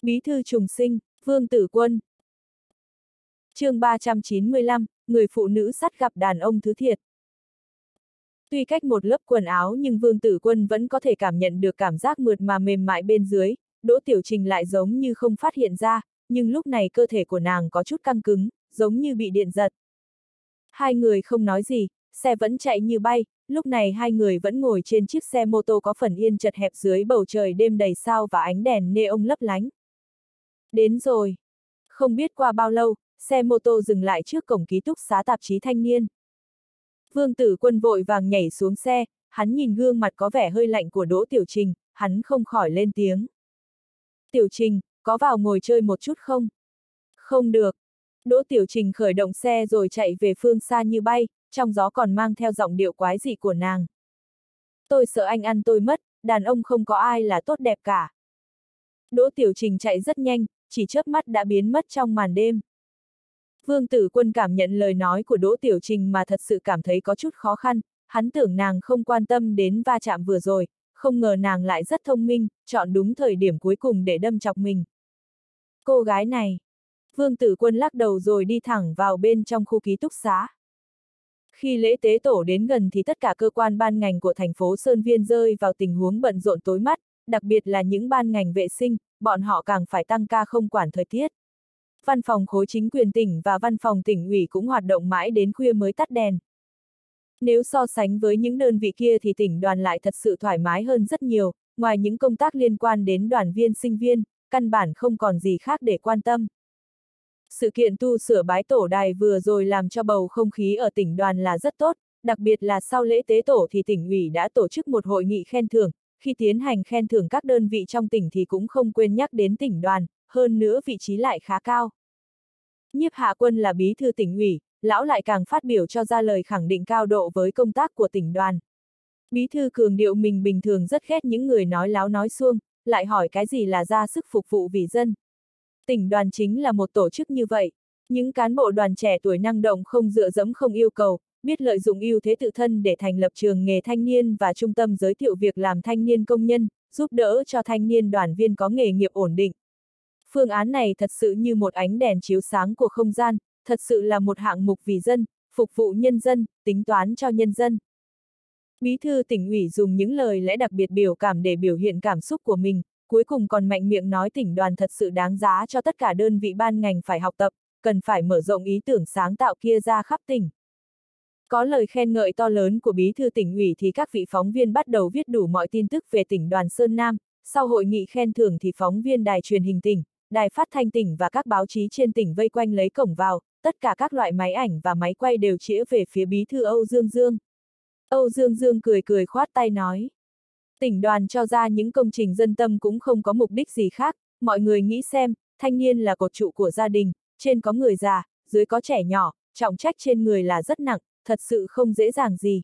Bí thư trùng sinh, Vương Tử Quân. Chương 395, người phụ nữ sắt gặp đàn ông thứ thiệt. Tuy cách một lớp quần áo nhưng Vương Tử Quân vẫn có thể cảm nhận được cảm giác mượt mà mềm mại bên dưới, Đỗ Tiểu Trình lại giống như không phát hiện ra, nhưng lúc này cơ thể của nàng có chút căng cứng, giống như bị điện giật. Hai người không nói gì, xe vẫn chạy như bay, lúc này hai người vẫn ngồi trên chiếc xe mô tô có phần yên chật hẹp dưới bầu trời đêm đầy sao và ánh đèn neon lấp lánh. Đến rồi. Không biết qua bao lâu, xe mô tô dừng lại trước cổng ký túc xá tạp chí Thanh Niên. Vương Tử Quân vội vàng nhảy xuống xe, hắn nhìn gương mặt có vẻ hơi lạnh của Đỗ Tiểu Trình, hắn không khỏi lên tiếng. Tiểu Trình, có vào ngồi chơi một chút không? Không được. Đỗ Tiểu Trình khởi động xe rồi chạy về phương xa như bay, trong gió còn mang theo giọng điệu quái dị của nàng. Tôi sợ anh ăn tôi mất, đàn ông không có ai là tốt đẹp cả. Đỗ Tiểu Trình chạy rất nhanh, chỉ chớp mắt đã biến mất trong màn đêm. Vương Tử Quân cảm nhận lời nói của Đỗ Tiểu Trình mà thật sự cảm thấy có chút khó khăn, hắn tưởng nàng không quan tâm đến va chạm vừa rồi, không ngờ nàng lại rất thông minh, chọn đúng thời điểm cuối cùng để đâm chọc mình. Cô gái này. Vương Tử Quân lắc đầu rồi đi thẳng vào bên trong khu ký túc xá. Khi lễ tế tổ đến gần thì tất cả cơ quan ban ngành của thành phố Sơn Viên rơi vào tình huống bận rộn tối mắt, đặc biệt là những ban ngành vệ sinh, bọn họ càng phải tăng ca không quản thời tiết. Văn phòng khối chính quyền tỉnh và văn phòng tỉnh ủy cũng hoạt động mãi đến khuya mới tắt đèn. Nếu so sánh với những đơn vị kia thì tỉnh đoàn lại thật sự thoải mái hơn rất nhiều, ngoài những công tác liên quan đến đoàn viên sinh viên, căn bản không còn gì khác để quan tâm. Sự kiện tu sửa bái tổ đài vừa rồi làm cho bầu không khí ở tỉnh đoàn là rất tốt, đặc biệt là sau lễ tế tổ thì tỉnh ủy đã tổ chức một hội nghị khen thưởng, khi tiến hành khen thưởng các đơn vị trong tỉnh thì cũng không quên nhắc đến tỉnh đoàn, hơn nữa vị trí lại khá cao. Nhiếp Hạ Quân là bí thư tỉnh ủy, lão lại càng phát biểu cho ra lời khẳng định cao độ với công tác của tỉnh đoàn. Bí thư cường điệu mình bình thường rất ghét những người nói láo nói suông, lại hỏi cái gì là ra sức phục vụ vì dân. Tỉnh đoàn chính là một tổ chức như vậy. Những cán bộ đoàn trẻ tuổi năng động không dựa dẫm không yêu cầu, biết lợi dụng ưu thế tự thân để thành lập trường nghề thanh niên và trung tâm giới thiệu việc làm thanh niên công nhân, giúp đỡ cho thanh niên đoàn viên có nghề nghiệp ổn định. Phương án này thật sự như một ánh đèn chiếu sáng của không gian, thật sự là một hạng mục vì dân, phục vụ nhân dân, tính toán cho nhân dân. Bí thư tỉnh ủy dùng những lời lẽ đặc biệt biểu cảm để biểu hiện cảm xúc của mình, cuối cùng còn mạnh miệng nói tỉnh đoàn thật sự đáng giá cho tất cả đơn vị ban ngành phải học tập, cần phải mở rộng ý tưởng sáng tạo kia ra khắp tỉnh. Có lời khen ngợi to lớn của bí thư tỉnh ủy thì các vị phóng viên bắt đầu viết đủ mọi tin tức về tỉnh đoàn Sơn Nam, sau hội nghị khen thưởng thì phóng viên đài truyền hình tỉnh, đài phát thanh tỉnh và các báo chí trên tỉnh vây quanh lấy cổng vào, tất cả các loại máy ảnh và máy quay đều chĩa về phía bí thư Âu Dương Dương. Âu Dương Dương cười cười khoát tay nói. Tỉnh đoàn cho ra những công trình dân tâm cũng không có mục đích gì khác, mọi người nghĩ xem, thanh niên là cột trụ của gia đình, trên có người già, dưới có trẻ nhỏ, trọng trách trên người là rất nặng, thật sự không dễ dàng gì.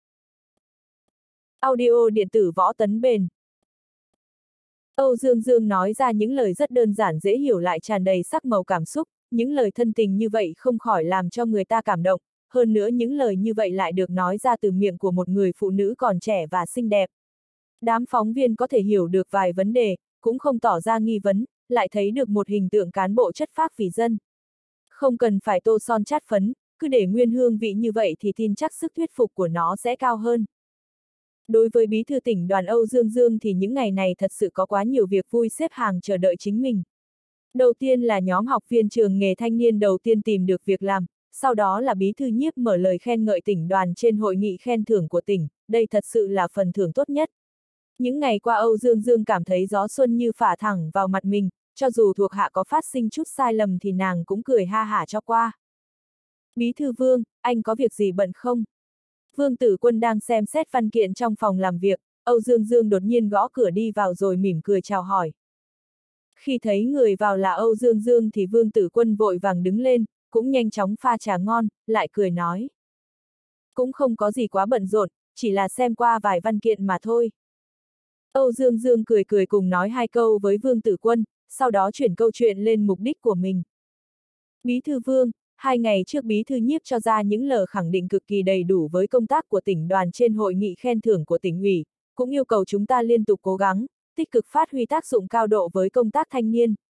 Audio điện tử Võ Tấn Bền. Âu Dương Dương nói ra những lời rất đơn giản dễ hiểu lại tràn đầy sắc màu cảm xúc, những lời thân tình như vậy không khỏi làm cho người ta cảm động, hơn nữa những lời như vậy lại được nói ra từ miệng của một người phụ nữ còn trẻ và xinh đẹp. Đám phóng viên có thể hiểu được vài vấn đề, cũng không tỏ ra nghi vấn, lại thấy được một hình tượng cán bộ chất phác vì dân. Không cần phải tô son chát phấn, cứ để nguyên hương vị như vậy thì tin chắc sức thuyết phục của nó sẽ cao hơn. Đối với bí thư tỉnh đoàn Âu Dương Dương thì những ngày này thật sự có quá nhiều việc vui xếp hàng chờ đợi chính mình. Đầu tiên là nhóm học viên trường nghề thanh niên đầu tiên tìm được việc làm, sau đó là bí thư Nhiếp mở lời khen ngợi tỉnh đoàn trên hội nghị khen thưởng của tỉnh, đây thật sự là phần thưởng tốt nhất. Những ngày qua Âu Dương Dương cảm thấy gió xuân như phả thẳng vào mặt mình, cho dù thuộc hạ có phát sinh chút sai lầm thì nàng cũng cười ha hả cho qua. Bí thư Vương, anh có việc gì bận không? Vương Tử Quân đang xem xét văn kiện trong phòng làm việc, Âu Dương Dương đột nhiên gõ cửa đi vào rồi mỉm cười chào hỏi. Khi thấy người vào là Âu Dương Dương thì Vương Tử Quân vội vàng đứng lên, cũng nhanh chóng pha trà ngon, lại cười nói. Cũng không có gì quá bận rộn, chỉ là xem qua vài văn kiện mà thôi. Âu Dương Dương cười cười cùng nói hai câu với Vương Tử Quân, sau đó chuyển câu chuyện lên mục đích của mình. Bí thư Vương, 2 ngày trước bí thư Nhiếp cho ra những lời khẳng định cực kỳ đầy đủ với công tác của tỉnh đoàn trên hội nghị khen thưởng của tỉnh ủy, cũng yêu cầu chúng ta liên tục cố gắng, tích cực phát huy tác dụng cao độ với công tác thanh niên,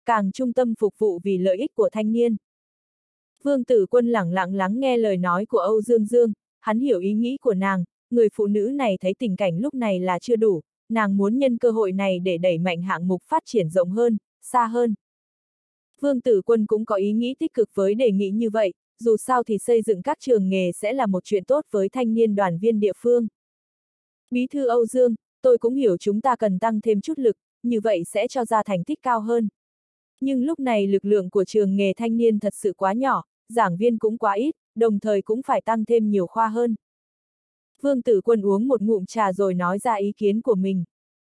càng trung tâm phục vụ vì lợi ích của thanh niên. Vương Tử Quân lẳng lặng lắng nghe lời nói của Âu Dương Dương, hắn hiểu ý nghĩ của nàng, người phụ nữ này thấy tình cảnh lúc này là chưa đủ, nàng muốn nhân cơ hội này để đẩy mạnh hạng mục phát triển rộng hơn, xa hơn. Vương Tử Quân cũng có ý nghĩ tích cực với đề nghị như vậy, dù sao thì xây dựng các trường nghề sẽ là một chuyện tốt với thanh niên đoàn viên địa phương. Bí thư Âu Dương, tôi cũng hiểu chúng ta cần tăng thêm chút lực, như vậy sẽ cho ra thành tích cao hơn. Nhưng lúc này lực lượng của trường nghề thanh niên thật sự quá nhỏ, giảng viên cũng quá ít, đồng thời cũng phải tăng thêm nhiều khoa hơn. Vương Tử Quân uống một ngụm trà rồi nói ra ý kiến của mình.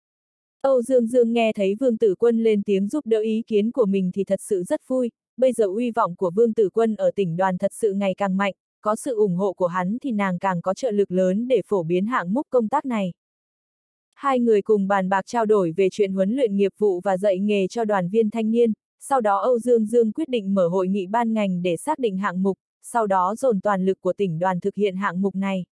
Âu Dương Dương nghe thấy Vương Tử Quân lên tiếng giúp đỡ ý kiến của mình thì thật sự rất vui, bây giờ uy vọng của Vương Tử Quân ở tỉnh đoàn thật sự ngày càng mạnh, có sự ủng hộ của hắn thì nàng càng có trợ lực lớn để phổ biến hạng mục công tác này. Hai người cùng bàn bạc trao đổi về chuyện huấn luyện nghiệp vụ và dạy nghề cho đoàn viên thanh niên, sau đó Âu Dương Dương quyết định mở hội nghị ban ngành để xác định hạng mục, sau đó dồn toàn lực của tỉnh đoàn thực hiện hạng mục này.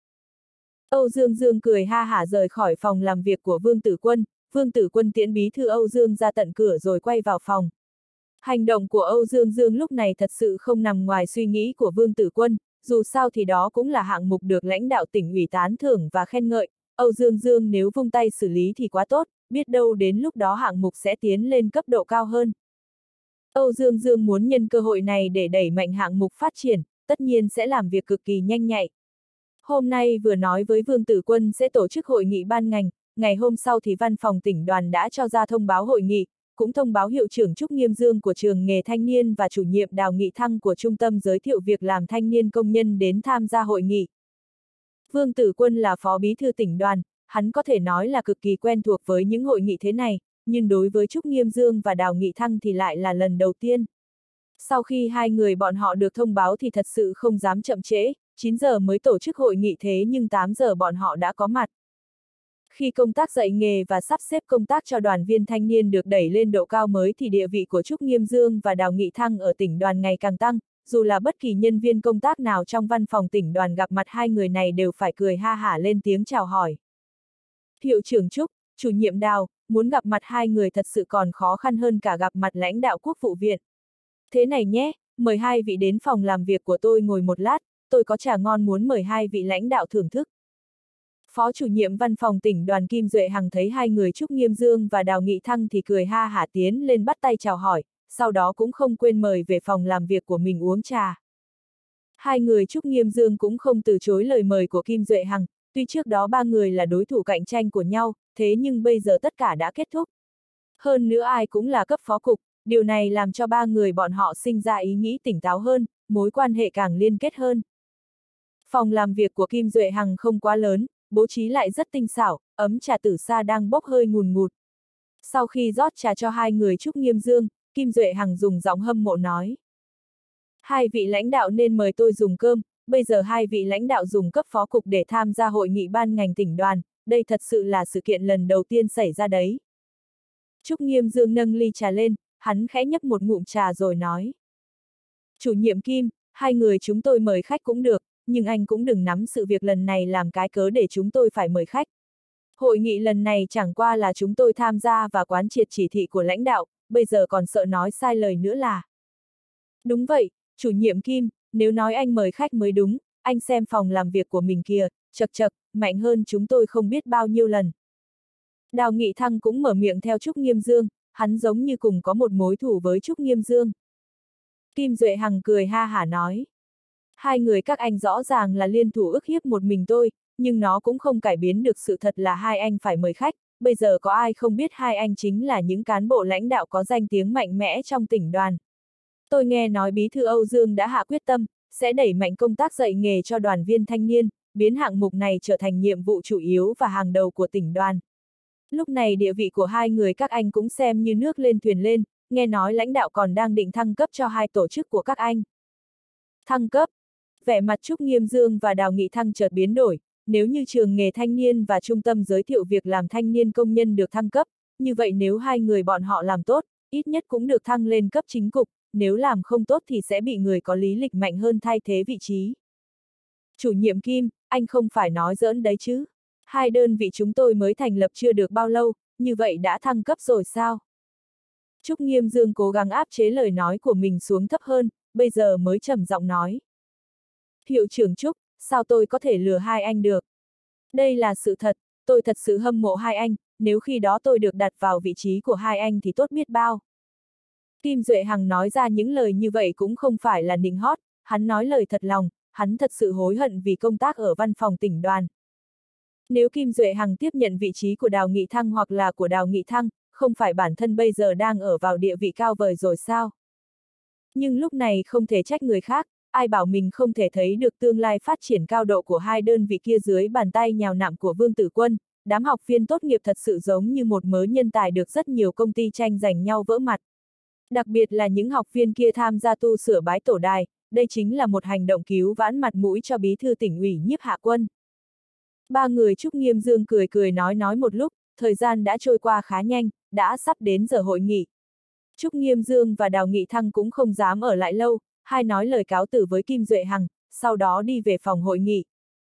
Âu Dương Dương cười ha hả rời khỏi phòng làm việc của Vương Tử Quân tiễn bí thư Âu Dương ra tận cửa rồi quay vào phòng. Hành động của Âu Dương Dương lúc này thật sự không nằm ngoài suy nghĩ của Vương Tử Quân, dù sao thì đó cũng là hạng mục được lãnh đạo tỉnh ủy tán thưởng và khen ngợi, Âu Dương Dương nếu vung tay xử lý thì quá tốt, biết đâu đến lúc đó hạng mục sẽ tiến lên cấp độ cao hơn. Âu Dương Dương muốn nhân cơ hội này để đẩy mạnh hạng mục phát triển, tất nhiên sẽ làm việc cực kỳ nhanh nhạy. Hôm nay vừa nói với Vương Tử Quân sẽ tổ chức hội nghị ban ngành, ngày hôm sau thì văn phòng tỉnh đoàn đã cho ra thông báo hội nghị, cũng thông báo hiệu trưởng Trúc Nghiêm Dương của trường nghề thanh niên và chủ nhiệm Đào Nghị Thăng của trung tâm giới thiệu việc làm thanh niên công nhân đến tham gia hội nghị. Vương Tử Quân là phó bí thư tỉnh đoàn, hắn có thể nói là cực kỳ quen thuộc với những hội nghị thế này, nhưng đối với Trúc Nghiêm Dương và Đào Nghị Thăng thì lại là lần đầu tiên. Sau khi hai người bọn họ được thông báo thì thật sự không dám chậm trễ, 9 giờ mới tổ chức hội nghị thế nhưng 8 giờ bọn họ đã có mặt. Khi công tác dạy nghề và sắp xếp công tác cho đoàn viên thanh niên được đẩy lên độ cao mới thì địa vị của Trúc Nghiêm Dương và Đào Nghị Thăng ở tỉnh đoàn ngày càng tăng, dù là bất kỳ nhân viên công tác nào trong văn phòng tỉnh đoàn gặp mặt hai người này đều phải cười ha hả lên tiếng chào hỏi. Hiệu trưởng Trúc, chủ nhiệm Đào, muốn gặp mặt hai người thật sự còn khó khăn hơn cả gặp mặt lãnh đạo Quốc vụ viện. Thế này nhé, mời hai vị đến phòng làm việc của tôi ngồi một lát, tôi có trà ngon muốn mời hai vị lãnh đạo thưởng thức. Phó chủ nhiệm văn phòng tỉnh đoàn Kim Duệ Hằng thấy hai người Trúc Nghiêm Dương và Đào Nghị Thăng thì cười ha hả tiến lên bắt tay chào hỏi, sau đó cũng không quên mời về phòng làm việc của mình uống trà. Hai người Trúc Nghiêm Dương cũng không từ chối lời mời của Kim Duệ Hằng, tuy trước đó ba người là đối thủ cạnh tranh của nhau, thế nhưng bây giờ tất cả đã kết thúc. Hơn nữa ai cũng là cấp phó cục, điều này làm cho ba người bọn họ sinh ra ý nghĩ tỉnh táo hơn, mối quan hệ càng liên kết hơn. Phòng làm việc của Kim Duệ Hằng không quá lớn, bố trí lại rất tinh xảo, ấm trà tử sa đang bốc hơi ngùn ngụt. Sau khi rót trà cho hai người Trúc Nghiêm Dương, Kim Duệ Hằng dùng giọng hâm mộ nói. Hai vị lãnh đạo nên mời tôi dùng cơm, bây giờ hai vị lãnh đạo dùng cấp phó cục để tham gia hội nghị ban ngành tỉnh đoàn, đây thật sự là sự kiện lần đầu tiên xảy ra đấy. Trúc Nghiêm Dương nâng ly trà lên, hắn khẽ nhấp một ngụm trà rồi nói. Chủ nhiệm Kim, hai người chúng tôi mời khách cũng được, nhưng anh cũng đừng nắm sự việc lần này làm cái cớ để chúng tôi phải mời khách. Hội nghị lần này chẳng qua là chúng tôi tham gia và quán triệt chỉ thị của lãnh đạo, bây giờ còn sợ nói sai lời nữa là. Đúng vậy, chủ nhiệm Kim, nếu nói anh mời khách mới đúng, anh xem phòng làm việc của mình kìa, chật chật, mạnh hơn chúng tôi không biết bao nhiêu lần. Đào Nghị Thăng cũng mở miệng theo Trúc Nghiêm Dương, hắn giống như cùng có một mối thù với Trúc Nghiêm Dương. Kim Duệ Hằng cười ha hả nói. Hai người các anh rõ ràng là liên thủ ức hiếp một mình tôi, nhưng nó cũng không cải biến được sự thật là hai anh phải mời khách, bây giờ có ai không biết hai anh chính là những cán bộ lãnh đạo có danh tiếng mạnh mẽ trong tỉnh đoàn. Tôi nghe nói bí thư Âu Dương đã hạ quyết tâm, sẽ đẩy mạnh công tác dạy nghề cho đoàn viên thanh niên, biến hạng mục này trở thành nhiệm vụ chủ yếu và hàng đầu của tỉnh đoàn. Lúc này địa vị của hai người các anh cũng xem như nước lên thuyền lên, nghe nói lãnh đạo còn đang định thăng cấp cho hai tổ chức của các anh. Thăng cấp. Vẻ mặt Trúc Nghiêm Dương và Đào Nghị Thăng chợt biến đổi, nếu như trường nghề thanh niên và trung tâm giới thiệu việc làm thanh niên công nhân được thăng cấp, như vậy nếu hai người bọn họ làm tốt, ít nhất cũng được thăng lên cấp chính cục, nếu làm không tốt thì sẽ bị người có lý lịch mạnh hơn thay thế vị trí. Chủ nhiệm Kim, anh không phải nói giỡn đấy chứ? Hai đơn vị chúng tôi mới thành lập chưa được bao lâu, như vậy đã thăng cấp rồi sao? Trúc Nghiêm Dương cố gắng áp chế lời nói của mình xuống thấp hơn, bây giờ mới trầm giọng nói. Hiệu trưởng Trúc, sao tôi có thể lừa hai anh được? Đây là sự thật, tôi thật sự hâm mộ hai anh, nếu khi đó tôi được đặt vào vị trí của hai anh thì tốt biết bao. Kim Duệ Hằng nói ra những lời như vậy cũng không phải là nịnh hót, hắn nói lời thật lòng, hắn thật sự hối hận vì công tác ở văn phòng tỉnh đoàn. Nếu Kim Duệ Hằng tiếp nhận vị trí của Đào Nghị Thăng hoặc là của Đào Nghị Thăng, không phải bản thân bây giờ đang ở vào địa vị cao vời rồi sao? Nhưng lúc này không thể trách người khác, ai bảo mình không thể thấy được tương lai phát triển cao độ của hai đơn vị kia dưới bàn tay nhào nặm của Vương Tử Quân, đám học viên tốt nghiệp thật sự giống như một mớ nhân tài được rất nhiều công ty tranh giành nhau vỡ mặt. Đặc biệt là những học viên kia tham gia tu sửa bái tổ đài, đây chính là một hành động cứu vãn mặt mũi cho bí thư tỉnh ủy Nhiếp Hạ Quân. Ba người Trúc Nghiêm Dương cười cười nói một lúc, thời gian đã trôi qua khá nhanh, đã sắp đến giờ hội nghị. Trúc Nghiêm Dương và Đào Nghị Thăng cũng không dám ở lại lâu, hai nói lời cáo từ với Kim Duệ Hằng, sau đó đi về phòng hội nghị.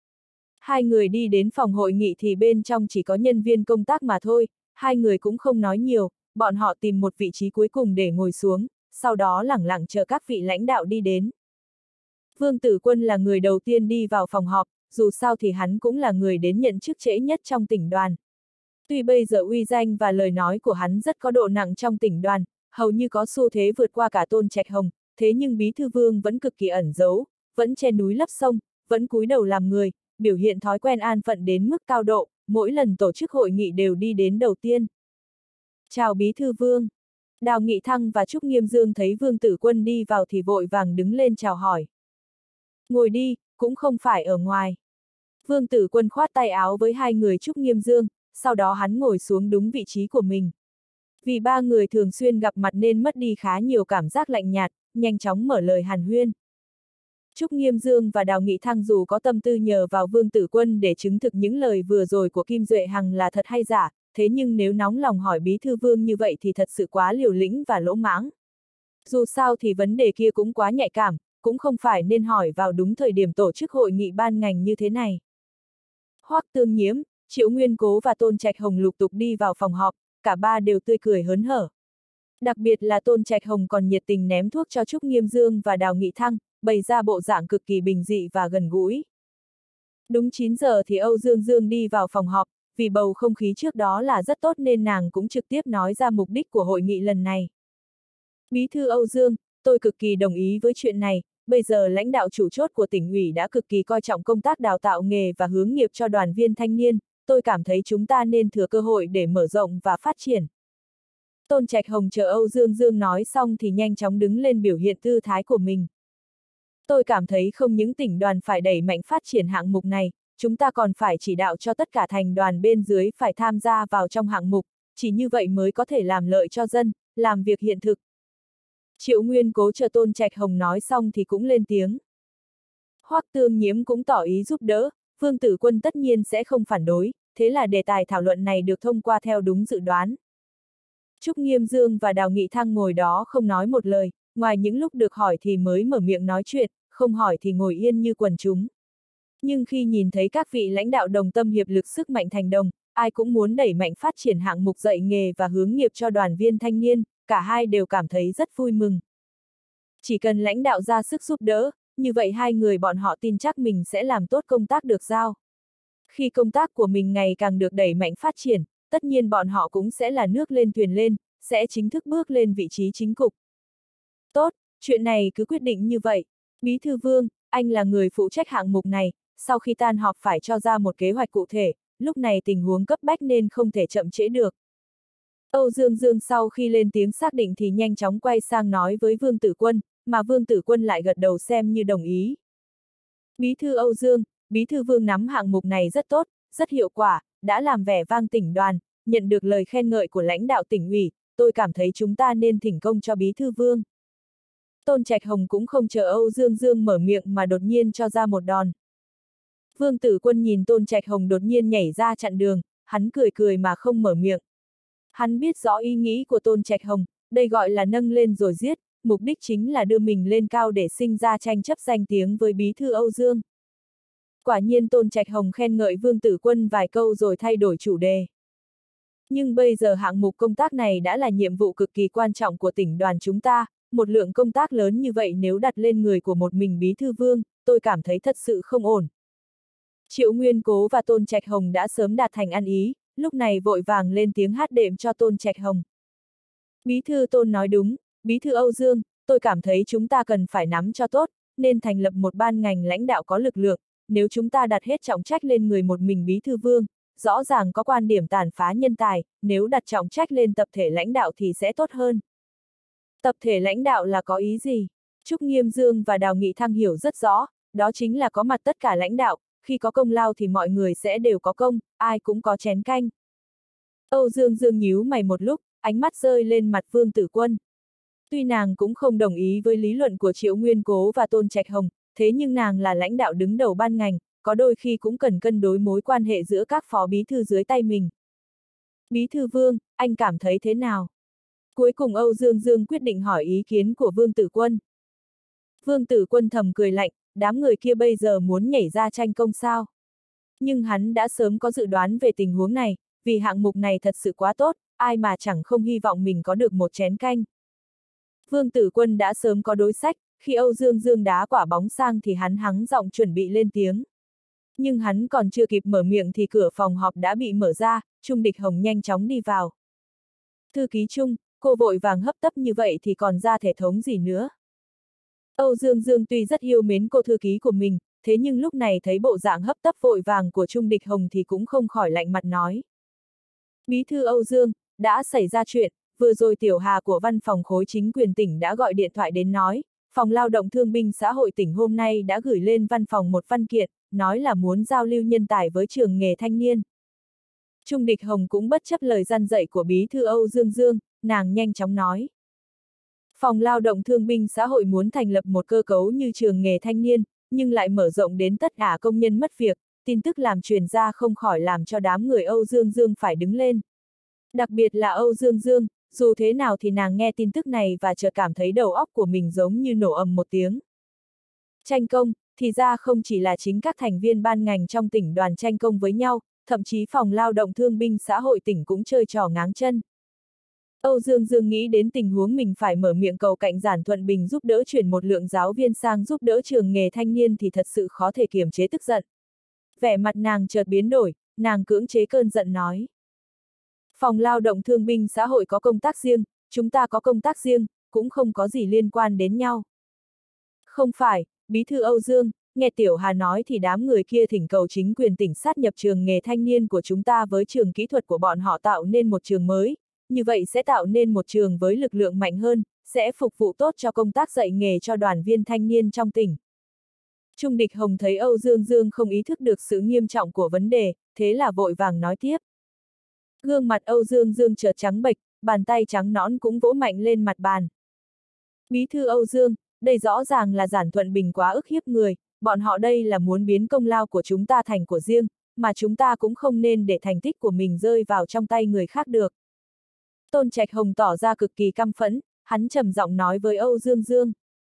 Hai người đi đến phòng hội nghị thì bên trong chỉ có nhân viên công tác mà thôi, hai người cũng không nói nhiều, bọn họ tìm một vị trí cuối cùng để ngồi xuống, sau đó lẳng lặng chờ các vị lãnh đạo đi đến. Vương Tử Quân là người đầu tiên đi vào phòng họp, dù sao thì hắn cũng là người đến nhận chức trễ nhất trong tỉnh đoàn. Tuy bây giờ uy danh và lời nói của hắn rất có độ nặng trong tỉnh đoàn, hầu như có xu thế vượt qua cả Tôn Trạch Hồng, thế nhưng Bí thư Vương vẫn cực kỳ ẩn giấu, vẫn che núi lấp sông, vẫn cúi đầu làm người, biểu hiện thói quen an phận đến mức cao độ, mỗi lần tổ chức hội nghị đều đi đến đầu tiên. Chào Bí thư Vương. Đào Nghị Thăng và Trúc Nghiêm Dương thấy Vương Tử Quân đi vào thì vội vàng đứng lên chào hỏi. Ngồi đi, cũng không phải ở ngoài. Vương Tử Quân khoát tay áo với hai người Trúc Nghiêm Dương, sau đó hắn ngồi xuống đúng vị trí của mình. Vì ba người thường xuyên gặp mặt nên mất đi khá nhiều cảm giác lạnh nhạt, nhanh chóng mở lời hàn huyên. Trúc Nghiêm Dương và Đào Nghị Thăng dù có tâm tư nhờ vào Vương Tử Quân để chứng thực những lời vừa rồi của Kim Duệ Hằng là thật hay giả, thế nhưng nếu nóng lòng hỏi Bí thư Vương như vậy thì thật sự quá liều lĩnh và lỗ mãng. Dù sao thì vấn đề kia cũng quá nhạy cảm, cũng không phải nên hỏi vào đúng thời điểm tổ chức hội nghị ban ngành như thế này. Hoắc Tương Nhiễm, Triệu Nguyên Cố và Tôn Trạch Hồng lục tục đi vào phòng họp, cả ba đều tươi cười hớn hở. Đặc biệt là Tôn Trạch Hồng còn nhiệt tình ném thuốc cho Trúc Nghiêm Dương và Đào Nghị Thăng, bày ra bộ dạng cực kỳ bình dị và gần gũi. Đúng 9 giờ thì Âu Dương Dương đi vào phòng họp, vì bầu không khí trước đó là rất tốt nên nàng cũng trực tiếp nói ra mục đích của hội nghị lần này. Bí thư Âu Dương, tôi cực kỳ đồng ý với chuyện này, bây giờ lãnh đạo chủ chốt của tỉnh ủy đã cực kỳ coi trọng công tác đào tạo nghề và hướng nghiệp cho đoàn viên thanh niên, tôi cảm thấy chúng ta nên thừa cơ hội để mở rộng và phát triển. Tôn Trạch Hồng chờ Âu Dương Dương nói xong thì nhanh chóng đứng lên biểu hiện tư thái của mình. Tôi cảm thấy không những tỉnh đoàn phải đẩy mạnh phát triển hạng mục này, chúng ta còn phải chỉ đạo cho tất cả thành đoàn bên dưới phải tham gia vào trong hạng mục, chỉ như vậy mới có thể làm lợi cho dân, làm việc hiện thực. Triệu Nguyên Cố chờ Tôn Trạch Hồng nói xong thì cũng lên tiếng. Hoắc Tương Nhiễm cũng tỏ ý giúp đỡ, Vương Tử Quân tất nhiên sẽ không phản đối, thế là đề tài thảo luận này được thông qua theo đúng dự đoán. Trúc Nghiêm Dương và Đào Nghị Thăng ngồi đó không nói một lời, ngoài những lúc được hỏi thì mới mở miệng nói chuyện, không hỏi thì ngồi yên như quần chúng. Nhưng khi nhìn thấy các vị lãnh đạo đồng tâm hiệp lực sức mạnh thành đồng, ai cũng muốn đẩy mạnh phát triển hạng mục dạy nghề và hướng nghiệp cho đoàn viên thanh niên, cả hai đều cảm thấy rất vui mừng. Chỉ cần lãnh đạo ra sức giúp đỡ, như vậy hai người bọn họ tin chắc mình sẽ làm tốt công tác được giao. Khi công tác của mình ngày càng được đẩy mạnh phát triển, tất nhiên bọn họ cũng sẽ là nước lên thuyền lên, sẽ chính thức bước lên vị trí chính cục. Tốt, chuyện này cứ quyết định như vậy. Bí thư Vương, anh là người phụ trách hạng mục này, sau khi tan họp phải cho ra một kế hoạch cụ thể, lúc này tình huống cấp bách nên không thể chậm trễ được. Âu Dương Dương sau khi lên tiếng xác định thì nhanh chóng quay sang nói với Vương Tử Quân, mà Vương Tử Quân lại gật đầu xem như đồng ý. Bí thư Âu Dương, Bí thư Vương nắm hạng mục này rất tốt, rất hiệu quả, đã làm vẻ vang tỉnh đoàn, nhận được lời khen ngợi của lãnh đạo tỉnh ủy, tôi cảm thấy chúng ta nên thỉnh công cho Bí thư Vương. Tôn Trạch Hồng cũng không chờ Âu Dương Dương mở miệng mà đột nhiên cho ra một đòn. Vương Tử Quân nhìn Tôn Trạch Hồng đột nhiên nhảy ra chặn đường, hắn cười cười mà không mở miệng. Hắn biết rõ ý nghĩ của Tôn Trạch Hồng, đây gọi là nâng lên rồi giết, mục đích chính là đưa mình lên cao để sinh ra tranh chấp danh tiếng với Bí thư Âu Dương. Quả nhiên Tôn Trạch Hồng khen ngợi Vương Tử Quân vài câu rồi thay đổi chủ đề. Nhưng bây giờ hạng mục công tác này đã là nhiệm vụ cực kỳ quan trọng của tỉnh đoàn chúng ta, một lượng công tác lớn như vậy nếu đặt lên người của một mình Bí thư Vương, tôi cảm thấy thật sự không ổn. Triệu Nguyên Cố và Tôn Trạch Hồng đã sớm đạt thành ăn ý, lúc này vội vàng lên tiếng hát đệm cho Tôn Trạch Hồng. Bí thư Tôn nói đúng, Bí thư Âu Dương, tôi cảm thấy chúng ta cần phải nắm cho tốt, nên thành lập một ban ngành lãnh đạo có lực lượng, nếu chúng ta đặt hết trọng trách lên người một mình Bí thư Vương, rõ ràng có quan điểm tàn phá nhân tài, nếu đặt trọng trách lên tập thể lãnh đạo thì sẽ tốt hơn. Tập thể lãnh đạo là có ý gì? Trúc Nghiêm Dương và Đào Nghị Thăng hiểu rất rõ, đó chính là có mặt tất cả lãnh đạo, khi có công lao thì mọi người sẽ đều có công, ai cũng có chén canh. Âu Dương Dương nhíu mày một lúc, ánh mắt rơi lên mặt Vương Tử Quân. Tuy nàng cũng không đồng ý với lý luận của Triệu Nguyên Cố và Tôn Trạch Hồng, thế nhưng nàng là lãnh đạo đứng đầu ban ngành, có đôi khi cũng cần cân đối mối quan hệ giữa các phó bí thư dưới tay mình. Bí thư Vương, anh cảm thấy thế nào? Cuối cùng Âu Dương Dương quyết định hỏi ý kiến của Vương Tử Quân. Vương Tử Quân thầm cười lạnh, đám người kia bây giờ muốn nhảy ra tranh công sao? Nhưng hắn đã sớm có dự đoán về tình huống này, vì hạng mục này thật sự quá tốt, ai mà chẳng không hy vọng mình có được một chén canh. Vương Tử Quân đã sớm có đối sách, khi Âu Dương Dương đá quả bóng sang thì hắn hắng giọng chuẩn bị lên tiếng. Nhưng hắn còn chưa kịp mở miệng thì cửa phòng họp đã bị mở ra, Trung Địch Hồng nhanh chóng đi vào. Thư ký Trung, cô vội vàng hấp tấp như vậy thì còn ra thể thống gì nữa. Âu Dương Dương tuy rất yêu mến cô thư ký của mình, thế nhưng lúc này thấy bộ dạng hấp tấp vội vàng của Trung Địch Hồng thì cũng không khỏi lạnh mặt nói. Bí thư Âu Dương, đã xảy ra chuyện, vừa rồi Tiểu Hà của văn phòng khối chính quyền tỉnh đã gọi điện thoại đến nói, phòng lao động thương binh xã hội tỉnh hôm nay đã gửi lên văn phòng một văn kiện, nói là muốn giao lưu nhân tài với trường nghề thanh niên. Trung Địch Hồng cũng bất chấp lời răn dạy của bí thư Âu Dương Dương, nàng nhanh chóng nói. Phòng lao động thương binh xã hội muốn thành lập một cơ cấu như trường nghề thanh niên, nhưng lại mở rộng đến tất cả công nhân mất việc, tin tức làm truyền ra không khỏi làm cho đám người Âu Dương Dương phải đứng lên. Đặc biệt là Âu Dương Dương, dù thế nào thì nàng nghe tin tức này và chợt cảm thấy đầu óc của mình giống như nổ ầm một tiếng. Tranh công, thì ra không chỉ là chính các thành viên ban ngành trong tỉnh đoàn tranh công với nhau, thậm chí phòng lao động thương binh xã hội tỉnh cũng chơi trò ngáng chân. Âu Dương Dương nghĩ đến tình huống mình phải mở miệng cầu cạnh Giản Thuận Bình giúp đỡ chuyển một lượng giáo viên sang giúp đỡ trường nghề thanh niên thì thật sự khó thể kiềm chế tức giận. Vẻ mặt nàng chợt biến đổi, nàng cưỡng chế cơn giận nói. Phòng lao động thương binh xã hội có công tác riêng, chúng ta có công tác riêng, cũng không có gì liên quan đến nhau. Không phải, bí thư Âu Dương, nghe Tiểu Hà nói thì đám người kia thỉnh cầu chính quyền tỉnh sát nhập trường nghề thanh niên của chúng ta với trường kỹ thuật của bọn họ tạo nên một trường mới, như vậy sẽ tạo nên một trường với lực lượng mạnh hơn, sẽ phục vụ tốt cho công tác dạy nghề cho đoàn viên thanh niên trong tỉnh. Trung Địch Hồng thấy Âu Dương Dương không ý thức được sự nghiêm trọng của vấn đề, thế là vội vàng nói tiếp. Gương mặt Âu Dương Dương chợt trắng bệch, bàn tay trắng nõn cũng vỗ mạnh lên mặt bàn. Bí thư Âu Dương, đây rõ ràng là Giản Thuận Bình quá ức hiếp người, bọn họ đây là muốn biến công lao của chúng ta thành của riêng, mà chúng ta cũng không nên để thành tích của mình rơi vào trong tay người khác được. Tôn Trạch Hồng tỏ ra cực kỳ căm phẫn, hắn trầm giọng nói với Âu Dương Dương.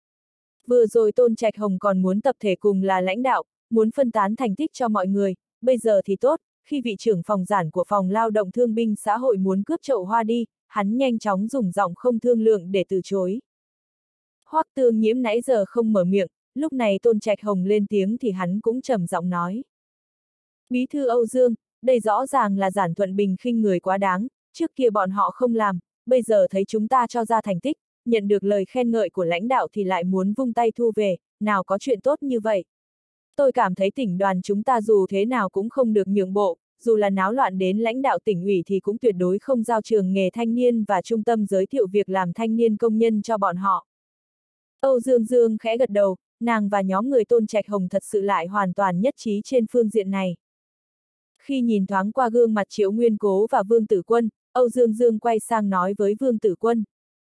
Vừa rồi Tôn Trạch Hồng còn muốn tập thể cùng là lãnh đạo, muốn phân tán thành tích cho mọi người, bây giờ thì tốt, khi vị trưởng phòng Giản của phòng lao động thương binh xã hội muốn cướp chậu hoa đi, hắn nhanh chóng dùng giọng không thương lượng để từ chối. Hoắc Tương Nhiễm nãy giờ không mở miệng, lúc này Tôn Trạch Hồng lên tiếng thì hắn cũng trầm giọng nói. Bí thư Âu Dương, đây rõ ràng là Giản Thuận Bình khinh người quá đáng, trước kia bọn họ không làm, bây giờ thấy chúng ta cho ra thành tích, nhận được lời khen ngợi của lãnh đạo thì lại muốn vung tay thu về, nào có chuyện tốt như vậy. Tôi cảm thấy tỉnh đoàn chúng ta dù thế nào cũng không được nhượng bộ, dù là náo loạn đến lãnh đạo tỉnh ủy thì cũng tuyệt đối không giao trường nghề thanh niên và trung tâm giới thiệu việc làm thanh niên công nhân cho bọn họ. Âu Dương Dương khẽ gật đầu, nàng và nhóm người Tôn Trạch Hồng thật sự lại hoàn toàn nhất trí trên phương diện này. Khi nhìn thoáng qua gương mặt Triệu Nguyên Cố và Vương Tử Quân, Âu Dương Dương quay sang nói với Vương Tử Quân.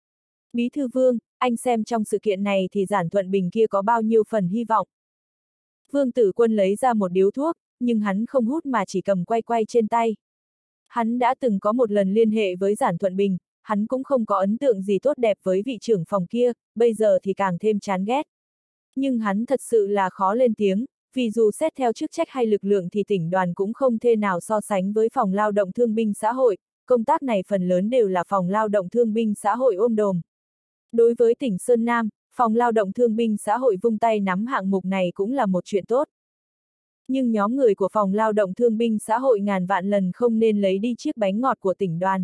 Bí thư Vương, anh xem trong sự kiện này thì Giản Thuận Bình kia có bao nhiêu phần hy vọng. Vương Tử Quân lấy ra một điếu thuốc, nhưng hắn không hút mà chỉ cầm quay quay trên tay. Hắn đã từng có một lần liên hệ với Giản Thuận Bình, hắn cũng không có ấn tượng gì tốt đẹp với vị trưởng phòng kia, bây giờ thì càng thêm chán ghét. Nhưng hắn thật sự là khó lên tiếng, vì dù xét theo chức trách hay lực lượng thì tỉnh đoàn cũng không thể nào so sánh với phòng lao động thương binh xã hội, công tác này phần lớn đều là phòng lao động thương binh xã hội ôm đồm. Đối với tỉnh Sơn Nam, phòng lao động thương binh xã hội vung tay nắm hạng mục này cũng là một chuyện tốt. Nhưng nhóm người của phòng lao động thương binh xã hội ngàn vạn lần không nên lấy đi chiếc bánh ngọt của tỉnh đoàn.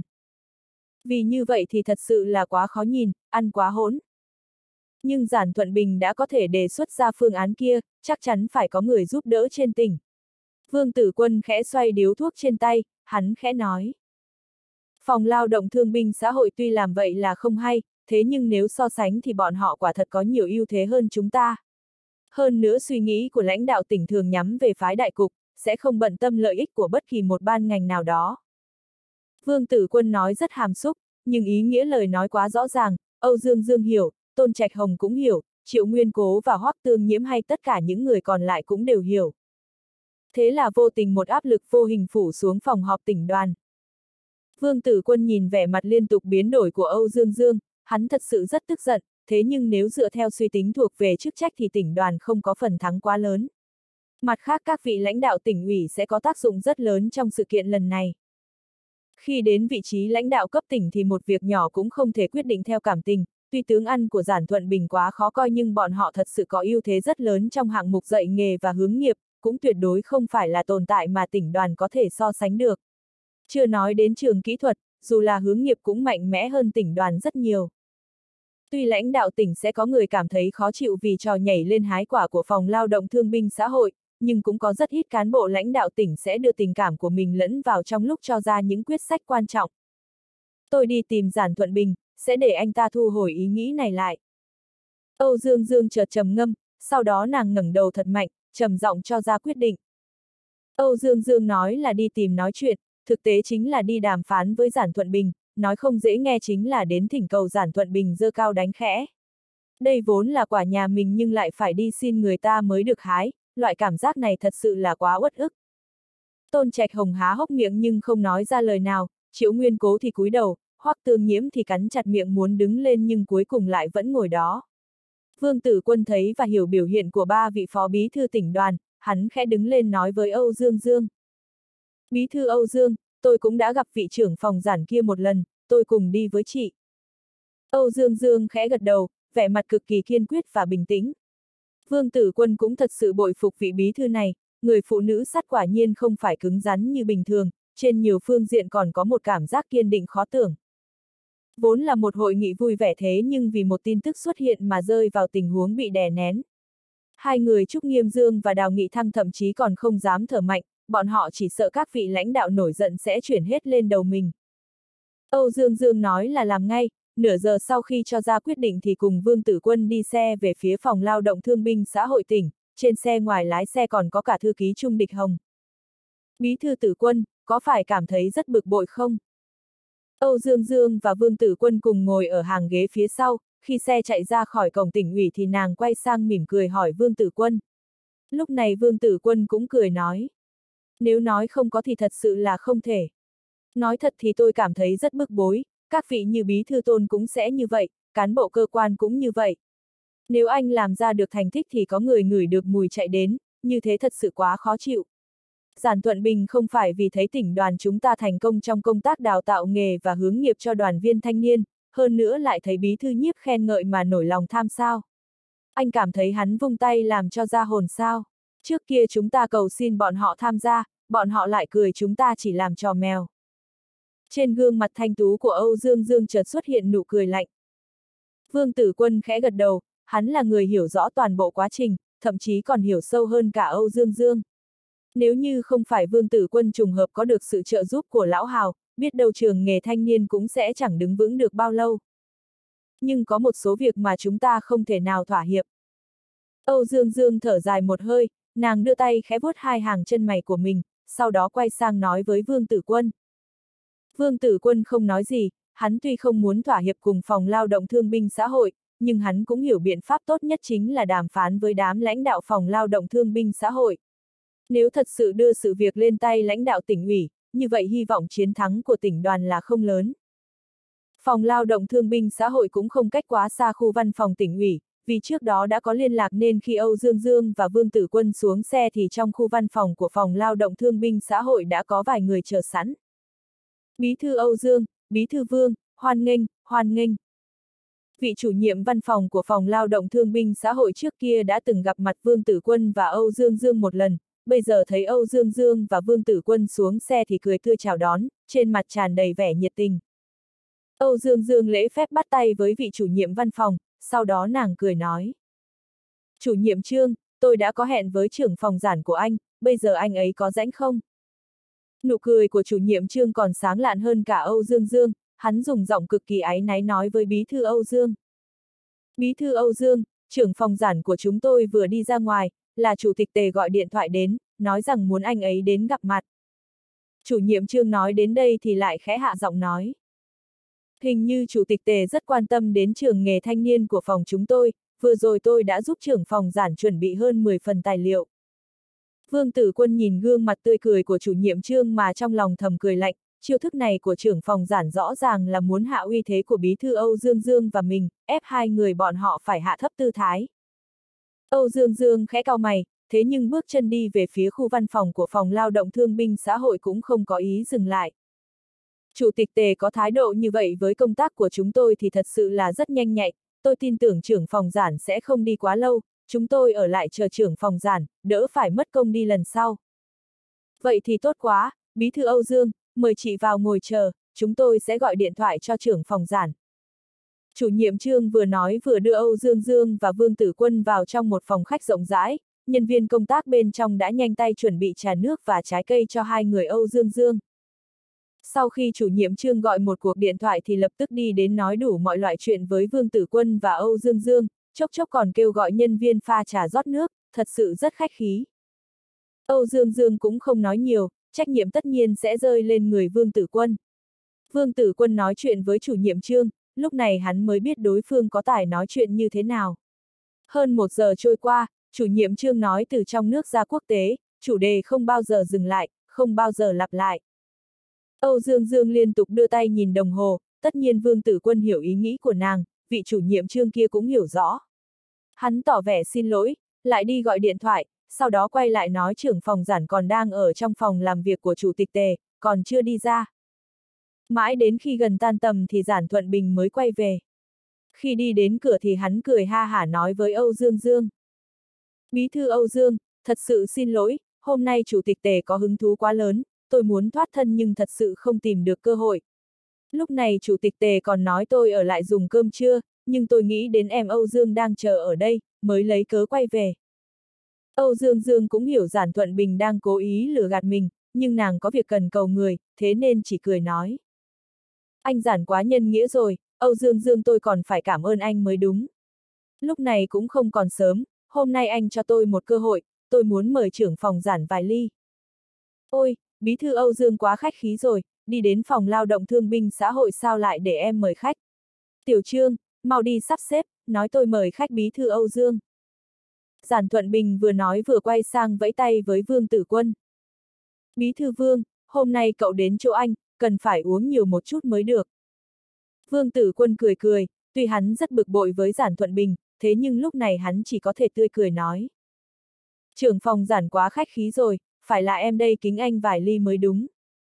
Vì như vậy thì thật sự là quá khó nhìn, ăn quá hỗn. Nhưng Giản Thuận Bình đã có thể đề xuất ra phương án kia, chắc chắn phải có người giúp đỡ trên tỉnh. Vương Tử Quân khẽ xoay điếu thuốc trên tay, hắn khẽ nói. Phòng lao động thương binh xã hội tuy làm vậy là không hay, thế nhưng nếu so sánh thì bọn họ quả thật có nhiều ưu thế hơn chúng ta. Hơn nữa suy nghĩ của lãnh đạo tỉnh thường nhắm về phái đại cục, sẽ không bận tâm lợi ích của bất kỳ một ban ngành nào đó. Vương Tử Quân nói rất hàm xúc, nhưng ý nghĩa lời nói quá rõ ràng, Âu Dương Dương hiểu, Tôn Trạch Hồng cũng hiểu, Triệu Nguyên Cố và Hoắc Tương Nhiễm hay tất cả những người còn lại cũng đều hiểu. Thế là vô tình một áp lực vô hình phủ xuống phòng họp tỉnh đoàn. Vương Tử Quân nhìn vẻ mặt liên tục biến đổi của Âu Dương Dương, hắn thật sự rất tức giận, thế nhưng nếu dựa theo suy tính thuộc về chức trách thì tỉnh đoàn không có phần thắng quá lớn. Mặt khác các vị lãnh đạo tỉnh ủy sẽ có tác dụng rất lớn trong sự kiện lần này. Khi đến vị trí lãnh đạo cấp tỉnh thì một việc nhỏ cũng không thể quyết định theo cảm tình, tuy tướng ăn của Giản Thuận Bình quá khó coi nhưng bọn họ thật sự có ưu thế rất lớn trong hạng mục dạy nghề và hướng nghiệp, cũng tuyệt đối không phải là tồn tại mà tỉnh đoàn có thể so sánh được. Chưa nói đến trường kỹ thuật, dù là hướng nghiệp cũng mạnh mẽ hơn tỉnh đoàn rất nhiều. Tuy lãnh đạo tỉnh sẽ có người cảm thấy khó chịu vì trò nhảy lên hái quả của phòng lao động thương binh xã hội, nhưng cũng có rất ít cán bộ lãnh đạo tỉnh sẽ đưa tình cảm của mình lẫn vào trong lúc cho ra những quyết sách quan trọng. Tôi đi tìm Giản Thuận Bình, sẽ để anh ta thu hồi ý nghĩ này lại. Âu Dương Dương chợt trầm ngâm, sau đó nàng ngẩng đầu thật mạnh, trầm giọng cho ra quyết định. Âu Dương Dương nói là đi tìm nói chuyện, thực tế chính là đi đàm phán với Giản Thuận Bình, nói không dễ nghe chính là đến thỉnh cầu Giản Thuận Bình giơ cao đánh khẽ. Đây vốn là quả nhà mình nhưng lại phải đi xin người ta mới được hái, loại cảm giác này thật sự là quá uất ức. Tôn Trạch Hồng há hốc miệng nhưng không nói ra lời nào, Triệu Nguyên Cố thì cúi đầu, Hoắc Tương Nhiễm thì cắn chặt miệng muốn đứng lên nhưng cuối cùng lại vẫn ngồi đó. Vương Tử Quân thấy và hiểu biểu hiện của ba vị phó bí thư tỉnh đoàn, hắn khẽ đứng lên nói với Âu Dương Dương. Bí thư Âu Dương, tôi cũng đã gặp vị trưởng phòng Giản kia một lần, tôi cùng đi với chị. Âu Dương Dương khẽ gật đầu, vẻ mặt cực kỳ kiên quyết và bình tĩnh. Vương Tử Quân cũng thật sự bội phục vị bí thư này, người phụ nữ sắt quả nhiên không phải cứng rắn như bình thường, trên nhiều phương diện còn có một cảm giác kiên định khó tưởng. Vốn là một hội nghị vui vẻ thế nhưng vì một tin tức xuất hiện mà rơi vào tình huống bị đè nén. Hai người Trúc Nghiêm Dương và Đào Nghị Thăng thậm chí còn không dám thở mạnh, bọn họ chỉ sợ các vị lãnh đạo nổi giận sẽ chuyển hết lên đầu mình. Âu Dương Dương nói là làm ngay, nửa giờ sau khi cho ra quyết định thì cùng Vương Tử Quân đi xe về phía phòng lao động thương binh xã hội tỉnh, trên xe ngoài lái xe còn có cả thư ký Trung Địch Hồng. Bí thư Tử Quân, có phải cảm thấy rất bực bội không? Âu Dương Dương và Vương Tử Quân cùng ngồi ở hàng ghế phía sau, khi xe chạy ra khỏi cổng tỉnh ủy thì nàng quay sang mỉm cười hỏi Vương Tử Quân. Lúc này Vương Tử Quân cũng cười nói. Nếu nói không có thì thật sự là không thể. Nói thật thì tôi cảm thấy rất bức bối, các vị như bí thư Tôn cũng sẽ như vậy, cán bộ cơ quan cũng như vậy. Nếu anh làm ra được thành tích thì có người ngửi được mùi chạy đến, như thế thật sự quá khó chịu. Giản Thuận Bình không phải vì thấy tỉnh đoàn chúng ta thành công trong công tác đào tạo nghề và hướng nghiệp cho đoàn viên thanh niên, hơn nữa lại thấy bí thư Nhiếp khen ngợi mà nổi lòng tham sao. Anh cảm thấy hắn vung tay làm cho ra hồn sao. Trước kia chúng ta cầu xin bọn họ tham gia, bọn họ lại cười chúng ta chỉ làm trò mèo. Trên gương mặt thanh tú của Âu Dương Dương chợt xuất hiện nụ cười lạnh. Vương Tử Quân khẽ gật đầu, hắn là người hiểu rõ toàn bộ quá trình, thậm chí còn hiểu sâu hơn cả Âu Dương Dương. Nếu như không phải Vương Tử Quân trùng hợp có được sự trợ giúp của Lão Hào, biết đâu trường nghề thanh niên cũng sẽ chẳng đứng vững được bao lâu. Nhưng có một số việc mà chúng ta không thể nào thỏa hiệp. Âu Dương Dương thở dài một hơi, nàng đưa tay khẽ vuốt hai hàng chân mày của mình, sau đó quay sang nói với Vương Tử Quân. Vương Tử Quân không nói gì, hắn tuy không muốn thỏa hiệp cùng phòng lao động thương binh xã hội, nhưng hắn cũng hiểu biện pháp tốt nhất chính là đàm phán với đám lãnh đạo phòng lao động thương binh xã hội. Nếu thật sự đưa sự việc lên tay lãnh đạo tỉnh ủy, như vậy hy vọng chiến thắng của tỉnh đoàn là không lớn. Phòng lao động thương binh xã hội cũng không cách quá xa khu văn phòng tỉnh ủy, vì trước đó đã có liên lạc nên khi Âu Dương Dương và Vương Tử Quân xuống xe thì trong khu văn phòng của phòng lao động thương binh xã hội đã có vài người chờ sẵn. Bí thư Âu Dương, Bí thư Vương, hoan nghênh, hoan nghênh. Vị chủ nhiệm văn phòng của phòng lao động thương binh xã hội trước kia đã từng gặp mặt Vương Tử Quân và Âu Dương Dương một lần, bây giờ thấy Âu Dương Dương và Vương Tử Quân xuống xe thì cười tươi chào đón, trên mặt tràn đầy vẻ nhiệt tình. Âu Dương Dương lễ phép bắt tay với vị chủ nhiệm văn phòng, sau đó nàng cười nói. Chủ nhiệm Trương, tôi đã có hẹn với trưởng phòng giản của anh, bây giờ anh ấy có rảnh không? Nụ cười của chủ nhiệm Trương còn sáng lạn hơn cả Âu Dương Dương, hắn dùng giọng cực kỳ áy náy nói với bí thư Âu Dương. Bí thư Âu Dương, trưởng phòng giản của chúng tôi vừa đi ra ngoài, là chủ tịch Tề gọi điện thoại đến, nói rằng muốn anh ấy đến gặp mặt. Chủ nhiệm Trương nói đến đây thì lại khẽ hạ giọng nói. Hình như chủ tịch Tề rất quan tâm đến trường nghề thanh niên của phòng chúng tôi, vừa rồi tôi đã giúp trưởng phòng giản chuẩn bị hơn 10 phần tài liệu. Vương Tử Quân nhìn gương mặt tươi cười của chủ nhiệm Trương mà trong lòng thầm cười lạnh, chiêu thức này của trưởng phòng giản rõ ràng là muốn hạ uy thế của bí thư Âu Dương Dương và mình, ép hai người bọn họ phải hạ thấp tư thái. Âu Dương Dương khẽ cau mày, thế nhưng bước chân đi về phía khu văn phòng của phòng lao động thương binh xã hội cũng không có ý dừng lại. Chủ tịch Tề có thái độ như vậy với công tác của chúng tôi thì thật sự là rất nhanh nhạy, tôi tin tưởng trưởng phòng giản sẽ không đi quá lâu, chúng tôi ở lại chờ trưởng phòng giản, đỡ phải mất công đi lần sau. Vậy thì tốt quá, bí thư Âu Dương, mời chị vào ngồi chờ, chúng tôi sẽ gọi điện thoại cho trưởng phòng giản. Chủ nhiệm Trương vừa nói vừa đưa Âu Dương Dương và Vương Tử Quân vào trong một phòng khách rộng rãi, nhân viên công tác bên trong đã nhanh tay chuẩn bị trà nước và trái cây cho hai người Âu Dương Dương. Sau khi chủ nhiệm Trương gọi một cuộc điện thoại thì lập tức đi đến nói đủ mọi loại chuyện với Vương Tử Quân và Âu Dương Dương, chốc chốc còn kêu gọi nhân viên pha trà rót nước, thật sự rất khách khí. Âu Dương Dương cũng không nói nhiều, trách nhiệm tất nhiên sẽ rơi lên người Vương Tử Quân. Vương Tử Quân nói chuyện với chủ nhiệm Trương, lúc này hắn mới biết đối phương có tài nói chuyện như thế nào. Hơn 1 giờ trôi qua, chủ nhiệm Trương nói từ trong nước ra quốc tế, chủ đề không bao giờ dừng lại, không bao giờ lặp lại. Âu Dương Dương liên tục đưa tay nhìn đồng hồ, tất nhiên Vương Tử Quân hiểu ý nghĩ của nàng, vị chủ nhiệm Trương kia cũng hiểu rõ. Hắn tỏ vẻ xin lỗi, lại đi gọi điện thoại, sau đó quay lại nói trưởng phòng giản còn đang ở trong phòng làm việc của chủ tịch Tề, còn chưa đi ra. Mãi đến khi gần tan tầm thì Giản Thuận Bình mới quay về. Khi đi đến cửa thì hắn cười ha hả nói với Âu Dương Dương. Bí thư Âu Dương, thật sự xin lỗi, hôm nay chủ tịch Tề có hứng thú quá lớn, tôi muốn thoát thân nhưng thật sự không tìm được cơ hội. Lúc này chủ tịch Tề còn nói tôi ở lại dùng cơm trưa, nhưng tôi nghĩ đến em Âu Dương đang chờ ở đây, mới lấy cớ quay về. Âu Dương Dương cũng hiểu Giản Thuận Bình đang cố ý lừa gạt mình, nhưng nàng có việc cần cầu người, thế nên chỉ cười nói. Anh Giản quá nhân nghĩa rồi, Âu Dương Dương tôi còn phải cảm ơn anh mới đúng. Lúc này cũng không còn sớm, hôm nay anh cho tôi một cơ hội, tôi muốn mời trưởng phòng Giản vài ly. Ôi, bí thư Âu Dương quá khách khí rồi, đi đến phòng lao động thương binh xã hội sao lại để em mời khách. Tiểu Trương, mau đi sắp xếp, nói tôi mời khách bí thư Âu Dương. Giản Thuận Bình vừa nói vừa quay sang vẫy tay với Vương Tử Quân. Bí thư Vương, hôm nay cậu đến chỗ anh, cần phải uống nhiều một chút mới được. Vương Tử Quân cười cười, tuy hắn rất bực bội với Giản Thuận Bình, thế nhưng lúc này hắn chỉ có thể tươi cười nói. Trưởng phòng Giản quá khách khí rồi, phải là em đây kính anh vài ly mới đúng.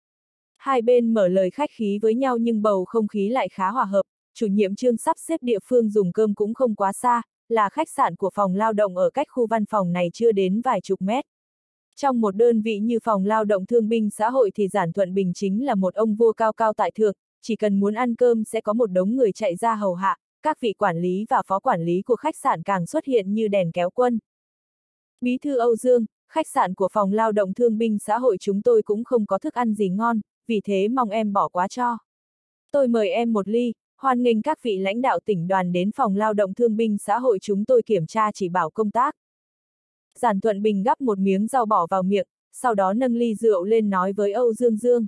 Hai bên mở lời khách khí với nhau nhưng bầu không khí lại khá hòa hợp, chủ nhiệm Trương sắp xếp địa phương dùng cơm cũng không quá xa, là khách sạn của phòng lao động ở cách khu văn phòng này chưa đến vài chục mét. Trong một đơn vị như phòng lao động thương binh xã hội thì Giản Thuận Bình chính là một ông vua cao cao tại thượng, chỉ cần muốn ăn cơm sẽ có một đống người chạy ra hầu hạ, các vị quản lý và phó quản lý của khách sạn càng xuất hiện như đèn kéo quân. Bí thư Âu Dương, khách sạn của phòng lao động thương binh xã hội chúng tôi cũng không có thức ăn gì ngon, vì thế mong em bỏ qua cho. Tôi mời em một ly, hoan nghênh các vị lãnh đạo tỉnh đoàn đến phòng lao động thương binh xã hội chúng tôi kiểm tra chỉ bảo công tác. Giản Thuận Bình gắp một miếng rau bỏ vào miệng, sau đó nâng ly rượu lên nói với Âu Dương Dương.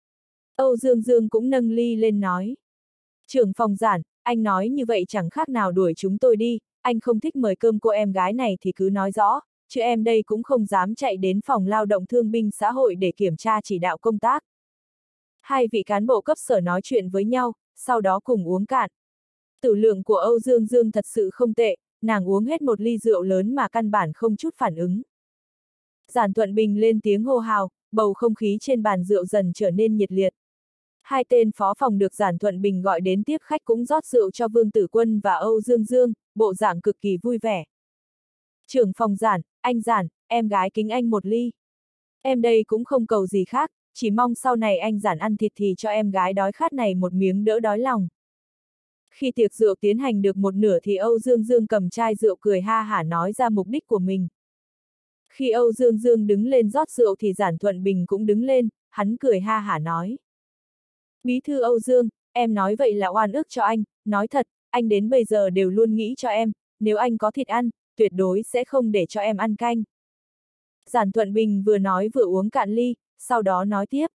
Âu Dương Dương cũng nâng ly lên nói. Trưởng phòng Giản, anh nói như vậy chẳng khác nào đuổi chúng tôi đi, anh không thích mời cơm cô em gái này thì cứ nói rõ, chứ em đây cũng không dám chạy đến phòng lao động thương binh xã hội để kiểm tra chỉ đạo công tác. Hai vị cán bộ cấp sở nói chuyện với nhau, sau đó cùng uống cạn. Tử lượng của Âu Dương Dương thật sự không tệ, nàng uống hết một ly rượu lớn mà căn bản không chút phản ứng. Giản Thuận Bình lên tiếng hô hào, bầu không khí trên bàn rượu dần trở nên nhiệt liệt. Hai tên phó phòng được Giản Thuận Bình gọi đến tiếp khách cũng rót rượu cho Vương Tử Quân và Âu Dương Dương, bộ dạng cực kỳ vui vẻ. Trưởng phòng Giản, anh Giản, em gái kính anh một ly. Em đây cũng không cầu gì khác, chỉ mong sau này anh Giản ăn thịt thì cho em gái đói khát này một miếng đỡ đói lòng. Khi tiệc rượu tiến hành được một nửa thì Âu Dương Dương cầm chai rượu cười ha hả nói ra mục đích của mình. Khi Âu Dương Dương đứng lên rót rượu thì Giản Thuận Bình cũng đứng lên, hắn cười ha hả nói. Bí thư Âu Dương, em nói vậy là oan ức cho anh, nói thật, anh đến bây giờ đều luôn nghĩ cho em, nếu anh có thịt ăn, tuyệt đối sẽ không để cho em ăn canh. Giản Thuận Bình vừa nói vừa uống cạn ly, sau đó nói tiếp.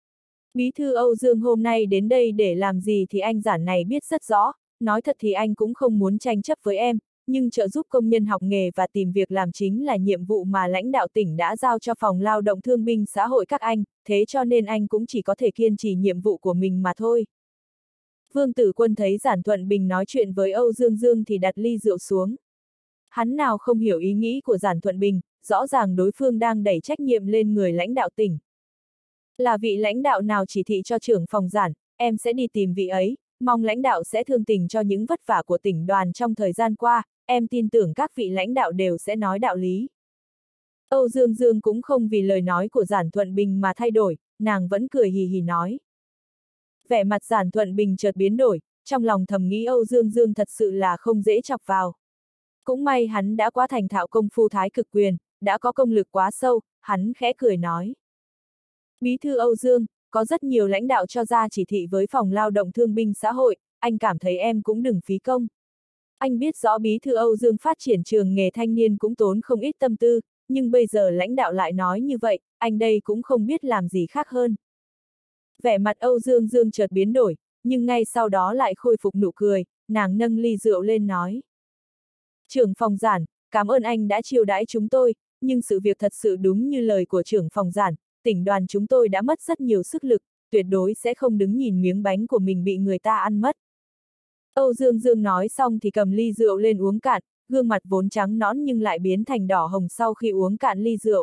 Bí thư Âu Dương hôm nay đến đây để làm gì thì anh Giản này biết rất rõ, nói thật thì anh cũng không muốn tranh chấp với em, nhưng trợ giúp công nhân học nghề và tìm việc làm chính là nhiệm vụ mà lãnh đạo tỉnh đã giao cho phòng lao động thương binh xã hội các anh, thế cho nên anh cũng chỉ có thể kiên trì nhiệm vụ của mình mà thôi. Vương Tử Quân thấy Giản Thuận Bình nói chuyện với Âu Dương Dương thì đặt ly rượu xuống. Hắn nào không hiểu ý nghĩ của Giản Thuận Bình, rõ ràng đối phương đang đẩy trách nhiệm lên người lãnh đạo tỉnh. Là vị lãnh đạo nào chỉ thị cho trưởng phòng Giản, em sẽ đi tìm vị ấy, mong lãnh đạo sẽ thương tình cho những vất vả của tỉnh đoàn trong thời gian qua, em tin tưởng các vị lãnh đạo đều sẽ nói đạo lý. Âu Dương Dương cũng không vì lời nói của Giản Thuận Bình mà thay đổi, nàng vẫn cười hì hì nói. Vẻ mặt Giản Thuận Bình chợt biến đổi, trong lòng thầm nghĩ Âu Dương Dương thật sự là không dễ chọc vào. Cũng may hắn đã quá thành thạo công phu thái cực quyền, đã có công lực quá sâu, hắn khẽ cười nói. Bí thư Âu Dương, có rất nhiều lãnh đạo cho ra chỉ thị với phòng lao động thương binh xã hội, anh cảm thấy em cũng đừng phí công. Anh biết rõ bí thư Âu Dương phát triển trường nghề thanh niên cũng tốn không ít tâm tư, nhưng bây giờ lãnh đạo lại nói như vậy, anh đây cũng không biết làm gì khác hơn. Vẻ mặt Âu Dương Dương chợt biến đổi, nhưng ngay sau đó lại khôi phục nụ cười, nàng nâng ly rượu lên nói. Trưởng phòng Giản, cảm ơn anh đã chiêu đãi chúng tôi, nhưng sự việc thật sự đúng như lời của trưởng phòng Giản, tỉnh đoàn chúng tôi đã mất rất nhiều sức lực, tuyệt đối sẽ không đứng nhìn miếng bánh của mình bị người ta ăn mất. Âu Dương Dương nói xong thì cầm ly rượu lên uống cạn, gương mặt vốn trắng nõn nhưng lại biến thành đỏ hồng sau khi uống cạn ly rượu.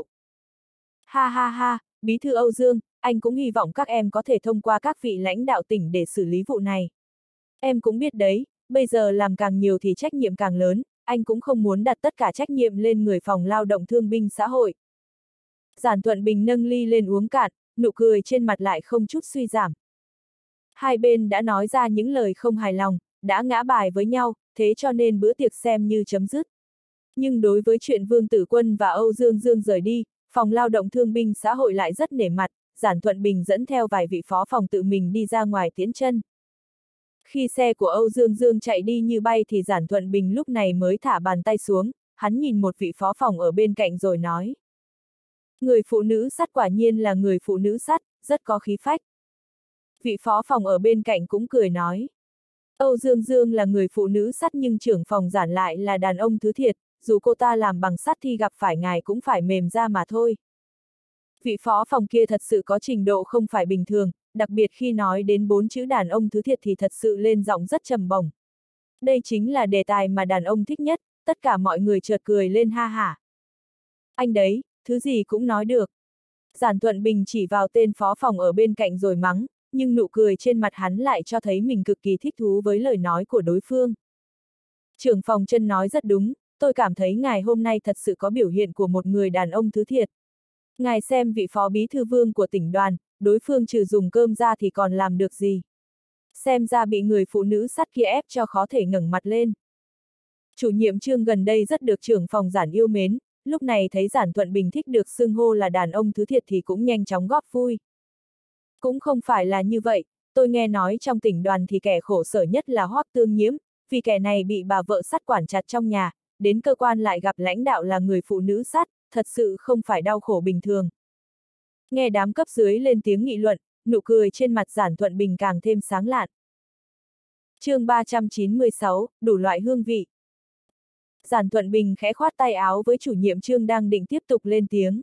Ha ha ha, bí thư Âu Dương, anh cũng hy vọng các em có thể thông qua các vị lãnh đạo tỉnh để xử lý vụ này. Em cũng biết đấy, bây giờ làm càng nhiều thì trách nhiệm càng lớn, anh cũng không muốn đặt tất cả trách nhiệm lên người phòng lao động thương binh xã hội. Giản Thuận Bình nâng ly lên uống cạn, nụ cười trên mặt lại không chút suy giảm. Hai bên đã nói ra những lời không hài lòng, đã ngã bài với nhau, thế cho nên bữa tiệc xem như chấm dứt. Nhưng đối với chuyện Vương Tử Quân và Âu Dương Dương rời đi, phòng lao động thương binh xã hội lại rất nể mặt, Giản Thuận Bình dẫn theo vài vị phó phòng tự mình đi ra ngoài tiễn chân. Khi xe của Âu Dương Dương chạy đi như bay thì Giản Thuận Bình lúc này mới thả bàn tay xuống, hắn nhìn một vị phó phòng ở bên cạnh rồi nói. Người phụ nữ sắt quả nhiên là người phụ nữ sắt, rất có khí phách. Vị phó phòng ở bên cạnh cũng cười nói. Âu Dương Dương là người phụ nữ sắt nhưng trưởng phòng Giản lại là đàn ông thứ thiệt, dù cô ta làm bằng sắt thì gặp phải ngài cũng phải mềm ra mà thôi. Vị phó phòng kia thật sự có trình độ không phải bình thường, đặc biệt khi nói đến 4 chữ đàn ông thứ thiệt thì thật sự lên giọng rất trầm bổng. Đây chính là đề tài mà đàn ông thích nhất, tất cả mọi người chợt cười lên ha hả. Anh đấy, thứ gì cũng nói được. Giản Thuận Bình chỉ vào tên phó phòng ở bên cạnh rồi mắng, nhưng nụ cười trên mặt hắn lại cho thấy mình cực kỳ thích thú với lời nói của đối phương. Trưởng phòng Chân nói rất đúng, tôi cảm thấy ngài hôm nay thật sự có biểu hiện của một người đàn ông thứ thiệt. Ngài xem vị phó bí thư Vương của tỉnh đoàn, đối phương trừ dùng cơm ra thì còn làm được gì. Xem ra bị người phụ nữ sắt kia ép cho khó thể ngẩng mặt lên. Chủ nhiệm Trương gần đây rất được trưởng phòng Giản yêu mến, lúc này thấy Giản Thuận Bình thích được xưng hô là đàn ông thứ thiệt thì cũng nhanh chóng góp vui. Cũng không phải là như vậy, tôi nghe nói trong tỉnh đoàn thì kẻ khổ sở nhất là Hoắc Tương Nhiễm, vì kẻ này bị bà vợ sắt quản chặt trong nhà, đến cơ quan lại gặp lãnh đạo là người phụ nữ sắt, thật sự không phải đau khổ bình thường. Nghe đám cấp dưới lên tiếng nghị luận, nụ cười trên mặt Giản Thuận Bình càng thêm sáng lạn. Chương 396, đủ loại hương vị. Giản Thuận Bình khẽ khoát tay áo với chủ nhiệm Trương đang định tiếp tục lên tiếng.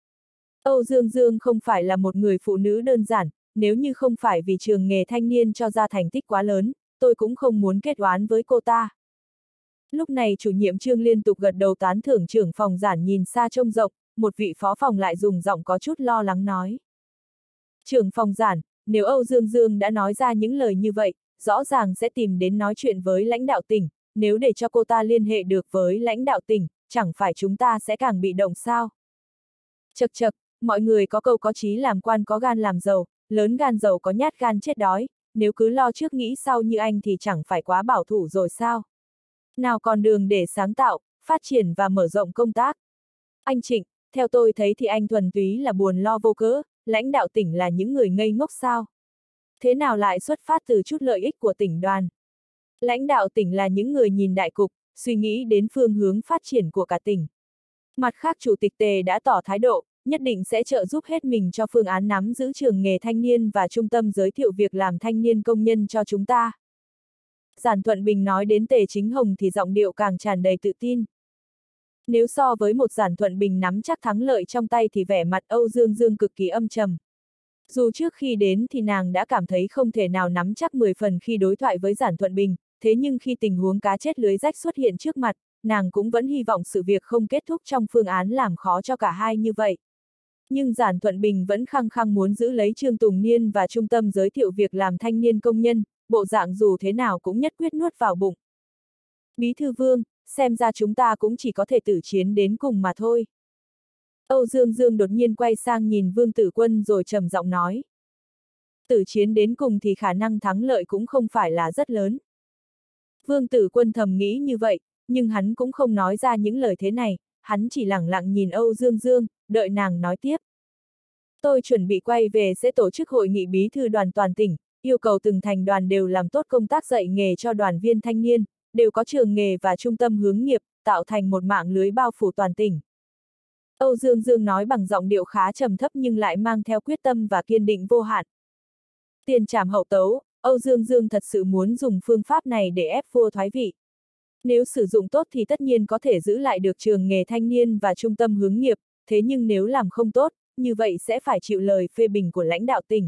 Âu Dương Dương không phải là một người phụ nữ đơn giản, nếu như không phải vì trường nghề thanh niên cho ra thành tích quá lớn, tôi cũng không muốn kết oán với cô ta. Lúc này chủ nhiệm Trương liên tục gật đầu tán thưởng trưởng phòng Giản nhìn xa trông rộng, một vị phó phòng lại dùng giọng có chút lo lắng nói. Trưởng phòng Giản, nếu Âu Dương Dương đã nói ra những lời như vậy, rõ ràng sẽ tìm đến nói chuyện với lãnh đạo tỉnh, nếu để cho cô ta liên hệ được với lãnh đạo tỉnh, chẳng phải chúng ta sẽ càng bị động sao? Chậc chậc, mọi người có câu có chí làm quan có gan làm giàu, lớn gan giàu có nhát gan chết đói, nếu cứ lo trước nghĩ sau như anh thì chẳng phải quá bảo thủ rồi sao? Nào còn đường để sáng tạo, phát triển và mở rộng công tác. Anh Trịnh, theo tôi thấy thì anh thuần túy là buồn lo vô cớ, lãnh đạo tỉnh là những người ngây ngốc sao? Thế nào lại xuất phát từ chút lợi ích của tỉnh đoàn? Lãnh đạo tỉnh là những người nhìn đại cục, suy nghĩ đến phương hướng phát triển của cả tỉnh. Mặt khác Chủ tịch Tề đã tỏ thái độ, nhất định sẽ trợ giúp hết mình cho phương án nắm giữ trường nghề thanh niên và trung tâm giới thiệu việc làm thanh niên công nhân cho chúng ta. Giản Thuận Bình nói đến Tề Chính Hồng thì giọng điệu càng tràn đầy tự tin. Nếu so với một Giản Thuận Bình nắm chắc thắng lợi trong tay thì vẻ mặt Âu Dương Dương cực kỳ âm trầm. Dù trước khi đến thì nàng đã cảm thấy không thể nào nắm chắc 10 phần khi đối thoại với Giản Thuận Bình, thế nhưng khi tình huống cá chết lưới rách xuất hiện trước mặt, nàng cũng vẫn hy vọng sự việc không kết thúc trong phương án làm khó cho cả hai như vậy. Nhưng Giản Thuận Bình vẫn khăng khăng muốn giữ lấy Trương Tùng Niên và trung tâm giới thiệu việc làm thanh niên công nhân, bộ dạng dù thế nào cũng nhất quyết nuốt vào bụng. Bí thư Vương, xem ra chúng ta cũng chỉ có thể tử chiến đến cùng mà thôi. Âu Dương Dương đột nhiên quay sang nhìn Vương Tử Quân rồi trầm giọng nói. Tử chiến đến cùng thì khả năng thắng lợi cũng không phải là rất lớn. Vương Tử Quân thầm nghĩ như vậy, nhưng hắn cũng không nói ra những lời thế này, hắn chỉ lẳng lặng nhìn Âu Dương Dương, đợi nàng nói tiếp. Tôi chuẩn bị quay về sẽ tổ chức hội nghị bí thư đoàn toàn tỉnh, yêu cầu từng thành đoàn đều làm tốt công tác dạy nghề cho đoàn viên thanh niên, đều có trường nghề và trung tâm hướng nghiệp, tạo thành một mạng lưới bao phủ toàn tỉnh. Âu Dương Dương nói bằng giọng điệu khá trầm thấp nhưng lại mang theo quyết tâm và kiên định vô hạn. Tiền trảm hậu tấu, Âu Dương Dương thật sự muốn dùng phương pháp này để ép vua thoái vị. Nếu sử dụng tốt thì tất nhiên có thể giữ lại được trường nghề thanh niên và trung tâm hướng nghiệp, thế nhưng nếu làm không tốt, như vậy sẽ phải chịu lời phê bình của lãnh đạo tỉnh.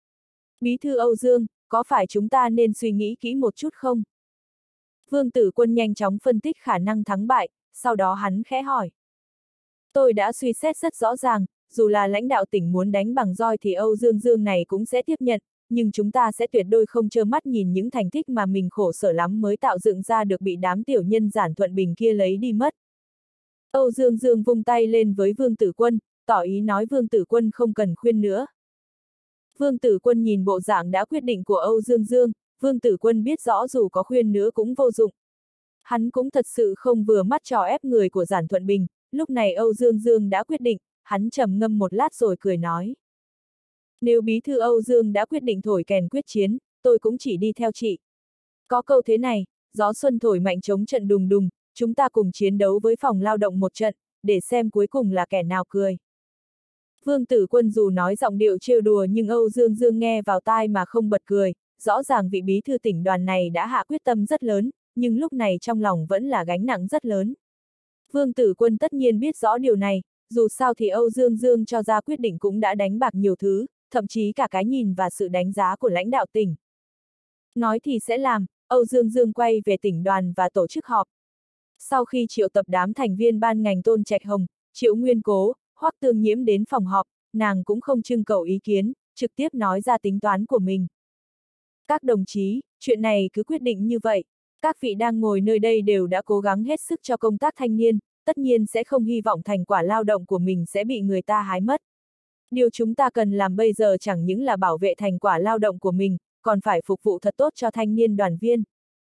Bí thư Âu Dương, có phải chúng ta nên suy nghĩ kỹ một chút không? Vương Tử Quân nhanh chóng phân tích khả năng thắng bại, sau đó hắn khẽ hỏi. Tôi đã suy xét rất rõ ràng, dù là lãnh đạo tỉnh muốn đánh bằng roi thì Âu Dương Dương này cũng sẽ tiếp nhận, nhưng chúng ta sẽ tuyệt đối không trơ mắt nhìn những thành tích mà mình khổ sở lắm mới tạo dựng ra được bị đám tiểu nhân Giản Thuận Bình kia lấy đi mất. Âu Dương Dương vung tay lên với Vương Tử Quân, tỏ ý nói Vương Tử Quân không cần khuyên nữa. Vương Tử Quân nhìn bộ dạng đã quyết định của Âu Dương Dương, Vương Tử Quân biết rõ dù có khuyên nữa cũng vô dụng. Hắn cũng thật sự không vừa mắt trò ép người của Giản Thuận Bình, lúc này Âu Dương Dương đã quyết định, hắn trầm ngâm một lát rồi cười nói. Nếu bí thư Âu Dương đã quyết định thổi kèn quyết chiến, tôi cũng chỉ đi theo chị. Có câu thế này, gió xuân thổi mạnh chống trận đùng đùng, chúng ta cùng chiến đấu với phòng lao động một trận, để xem cuối cùng là kẻ nào cười. Vương Tử Quân dù nói giọng điệu trêu đùa nhưng Âu Dương Dương nghe vào tai mà không bật cười, rõ ràng vị bí thư tỉnh đoàn này đã hạ quyết tâm rất lớn, nhưng lúc này trong lòng vẫn là gánh nặng rất lớn. Vương Tử Quân tất nhiên biết rõ điều này, dù sao thì Âu Dương Dương cho ra quyết định cũng đã đánh bạc nhiều thứ, thậm chí cả cái nhìn và sự đánh giá của lãnh đạo tỉnh. Nói thì sẽ làm, Âu Dương Dương quay về tỉnh đoàn và tổ chức họp. Sau khi triệu tập đám thành viên ban ngành Tôn Trạch Hồng, Triệu Nguyên Cố, Hoắc Tương Nhiễm đến phòng họp, nàng cũng không trưng cầu ý kiến, trực tiếp nói ra tính toán của mình. Các đồng chí, chuyện này cứ quyết định như vậy. Các vị đang ngồi nơi đây đều đã cố gắng hết sức cho công tác thanh niên, tất nhiên sẽ không hy vọng thành quả lao động của mình sẽ bị người ta hái mất. Điều chúng ta cần làm bây giờ chẳng những là bảo vệ thành quả lao động của mình, còn phải phục vụ thật tốt cho thanh niên đoàn viên.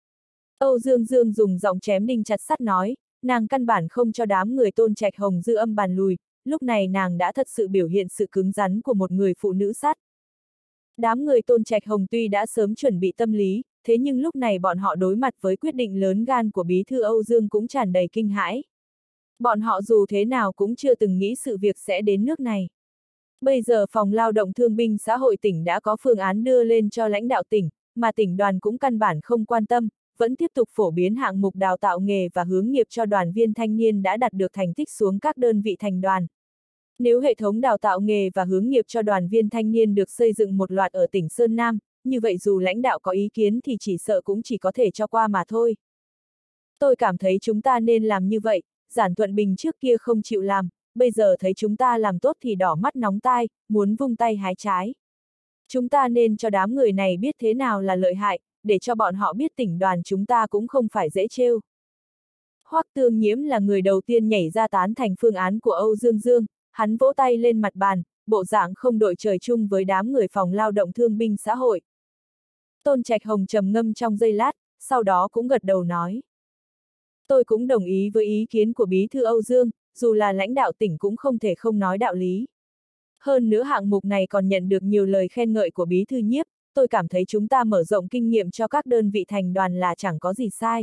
Âu Dương Dương dùng giọng chém đinh chặt sắt nói, nàng căn bản không cho đám người Tôn Trạch Hồng dư âm bàn lùi, lúc này nàng đã thật sự biểu hiện sự cứng rắn của một người phụ nữ sắt. Đám người Tôn Trạch Hồng tuy đã sớm chuẩn bị tâm lý, thế nhưng lúc này bọn họ đối mặt với quyết định lớn gan của bí thư Âu Dương cũng tràn đầy kinh hãi. Bọn họ dù thế nào cũng chưa từng nghĩ sự việc sẽ đến nước này. Bây giờ Phòng Lao động Thương binh Xã hội tỉnh đã có phương án đưa lên cho lãnh đạo tỉnh, mà tỉnh đoàn cũng căn bản không quan tâm, vẫn tiếp tục phổ biến hạng mục đào tạo nghề và hướng nghiệp cho đoàn viên thanh niên đã đạt được thành tích xuống các đơn vị thành đoàn. Nếu hệ thống đào tạo nghề và hướng nghiệp cho đoàn viên thanh niên được xây dựng một loạt ở tỉnh Sơn Nam, như vậy dù lãnh đạo có ý kiến thì chỉ sợ cũng chỉ có thể cho qua mà thôi. Tôi cảm thấy chúng ta nên làm như vậy, Giản Thuận Bình trước kia không chịu làm, bây giờ thấy chúng ta làm tốt thì đỏ mắt nóng tai, muốn vung tay hái trái. Chúng ta nên cho đám người này biết thế nào là lợi hại, để cho bọn họ biết tỉnh đoàn chúng ta cũng không phải dễ trêu. Hoắc Tương Nhiễm là người đầu tiên nhảy ra tán thành phương án của Âu Dương Dương, hắn vỗ tay lên mặt bàn, bộ dạng không đội trời chung với đám người phòng lao động thương binh xã hội. Tôn Trạch Hồng trầm ngâm trong giây lát, sau đó cũng gật đầu nói. Tôi cũng đồng ý với ý kiến của Bí thư Âu Dương, dù là lãnh đạo tỉnh cũng không thể không nói đạo lý. Hơn nữa hạng mục này còn nhận được nhiều lời khen ngợi của Bí thư Nhiếp, tôi cảm thấy chúng ta mở rộng kinh nghiệm cho các đơn vị thành đoàn là chẳng có gì sai.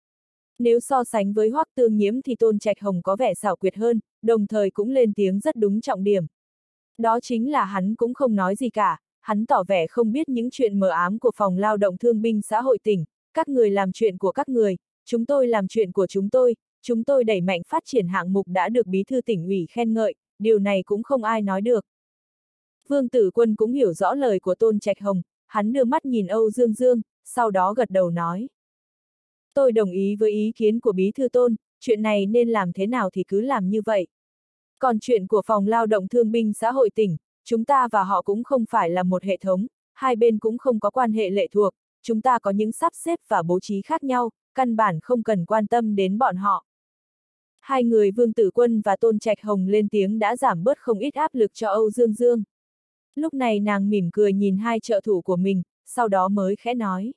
Nếu so sánh với Hoắc Tương Nhiễm thì Tôn Trạch Hồng có vẻ xảo quyệt hơn, đồng thời cũng lên tiếng rất đúng trọng điểm. Đó chính là hắn cũng không nói gì cả, hắn tỏ vẻ không biết những chuyện mờ ám của phòng lao động thương binh xã hội tỉnh, các người làm chuyện của các người, chúng tôi làm chuyện của chúng tôi đẩy mạnh phát triển hạng mục đã được bí thư tỉnh ủy khen ngợi, điều này cũng không ai nói được. Vương Tử Quân cũng hiểu rõ lời của Tôn Trạch Hồng, hắn đưa mắt nhìn Âu Dương Dương, sau đó gật đầu nói. Tôi đồng ý với ý kiến của bí thư Tôn, chuyện này nên làm thế nào thì cứ làm như vậy. Còn chuyện của phòng lao động thương binh xã hội tỉnh, chúng ta và họ cũng không phải là một hệ thống, hai bên cũng không có quan hệ lệ thuộc, chúng ta có những sắp xếp và bố trí khác nhau, căn bản không cần quan tâm đến bọn họ. Hai người Vương Tử Quân và Tôn Trạch Hồng lên tiếng đã giảm bớt không ít áp lực cho Âu Dương Dương. Lúc này nàng mỉm cười nhìn hai trợ thủ của mình, sau đó mới khẽ nói.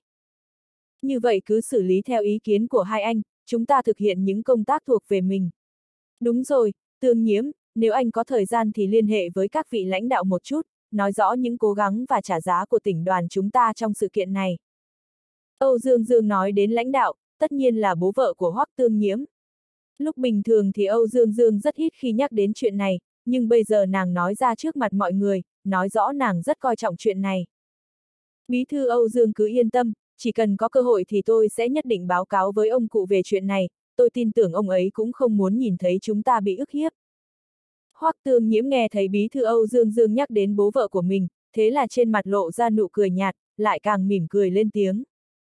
Như vậy cứ xử lý theo ý kiến của hai anh, chúng ta thực hiện những công tác thuộc về mình. Đúng rồi, Tương Nhiễm, nếu anh có thời gian thì liên hệ với các vị lãnh đạo một chút, nói rõ những cố gắng và trả giá của tỉnh đoàn chúng ta trong sự kiện này. Âu Dương Dương nói đến lãnh đạo, tất nhiên là bố vợ của Hoắc Tương Nhiễm. Lúc bình thường thì Âu Dương Dương rất ít khi nhắc đến chuyện này, nhưng bây giờ nàng nói ra trước mặt mọi người, nói rõ nàng rất coi trọng chuyện này. Bí thư Âu Dương cứ yên tâm, chỉ cần có cơ hội thì tôi sẽ nhất định báo cáo với ông cụ về chuyện này, tôi tin tưởng ông ấy cũng không muốn nhìn thấy chúng ta bị ức hiếp. Hoắc Tương Nhiễm nghe thấy bí thư Âu Dương Dương nhắc đến bố vợ của mình, thế là trên mặt lộ ra nụ cười nhạt, lại càng mỉm cười lên tiếng.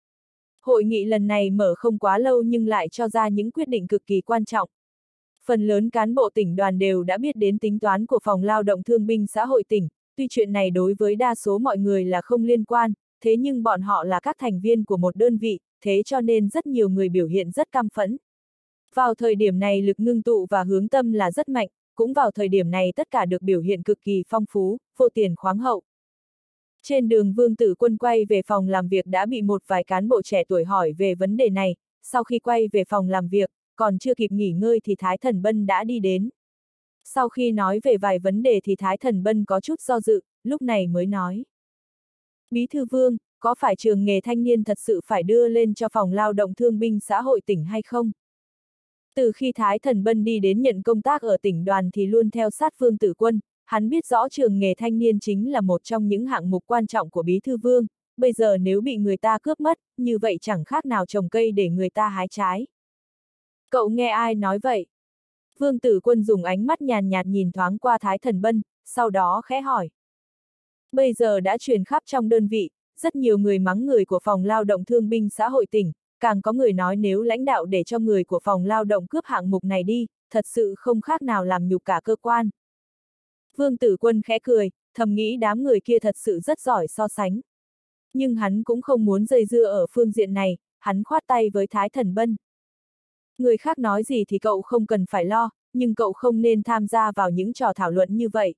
Hội nghị lần này mở không quá lâu nhưng lại cho ra những quyết định cực kỳ quan trọng. Phần lớn cán bộ tỉnh đoàn đều đã biết đến tính toán của phòng lao động thương binh xã hội tỉnh, tuy chuyện này đối với đa số mọi người là không liên quan, thế nhưng bọn họ là các thành viên của một đơn vị, thế cho nên rất nhiều người biểu hiện rất căm phẫn. Vào thời điểm này lực ngưng tụ và hướng tâm là rất mạnh, cũng vào thời điểm này tất cả được biểu hiện cực kỳ phong phú, vô tiền khoáng hậu. Trên đường Vương Tử Quân quay về phòng làm việc đã bị một vài cán bộ trẻ tuổi hỏi về vấn đề này, sau khi quay về phòng làm việc, còn chưa kịp nghỉ ngơi thì Thái Thần Bân đã đi đến. Sau khi nói về vài vấn đề thì Thái Thần Bân có chút do dự, lúc này mới nói. Bí thư Vương, có phải trường nghề thanh niên thật sự phải đưa lên cho phòng lao động thương binh xã hội tỉnh hay không? Từ khi Thái Thần Bân đi đến nhận công tác ở tỉnh đoàn thì luôn theo sát Vương Tử Quân, hắn biết rõ trường nghề thanh niên chính là một trong những hạng mục quan trọng của Bí thư Vương, bây giờ nếu bị người ta cướp mất, như vậy chẳng khác nào trồng cây để người ta hái trái. Cậu nghe ai nói vậy? Vương Tử Quân dùng ánh mắt nhàn nhạt nhìn thoáng qua Thái Thần Bân, sau đó khẽ hỏi. Bây giờ đã truyền khắp trong đơn vị, rất nhiều người mắng người của phòng lao động thương binh xã hội tỉnh, càng có người nói nếu lãnh đạo để cho người của phòng lao động cướp hạng mục này đi, thật sự không khác nào làm nhục cả cơ quan. Vương Tử Quân khẽ cười, thầm nghĩ đám người kia thật sự rất giỏi so sánh. Nhưng hắn cũng không muốn dây dưa ở phương diện này, hắn khoát tay với Thái Thần Bân. Người khác nói gì thì cậu không cần phải lo, nhưng cậu không nên tham gia vào những trò thảo luận như vậy.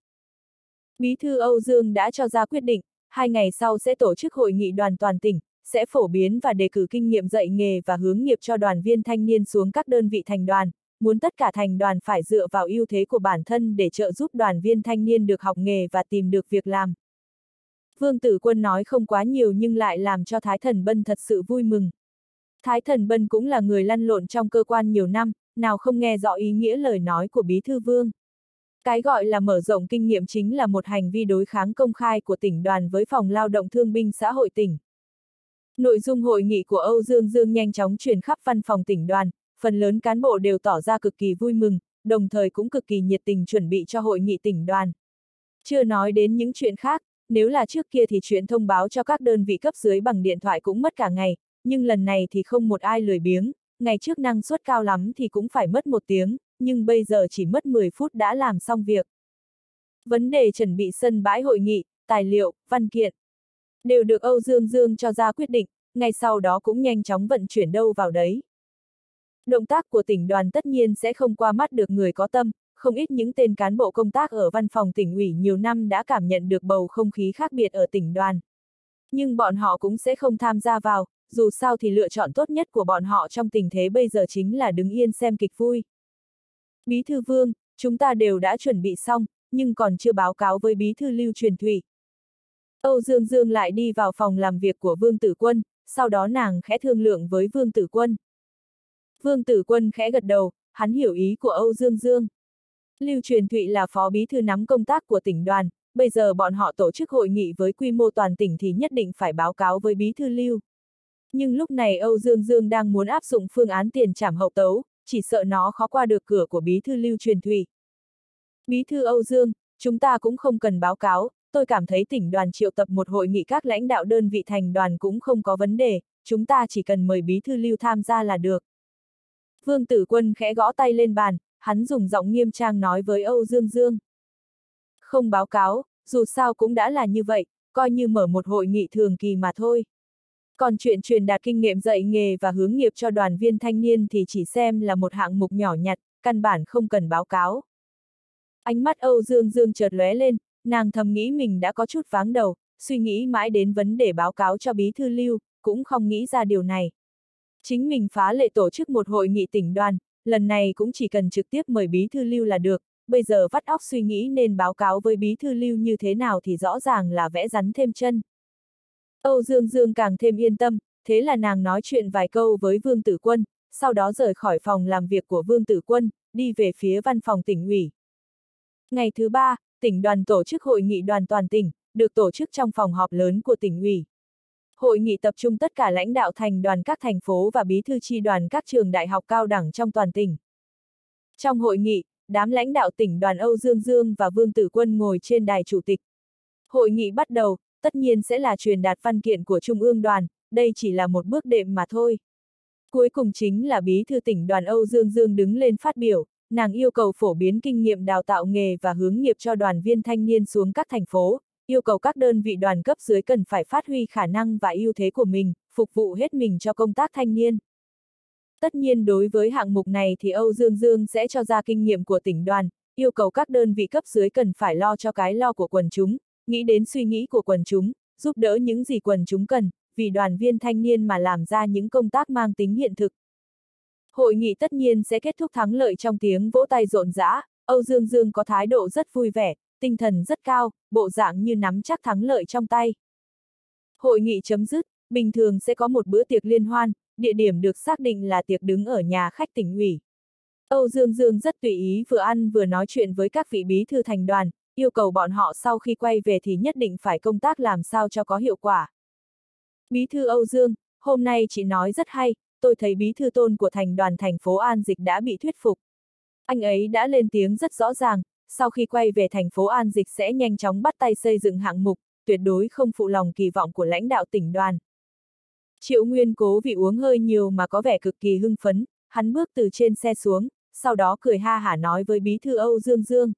Bí thư Âu Dương đã cho ra quyết định, 2 ngày sau sẽ tổ chức hội nghị đoàn toàn tỉnh, sẽ phổ biến và đề cử kinh nghiệm dạy nghề và hướng nghiệp cho đoàn viên thanh niên xuống các đơn vị thành đoàn, muốn tất cả thành đoàn phải dựa vào ưu thế của bản thân để trợ giúp đoàn viên thanh niên được học nghề và tìm được việc làm. Vương Tử Quân nói không quá nhiều nhưng lại làm cho Thái Thần Bân thật sự vui mừng. Thái Thần Bân cũng là người lăn lộn trong cơ quan nhiều năm, nào không nghe rõ ý nghĩa lời nói của Bí thư Vương. Cái gọi là mở rộng kinh nghiệm chính là một hành vi đối kháng công khai của tỉnh đoàn với phòng lao động thương binh xã hội tỉnh. Nội dung hội nghị của Âu Dương Dương nhanh chóng truyền khắp văn phòng tỉnh đoàn, phần lớn cán bộ đều tỏ ra cực kỳ vui mừng, đồng thời cũng cực kỳ nhiệt tình chuẩn bị cho hội nghị tỉnh đoàn. Chưa nói đến những chuyện khác, nếu là trước kia thì chuyện thông báo cho các đơn vị cấp dưới bằng điện thoại cũng mất cả ngày, nhưng lần này thì không một ai lười biếng, ngày trước năng suất cao lắm thì cũng phải mất 1 tiếng, nhưng bây giờ chỉ mất 10 phút đã làm xong việc. Vấn đề chuẩn bị sân bãi hội nghị, tài liệu, văn kiện. Đều được Âu Dương Dương cho ra quyết định, ngay sau đó cũng nhanh chóng vận chuyển đâu vào đấy. Động tác của tỉnh đoàn tất nhiên sẽ không qua mắt được người có tâm, không ít những tên cán bộ công tác ở văn phòng tỉnh ủy nhiều năm đã cảm nhận được bầu không khí khác biệt ở tỉnh đoàn. Nhưng bọn họ cũng sẽ không tham gia vào, dù sao thì lựa chọn tốt nhất của bọn họ trong tình thế bây giờ chính là đứng yên xem kịch vui. Bí thư Vương, chúng ta đều đã chuẩn bị xong, nhưng còn chưa báo cáo với bí thư Lưu Truyền Thủy. Âu Dương Dương lại đi vào phòng làm việc của Vương Tử Quân, sau đó nàng khẽ thương lượng với Vương Tử Quân. Vương Tử Quân khẽ gật đầu, hắn hiểu ý của Âu Dương Dương. Lưu Truyền Thụy là phó bí thư nắm công tác của tỉnh đoàn, bây giờ bọn họ tổ chức hội nghị với quy mô toàn tỉnh thì nhất định phải báo cáo với bí thư Lưu. Nhưng lúc này Âu Dương Dương đang muốn áp dụng phương án tiền trảm hậu tấu, chỉ sợ nó khó qua được cửa của bí thư Lưu Truyền Thụy. Bí thư Âu Dương, chúng ta cũng không cần báo cáo, tôi cảm thấy tỉnh đoàn triệu tập một hội nghị các lãnh đạo đơn vị thành đoàn cũng không có vấn đề, chúng ta chỉ cần mời bí thư Lưu tham gia là được. Vương Tử Quân khẽ gõ tay lên bàn, hắn dùng giọng nghiêm trang nói với Âu Dương Dương. Không báo cáo, dù sao cũng đã là như vậy, coi như mở một hội nghị thường kỳ mà thôi. Còn chuyện truyền đạt kinh nghiệm dạy nghề và hướng nghiệp cho đoàn viên thanh niên thì chỉ xem là một hạng mục nhỏ nhặt, căn bản không cần báo cáo. Ánh mắt Âu Dương Dương chợt lóe lên, nàng thầm nghĩ mình đã có chút váng đầu, suy nghĩ mãi đến vấn đề báo cáo cho bí thư Lưu, cũng không nghĩ ra điều này. Chính mình phá lệ tổ chức một hội nghị tỉnh đoàn, lần này cũng chỉ cần trực tiếp mời bí thư Lưu là được, bây giờ vắt óc suy nghĩ nên báo cáo với bí thư Lưu như thế nào thì rõ ràng là vẽ rắn thêm chân. Âu Dương Dương càng thêm yên tâm, thế là nàng nói chuyện vài câu với Vương Tử Quân, sau đó rời khỏi phòng làm việc của Vương Tử Quân, đi về phía văn phòng tỉnh ủy. Ngày thứ ba, tỉnh đoàn tổ chức hội nghị đoàn toàn tỉnh, được tổ chức trong phòng họp lớn của tỉnh ủy. Hội nghị tập trung tất cả lãnh đạo thành đoàn các thành phố và bí thư chi đoàn các trường đại học cao đẳng trong toàn tỉnh. Trong hội nghị, đám lãnh đạo tỉnh đoàn Âu Dương Dương và Vương Tử Quân ngồi trên đài chủ tịch. Hội nghị bắt đầu, tất nhiên sẽ là truyền đạt văn kiện của Trung ương đoàn, đây chỉ là một bước đệm mà thôi. Cuối cùng chính là bí thư tỉnh đoàn Âu Dương Dương đứng lên phát biểu, nàng yêu cầu phổ biến kinh nghiệm đào tạo nghề và hướng nghiệp cho đoàn viên thanh niên xuống các thành phố, yêu cầu các đơn vị đoàn cấp dưới cần phải phát huy khả năng và ưu thế của mình, phục vụ hết mình cho công tác thanh niên. Tất nhiên đối với hạng mục này thì Âu Dương Dương sẽ cho ra kinh nghiệm của tỉnh đoàn, yêu cầu các đơn vị cấp dưới cần phải lo cho cái lo của quần chúng, nghĩ đến suy nghĩ của quần chúng, giúp đỡ những gì quần chúng cần, vì đoàn viên thanh niên mà làm ra những công tác mang tính hiện thực. Hội nghị tất nhiên sẽ kết thúc thắng lợi trong tiếng vỗ tay rộn rã, Âu Dương Dương có thái độ rất vui vẻ, tinh thần rất cao, bộ dạng như nắm chắc thắng lợi trong tay. Hội nghị chấm dứt, bình thường sẽ có một bữa tiệc liên hoan, địa điểm được xác định là tiệc đứng ở nhà khách tỉnh ủy. Âu Dương Dương rất tùy ý vừa ăn vừa nói chuyện với các vị bí thư thành đoàn, yêu cầu bọn họ sau khi quay về thì nhất định phải công tác làm sao cho có hiệu quả. Bí thư Âu Dương, hôm nay chị nói rất hay, tôi thấy bí thư Tôn của thành đoàn thành phố An Dịch đã bị thuyết phục. Anh ấy đã lên tiếng rất rõ ràng, sau khi quay về thành phố An Dịch sẽ nhanh chóng bắt tay xây dựng hạng mục, tuyệt đối không phụ lòng kỳ vọng của lãnh đạo tỉnh đoàn. Triệu Nguyên Cố vì uống hơi nhiều mà có vẻ cực kỳ hưng phấn, hắn bước từ trên xe xuống, sau đó cười ha hả nói với bí thư Âu Dương Dương.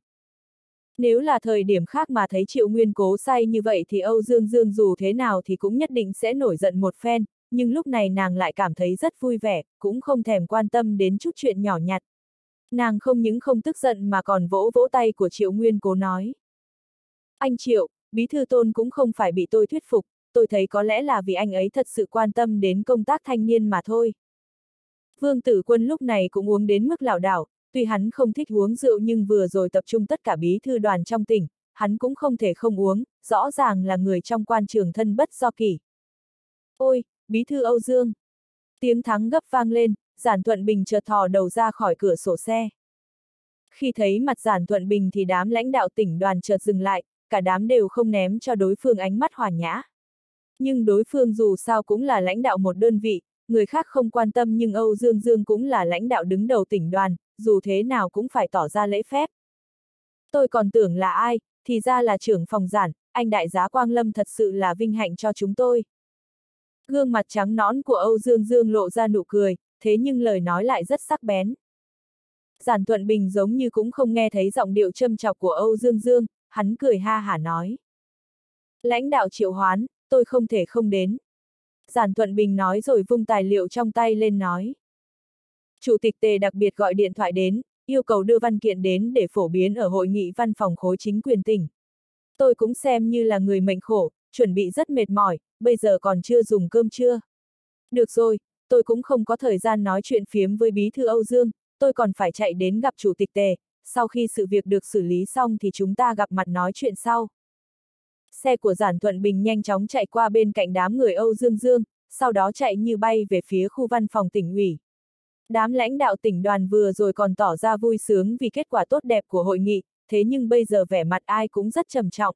Nếu là thời điểm khác mà thấy Triệu Nguyên Cố say như vậy thì Âu Dương Dương dù thế nào thì cũng nhất định sẽ nổi giận một phen, nhưng lúc này nàng lại cảm thấy rất vui vẻ, cũng không thèm quan tâm đến chút chuyện nhỏ nhặt. Nàng không những không tức giận mà còn vỗ vỗ tay của Triệu Nguyên Cố nói. Anh Triệu, bí thư Tôn cũng không phải bị tôi thuyết phục, tôi thấy có lẽ là vì anh ấy thật sự quan tâm đến công tác thanh niên mà thôi. Vương Tử Quân lúc này cũng uống đến mức lảo đảo, tuy hắn không thích uống rượu nhưng vừa rồi tập trung tất cả bí thư đoàn trong tỉnh, hắn cũng không thể không uống, rõ ràng là người trong quan trường thân bất do kỷ. Ôi, bí thư Âu Dương! Tiếng thắng gấp vang lên, Giản Thuận Bình chợt thò đầu ra khỏi cửa sổ xe. Khi thấy mặt Giản Thuận Bình thì đám lãnh đạo tỉnh đoàn chợt dừng lại, cả đám đều không ném cho đối phương ánh mắt hòa nhã. Nhưng đối phương dù sao cũng là lãnh đạo một đơn vị, người khác không quan tâm nhưng Âu Dương Dương cũng là lãnh đạo đứng đầu tỉnh đoàn, dù thế nào cũng phải tỏ ra lễ phép. Tôi còn tưởng là ai, thì ra là trưởng phòng Giản, anh đại giá Quang Lâm thật sự là vinh hạnh cho chúng tôi. Gương mặt trắng nõn của Âu Dương Dương lộ ra nụ cười, thế nhưng lời nói lại rất sắc bén. Giản Thuận Bình giống như cũng không nghe thấy giọng điệu châm chọc của Âu Dương Dương, hắn cười ha hả nói. Lãnh đạo triệu hoán, tôi không thể không đến. Giản Thuận Bình nói rồi vung tài liệu trong tay lên nói. Chủ tịch Tề đặc biệt gọi điện thoại đến, yêu cầu đưa văn kiện đến để phổ biến ở hội nghị văn phòng khối chính quyền tỉnh. Tôi cũng xem như là người mệnh khổ, chuẩn bị rất mệt mỏi, bây giờ còn chưa dùng cơm trưa. Được rồi, tôi cũng không có thời gian nói chuyện phiếm với bí thư Âu Dương, tôi còn phải chạy đến gặp chủ tịch Tề, sau khi sự việc được xử lý xong thì chúng ta gặp mặt nói chuyện sau. Xe của Giản Thuận Bình nhanh chóng chạy qua bên cạnh đám người Âu Dương Dương, sau đó chạy như bay về phía khu văn phòng tỉnh ủy. Đám lãnh đạo tỉnh đoàn vừa rồi còn tỏ ra vui sướng vì kết quả tốt đẹp của hội nghị, thế nhưng bây giờ vẻ mặt ai cũng rất trầm trọng.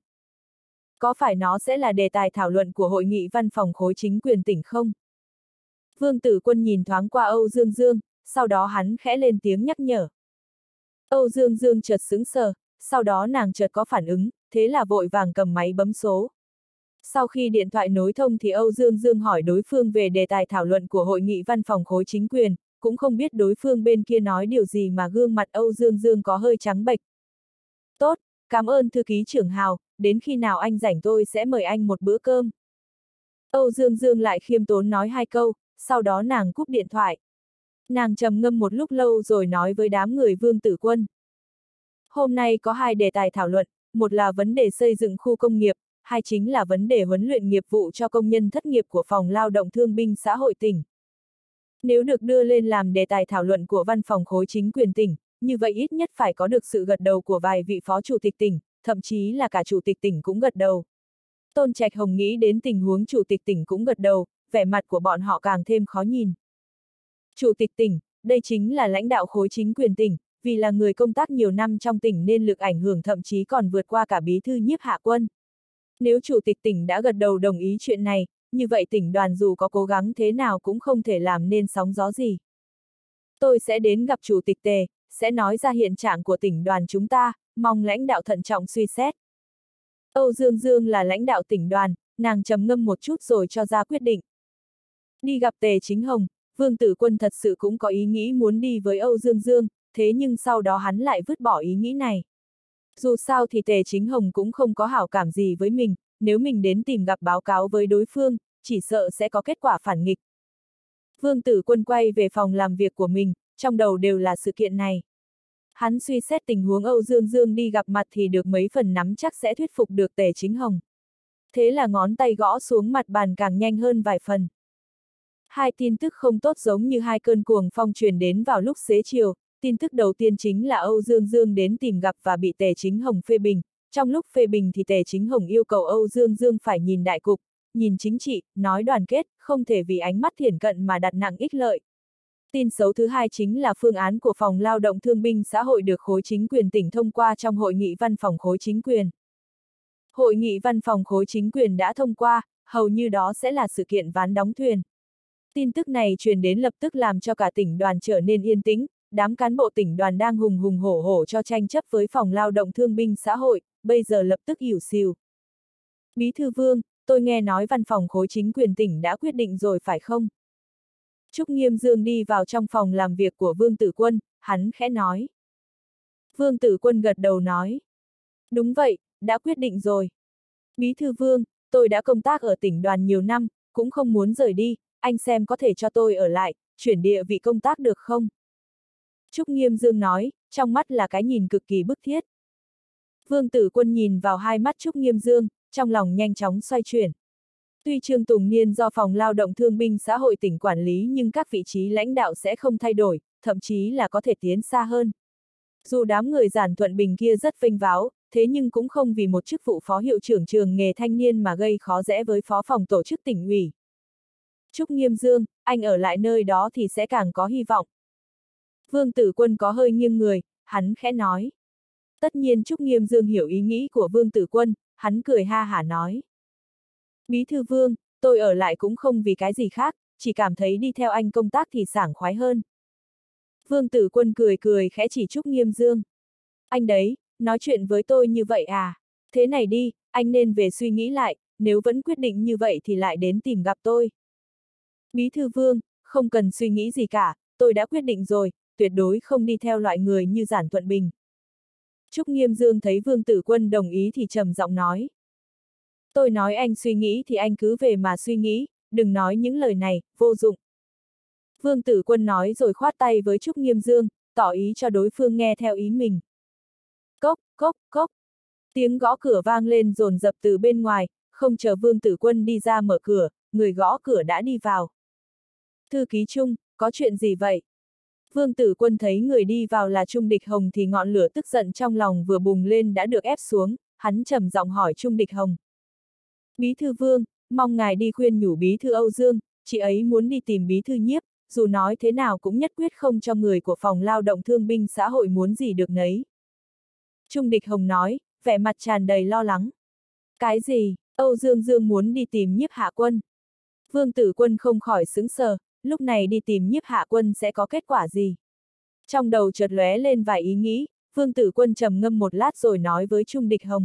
Có phải nó sẽ là đề tài thảo luận của hội nghị văn phòng khối chính quyền tỉnh không? Vương Tử Quân nhìn thoáng qua Âu Dương Dương, sau đó hắn khẽ lên tiếng nhắc nhở. Âu Dương Dương chợt sững sờ, sau đó nàng chợt có phản ứng, thế là vội vàng cầm máy bấm số. Sau khi điện thoại nối thông thì Âu Dương Dương hỏi đối phương về đề tài thảo luận của hội nghị văn phòng khối chính quyền, cũng không biết đối phương bên kia nói điều gì mà gương mặt Âu Dương Dương có hơi trắng bệch. Tốt, cảm ơn thư ký trưởng Hào, đến khi nào anh rảnh tôi sẽ mời anh một bữa cơm. Âu Dương Dương lại khiêm tốn nói hai câu, sau đó nàng cúp điện thoại. Nàng trầm ngâm một lúc lâu rồi nói với đám người Vương Tử Quân. Hôm nay có hai đề tài thảo luận, một là vấn đề xây dựng khu công nghiệp, hai chính là vấn đề huấn luyện nghiệp vụ cho công nhân thất nghiệp của Phòng Lao động Thương binh Xã hội tỉnh. Nếu được đưa lên làm đề tài thảo luận của văn phòng khối chính quyền tỉnh, như vậy ít nhất phải có được sự gật đầu của vài vị phó chủ tịch tỉnh, thậm chí là cả chủ tịch tỉnh cũng gật đầu. Tôn Trạch Hồng nghĩ đến tình huống chủ tịch tỉnh cũng gật đầu, vẻ mặt của bọn họ càng thêm khó nhìn. Chủ tịch tỉnh, đây chính là lãnh đạo khối chính quyền tỉnh, vì là người công tác nhiều năm trong tỉnh nên lực ảnh hưởng thậm chí còn vượt qua cả bí thư Nhiếp Hạ Quân. Nếu chủ tịch tỉnh đã gật đầu đồng ý chuyện này, như vậy tỉnh đoàn dù có cố gắng thế nào cũng không thể làm nên sóng gió gì. Tôi sẽ đến gặp chủ tịch Tề, sẽ nói ra hiện trạng của tỉnh đoàn chúng ta, mong lãnh đạo thận trọng suy xét. Âu Dương Dương là lãnh đạo tỉnh đoàn, nàng trầm ngâm một chút rồi cho ra quyết định. Đi gặp Tề Chính Hồng, Vương Tử Quân thật sự cũng có ý nghĩ muốn đi với Âu Dương Dương, thế nhưng sau đó hắn lại vứt bỏ ý nghĩ này. Dù sao thì Tề Chính Hồng cũng không có hảo cảm gì với mình, nếu mình đến tìm gặp báo cáo với đối phương, chỉ sợ sẽ có kết quả phản nghịch. Vương Tử Quân quay về phòng làm việc của mình, trong đầu đều là sự kiện này. Hắn suy xét tình huống Âu Dương Dương đi gặp mặt thì được mấy phần nắm chắc sẽ thuyết phục được Tề Chính Hồng. Thế là ngón tay gõ xuống mặt bàn càng nhanh hơn vài phần. Hai tin tức không tốt giống như hai cơn cuồng phong truyền đến vào lúc xế chiều. Tin tức đầu tiên chính là Âu Dương Dương đến tìm gặp và bị Tề Chính Hồng phê bình. Trong lúc phê bình thì Tề Chính Hồng yêu cầu Âu Dương Dương phải nhìn đại cục, nhìn chính trị, nói đoàn kết, không thể vì ánh mắt thiển cận mà đặt nặng ích lợi. Tin xấu thứ hai chính là phương án của Phòng Lao động Thương binh Xã hội được khối chính quyền tỉnh thông qua trong hội nghị văn phòng khối chính quyền. Hội nghị văn phòng khối chính quyền đã thông qua, hầu như đó sẽ là sự kiện ván đóng thuyền. Tin tức này truyền đến lập tức làm cho cả tỉnh đoàn trở nên yên tĩnh, đám cán bộ tỉnh đoàn đang hùng hùng hổ hổ cho tranh chấp với Phòng Lao động Thương binh Xã hội, bây giờ lập tức ỉu xìu. Bí thư Vương, tôi nghe nói văn phòng khối chính quyền tỉnh đã quyết định rồi phải không? Trúc Nghiêm Dương đi vào trong phòng làm việc của Vương Tử Quân, hắn khẽ nói. Vương Tử Quân gật đầu nói. Đúng vậy, đã quyết định rồi. Bí thư Vương, tôi đã công tác ở tỉnh đoàn nhiều năm, cũng không muốn rời đi, anh xem có thể cho tôi ở lại, chuyển địa vị công tác được không? Trúc Nghiêm Dương nói, trong mắt là cái nhìn cực kỳ bức thiết. Vương Tử Quân nhìn vào hai mắt Trúc Nghiêm Dương, trong lòng nhanh chóng xoay chuyển. Tuy Trương Tùng Niên do Phòng Lao động Thương binh Xã hội tỉnh quản lý nhưng các vị trí lãnh đạo sẽ không thay đổi, thậm chí là có thể tiến xa hơn. Dù đám người Giản Thuận Bình kia rất vênh váo, thế nhưng cũng không vì một chức vụ phó hiệu trưởng trường nghề thanh niên mà gây khó dễ với phó phòng tổ chức tỉnh ủy. Trúc Nghiêm Dương, anh ở lại nơi đó thì sẽ càng có hy vọng. Vương Tử Quân có hơi nghiêng người, hắn khẽ nói. Tất nhiên Trúc Nghiêm Dương hiểu ý nghĩ của Vương Tử Quân, hắn cười ha hả nói. Bí thư Vương, tôi ở lại cũng không vì cái gì khác, chỉ cảm thấy đi theo anh công tác thì sảng khoái hơn. Vương Tử Quân cười cười khẽ chỉ Trúc Nghiêm Dương. Anh đấy, nói chuyện với tôi như vậy à? Thế này đi, anh nên về suy nghĩ lại, nếu vẫn quyết định như vậy thì lại đến tìm gặp tôi. Bí thư Vương, không cần suy nghĩ gì cả, tôi đã quyết định rồi, tuyệt đối không đi theo loại người như Giản Thuận Bình. Trúc Nghiêm Dương thấy Vương Tử Quân đồng ý thì trầm giọng nói. Tôi nói anh suy nghĩ thì anh cứ về mà suy nghĩ, đừng nói những lời này, vô dụng. Vương Tử Quân nói rồi khoát tay với Trúc Nghiêm Dương, tỏ ý cho đối phương nghe theo ý mình. Cốc, cốc, cốc. Tiếng gõ cửa vang lên dồn dập từ bên ngoài, không chờ Vương Tử Quân đi ra mở cửa, người gõ cửa đã đi vào. Thư ký Trung, có chuyện gì vậy? Vương Tử Quân thấy người đi vào là Trung Địch Hồng thì ngọn lửa tức giận trong lòng vừa bùng lên đã được ép xuống, hắn trầm giọng hỏi Trung Địch Hồng. Bí thư Vương, mong ngài đi khuyên nhủ bí thư Âu Dương, chị ấy muốn đi tìm bí thư Nhiếp, dù nói thế nào cũng nhất quyết không cho người của phòng lao động thương binh xã hội muốn gì được nấy. Trung Địch Hồng nói, vẻ mặt tràn đầy lo lắng. Cái gì, Âu Dương Dương muốn đi tìm Nhiếp Hạ Quân? Vương Tử Quân không khỏi sững sờ, lúc này đi tìm Nhiếp Hạ Quân sẽ có kết quả gì? Trong đầu chợt lóe lên vài ý nghĩ, Vương Tử Quân trầm ngâm một lát rồi nói với Trung Địch Hồng.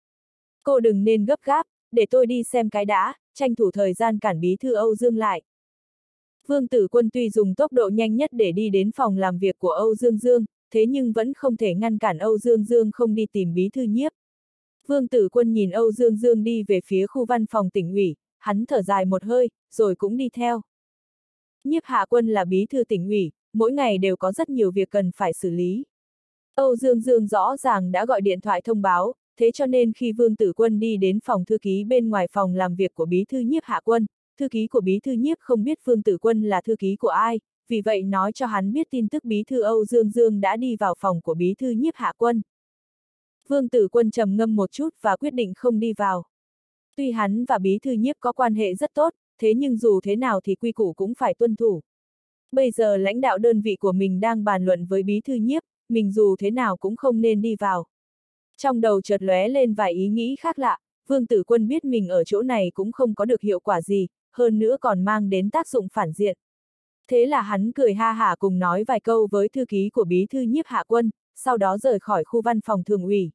Cô đừng nên gấp gáp, để tôi đi xem cái đã, tranh thủ thời gian cản bí thư Âu Dương lại. Vương Tử Quân tuy dùng tốc độ nhanh nhất để đi đến phòng làm việc của Âu Dương Dương, thế nhưng vẫn không thể ngăn cản Âu Dương Dương không đi tìm bí thư Nhiếp. Vương Tử Quân nhìn Âu Dương Dương đi về phía khu văn phòng tỉnh ủy, hắn thở dài một hơi, rồi cũng đi theo. Nhiếp Hạ Quân là bí thư tỉnh ủy, mỗi ngày đều có rất nhiều việc cần phải xử lý. Âu Dương Dương rõ ràng đã gọi điện thoại thông báo, thế cho nên khi Vương Tử Quân đi đến phòng thư ký bên ngoài phòng làm việc của bí thư Nhiếp Hạ Quân, thư ký của bí thư Nhiếp không biết Vương Tử Quân là thư ký của ai, vì vậy nói cho hắn biết tin tức bí thư Âu Dương Dương đã đi vào phòng của bí thư Nhiếp Hạ Quân. Vương Tử Quân trầm ngâm một chút và quyết định không đi vào. Tuy hắn và bí thư Nhiếp có quan hệ rất tốt, thế nhưng dù thế nào thì quy củ cũng phải tuân thủ. Bây giờ lãnh đạo đơn vị của mình đang bàn luận với bí thư Nhiếp, mình dù thế nào cũng không nên đi vào. Trong đầu chợt lóe lên vài ý nghĩ khác lạ, Vương Tử Quân biết mình ở chỗ này cũng không có được hiệu quả gì, hơn nữa còn mang đến tác dụng phản diện. Thế là hắn cười ha hả cùng nói vài câu với thư ký của bí thư Nhiếp Hạ Quân, sau đó rời khỏi khu văn phòng thường ủy.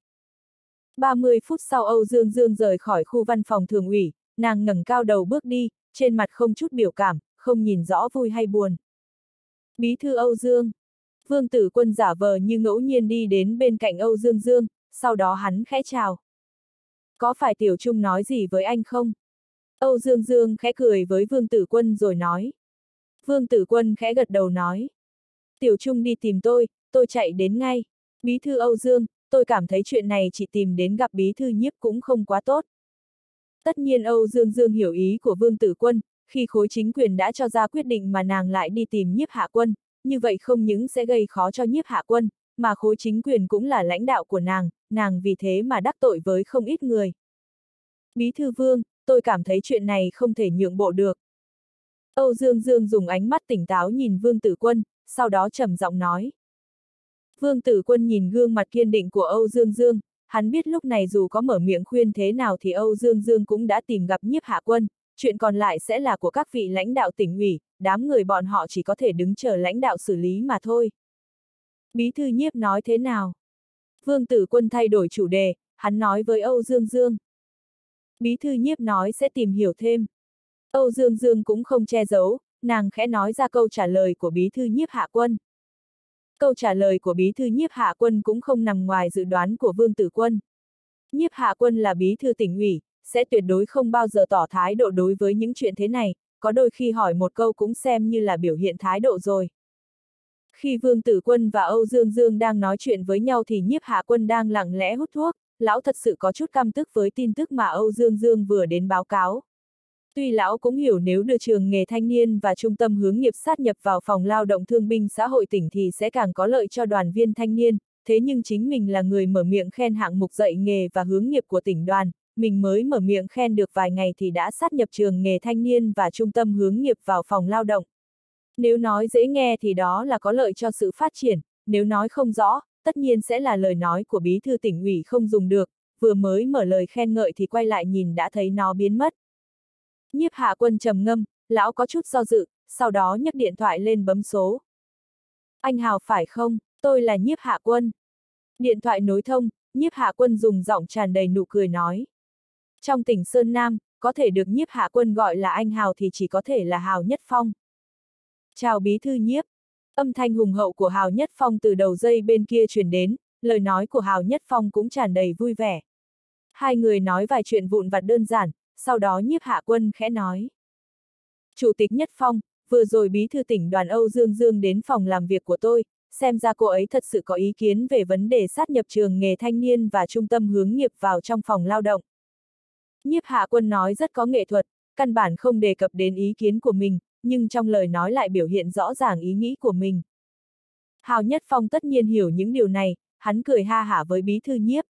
30 phút sau Âu Dương Dương rời khỏi khu văn phòng thường ủy, nàng ngẩng cao đầu bước đi, trên mặt không chút biểu cảm, không nhìn rõ vui hay buồn. Bí thư Âu Dương. Vương Tử Quân giả vờ như ngẫu nhiên đi đến bên cạnh Âu Dương Dương, sau đó hắn khẽ chào. Có phải Tiểu Trung nói gì với anh không? Âu Dương Dương khẽ cười với Vương Tử Quân rồi nói. Vương Tử Quân khẽ gật đầu nói. Tiểu Trung đi tìm tôi chạy đến ngay. Bí thư Âu Dương, tôi cảm thấy chuyện này chỉ tìm đến gặp bí thư Nhiếp cũng không quá tốt. Tất nhiên Âu Dương Dương hiểu ý của Vương Tử Quân, khi khối chính quyền đã cho ra quyết định mà nàng lại đi tìm Nhiếp Hạ Quân, như vậy không những sẽ gây khó cho Nhiếp Hạ Quân, mà khối chính quyền cũng là lãnh đạo của nàng vì thế mà đắc tội với không ít người. Bí thư Vương, tôi cảm thấy chuyện này không thể nhượng bộ được. Âu Dương Dương dùng ánh mắt tỉnh táo nhìn Vương Tử Quân, sau đó trầm giọng nói. Vương Tử Quân nhìn gương mặt kiên định của Âu Dương Dương, hắn biết lúc này dù có mở miệng khuyên thế nào thì Âu Dương Dương cũng đã tìm gặp Nhiếp Hạ Quân, chuyện còn lại sẽ là của các vị lãnh đạo tỉnh ủy, đám người bọn họ chỉ có thể đứng chờ lãnh đạo xử lý mà thôi. Bí thư Nhiếp nói thế nào? Vương Tử Quân thay đổi chủ đề, hắn nói với Âu Dương Dương. Bí thư Nhiếp nói sẽ tìm hiểu thêm. Âu Dương Dương cũng không che giấu, nàng khẽ nói ra câu trả lời của bí thư Nhiếp Hạ Quân. Câu trả lời của bí thư Nhiếp Hạ Quân cũng không nằm ngoài dự đoán của Vương Tử Quân. Nhiếp Hạ Quân là bí thư tỉnh ủy, sẽ tuyệt đối không bao giờ tỏ thái độ đối với những chuyện thế này, có đôi khi hỏi một câu cũng xem như là biểu hiện thái độ rồi. Khi Vương Tử Quân và Âu Dương Dương đang nói chuyện với nhau thì Nhiếp Hạ Quân đang lặng lẽ hút thuốc, lão thật sự có chút căm tức với tin tức mà Âu Dương Dương vừa đến báo cáo. Tuy lão cũng hiểu nếu đưa trường nghề thanh niên và trung tâm hướng nghiệp sát nhập vào phòng lao động thương binh xã hội tỉnh thì sẽ càng có lợi cho đoàn viên thanh niên, thế nhưng chính mình là người mở miệng khen hạng mục dạy nghề và hướng nghiệp của tỉnh đoàn, mình mới mở miệng khen được vài ngày thì đã sát nhập trường nghề thanh niên và trung tâm hướng nghiệp vào phòng lao động. Nếu nói dễ nghe thì đó là có lợi cho sự phát triển, nếu nói không rõ, tất nhiên sẽ là lời nói của bí thư tỉnh ủy không dùng được, vừa mới mở lời khen ngợi thì quay lại nhìn đã thấy nó biến mất. Nhiếp Hạ Quân trầm ngâm, lão có chút do dự, sau đó nhấc điện thoại lên bấm số. Anh Hào phải không? Tôi là Nhiếp Hạ Quân. Điện thoại nối thông, Nhiếp Hạ Quân dùng giọng tràn đầy nụ cười nói. Trong tỉnh Sơn Nam, có thể được Nhiếp Hạ Quân gọi là anh Hào thì chỉ có thể là Hào Nhất Phong. Chào bí thư Nhiếp. Âm thanh hùng hậu của Hào Nhất Phong từ đầu dây bên kia truyền đến, lời nói của Hào Nhất Phong cũng tràn đầy vui vẻ. Hai người nói vài chuyện vụn vặt đơn giản, sau đó Nhiếp Hạ Quân khẽ nói. Chủ tịch Nhất Phong, vừa rồi bí thư tỉnh đoàn Âu Dương Dương đến phòng làm việc của tôi, xem ra cô ấy thật sự có ý kiến về vấn đề sát nhập trường nghề thanh niên và trung tâm hướng nghiệp vào trong phòng lao động. Nhiếp Hạ Quân nói rất có nghệ thuật, căn bản không đề cập đến ý kiến của mình, nhưng trong lời nói lại biểu hiện rõ ràng ý nghĩ của mình. Hào Nhất Phong tất nhiên hiểu những điều này, hắn cười ha hả với bí thư Nhiếp.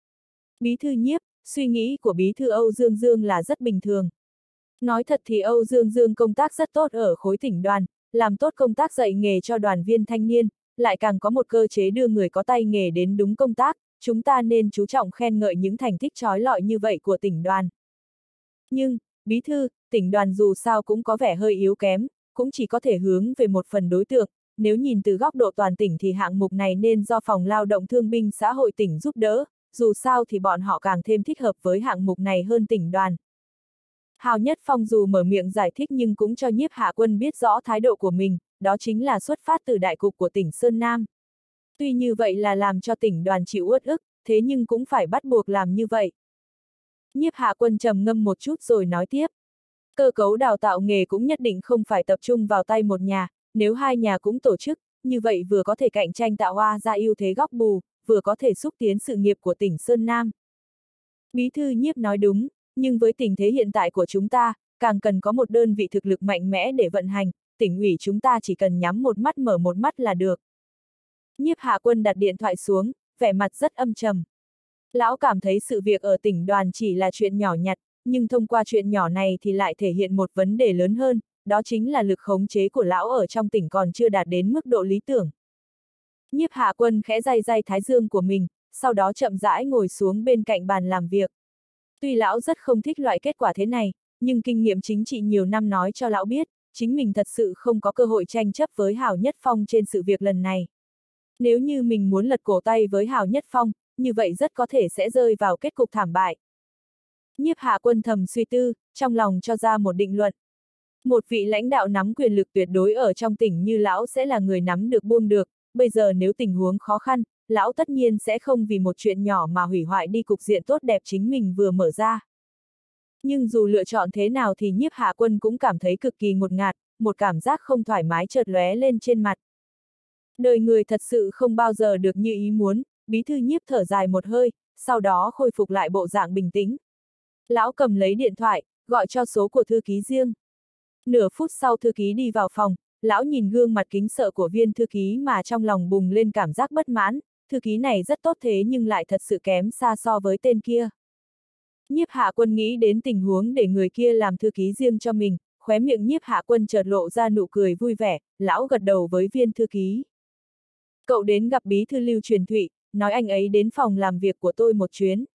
Bí thư Nhiếp, suy nghĩ của bí thư Âu Dương Dương là rất bình thường. Nói thật thì Âu Dương Dương công tác rất tốt ở khối tỉnh đoàn, làm tốt công tác dạy nghề cho đoàn viên thanh niên, lại càng có một cơ chế đưa người có tay nghề đến đúng công tác, chúng ta nên chú trọng khen ngợi những thành tích chói lọi như vậy của tỉnh đoàn. Nhưng, bí thư, tỉnh đoàn dù sao cũng có vẻ hơi yếu kém, cũng chỉ có thể hướng về một phần đối tượng, nếu nhìn từ góc độ toàn tỉnh thì hạng mục này nên do Phòng Lao động Thương binh Xã hội tỉnh giúp đỡ, dù sao thì bọn họ càng thêm thích hợp với hạng mục này hơn tỉnh đoàn. Hào Nhất Phong dù mở miệng giải thích nhưng cũng cho Nhiếp Hạ Quân biết rõ thái độ của mình, đó chính là xuất phát từ đại cục của tỉnh Sơn Nam. Tuy như vậy là làm cho tỉnh đoàn chịu uất ức, thế nhưng cũng phải bắt buộc làm như vậy. Nhiếp Hạ Quân trầm ngâm một chút rồi nói tiếp. Cơ cấu đào tạo nghề cũng nhất định không phải tập trung vào tay một nhà, nếu hai nhà cũng tổ chức, như vậy vừa có thể cạnh tranh tạo ra ưu thế góc bù, vừa có thể xúc tiến sự nghiệp của tỉnh Sơn Nam. Bí thư Nhiếp nói đúng, nhưng với tình thế hiện tại của chúng ta, càng cần có một đơn vị thực lực mạnh mẽ để vận hành, tỉnh ủy chúng ta chỉ cần nhắm một mắt mở một mắt là được. Nhiếp Hạ Quân đặt điện thoại xuống, vẻ mặt rất âm trầm. Lão cảm thấy sự việc ở tỉnh đoàn chỉ là chuyện nhỏ nhặt, nhưng thông qua chuyện nhỏ này thì lại thể hiện một vấn đề lớn hơn, đó chính là lực khống chế của lão ở trong tỉnh còn chưa đạt đến mức độ lý tưởng. Nhiếp Hạ Quân khẽ day day thái dương của mình, sau đó chậm rãi ngồi xuống bên cạnh bàn làm việc. Tuy lão rất không thích loại kết quả thế này, nhưng kinh nghiệm chính trị nhiều năm nói cho lão biết, chính mình thật sự không có cơ hội tranh chấp với Hào Nhất Phong trên sự việc lần này. Nếu như mình muốn lật cổ tay với Hào Nhất Phong, như vậy rất có thể sẽ rơi vào kết cục thảm bại. Nhiếp Hạ Quân thầm suy tư, trong lòng cho ra một định luận. Một vị lãnh đạo nắm quyền lực tuyệt đối ở trong tỉnh như lão sẽ là người nắm được buông được, bây giờ nếu tình huống khó khăn, lão tất nhiên sẽ không vì một chuyện nhỏ mà hủy hoại đi cục diện tốt đẹp chính mình vừa mở ra. Nhưng dù lựa chọn thế nào thì Nhiếp Hạ Quân cũng cảm thấy cực kỳ ngột ngạt, một cảm giác không thoải mái chợt lóe lên trên mặt. Đời người thật sự không bao giờ được như ý muốn, bí thư Nhiếp thở dài một hơi, sau đó khôi phục lại bộ dạng bình tĩnh. Lão cầm lấy điện thoại, gọi cho số của thư ký riêng. Nửa phút sau thư ký đi vào phòng, lão nhìn gương mặt kính sợ của viên thư ký mà trong lòng bùng lên cảm giác bất mãn, thư ký này rất tốt thế nhưng lại thật sự kém xa so với tên kia. Nhiếp Hạ Quân nghĩ đến tình huống để người kia làm thư ký riêng cho mình, khóe miệng Nhiếp Hạ Quân chợt lộ ra nụ cười vui vẻ, lão gật đầu với viên thư ký. Cậu đến gặp bí thư Lưu Truyền Thụy, nói anh ấy đến phòng làm việc của tôi một chuyến.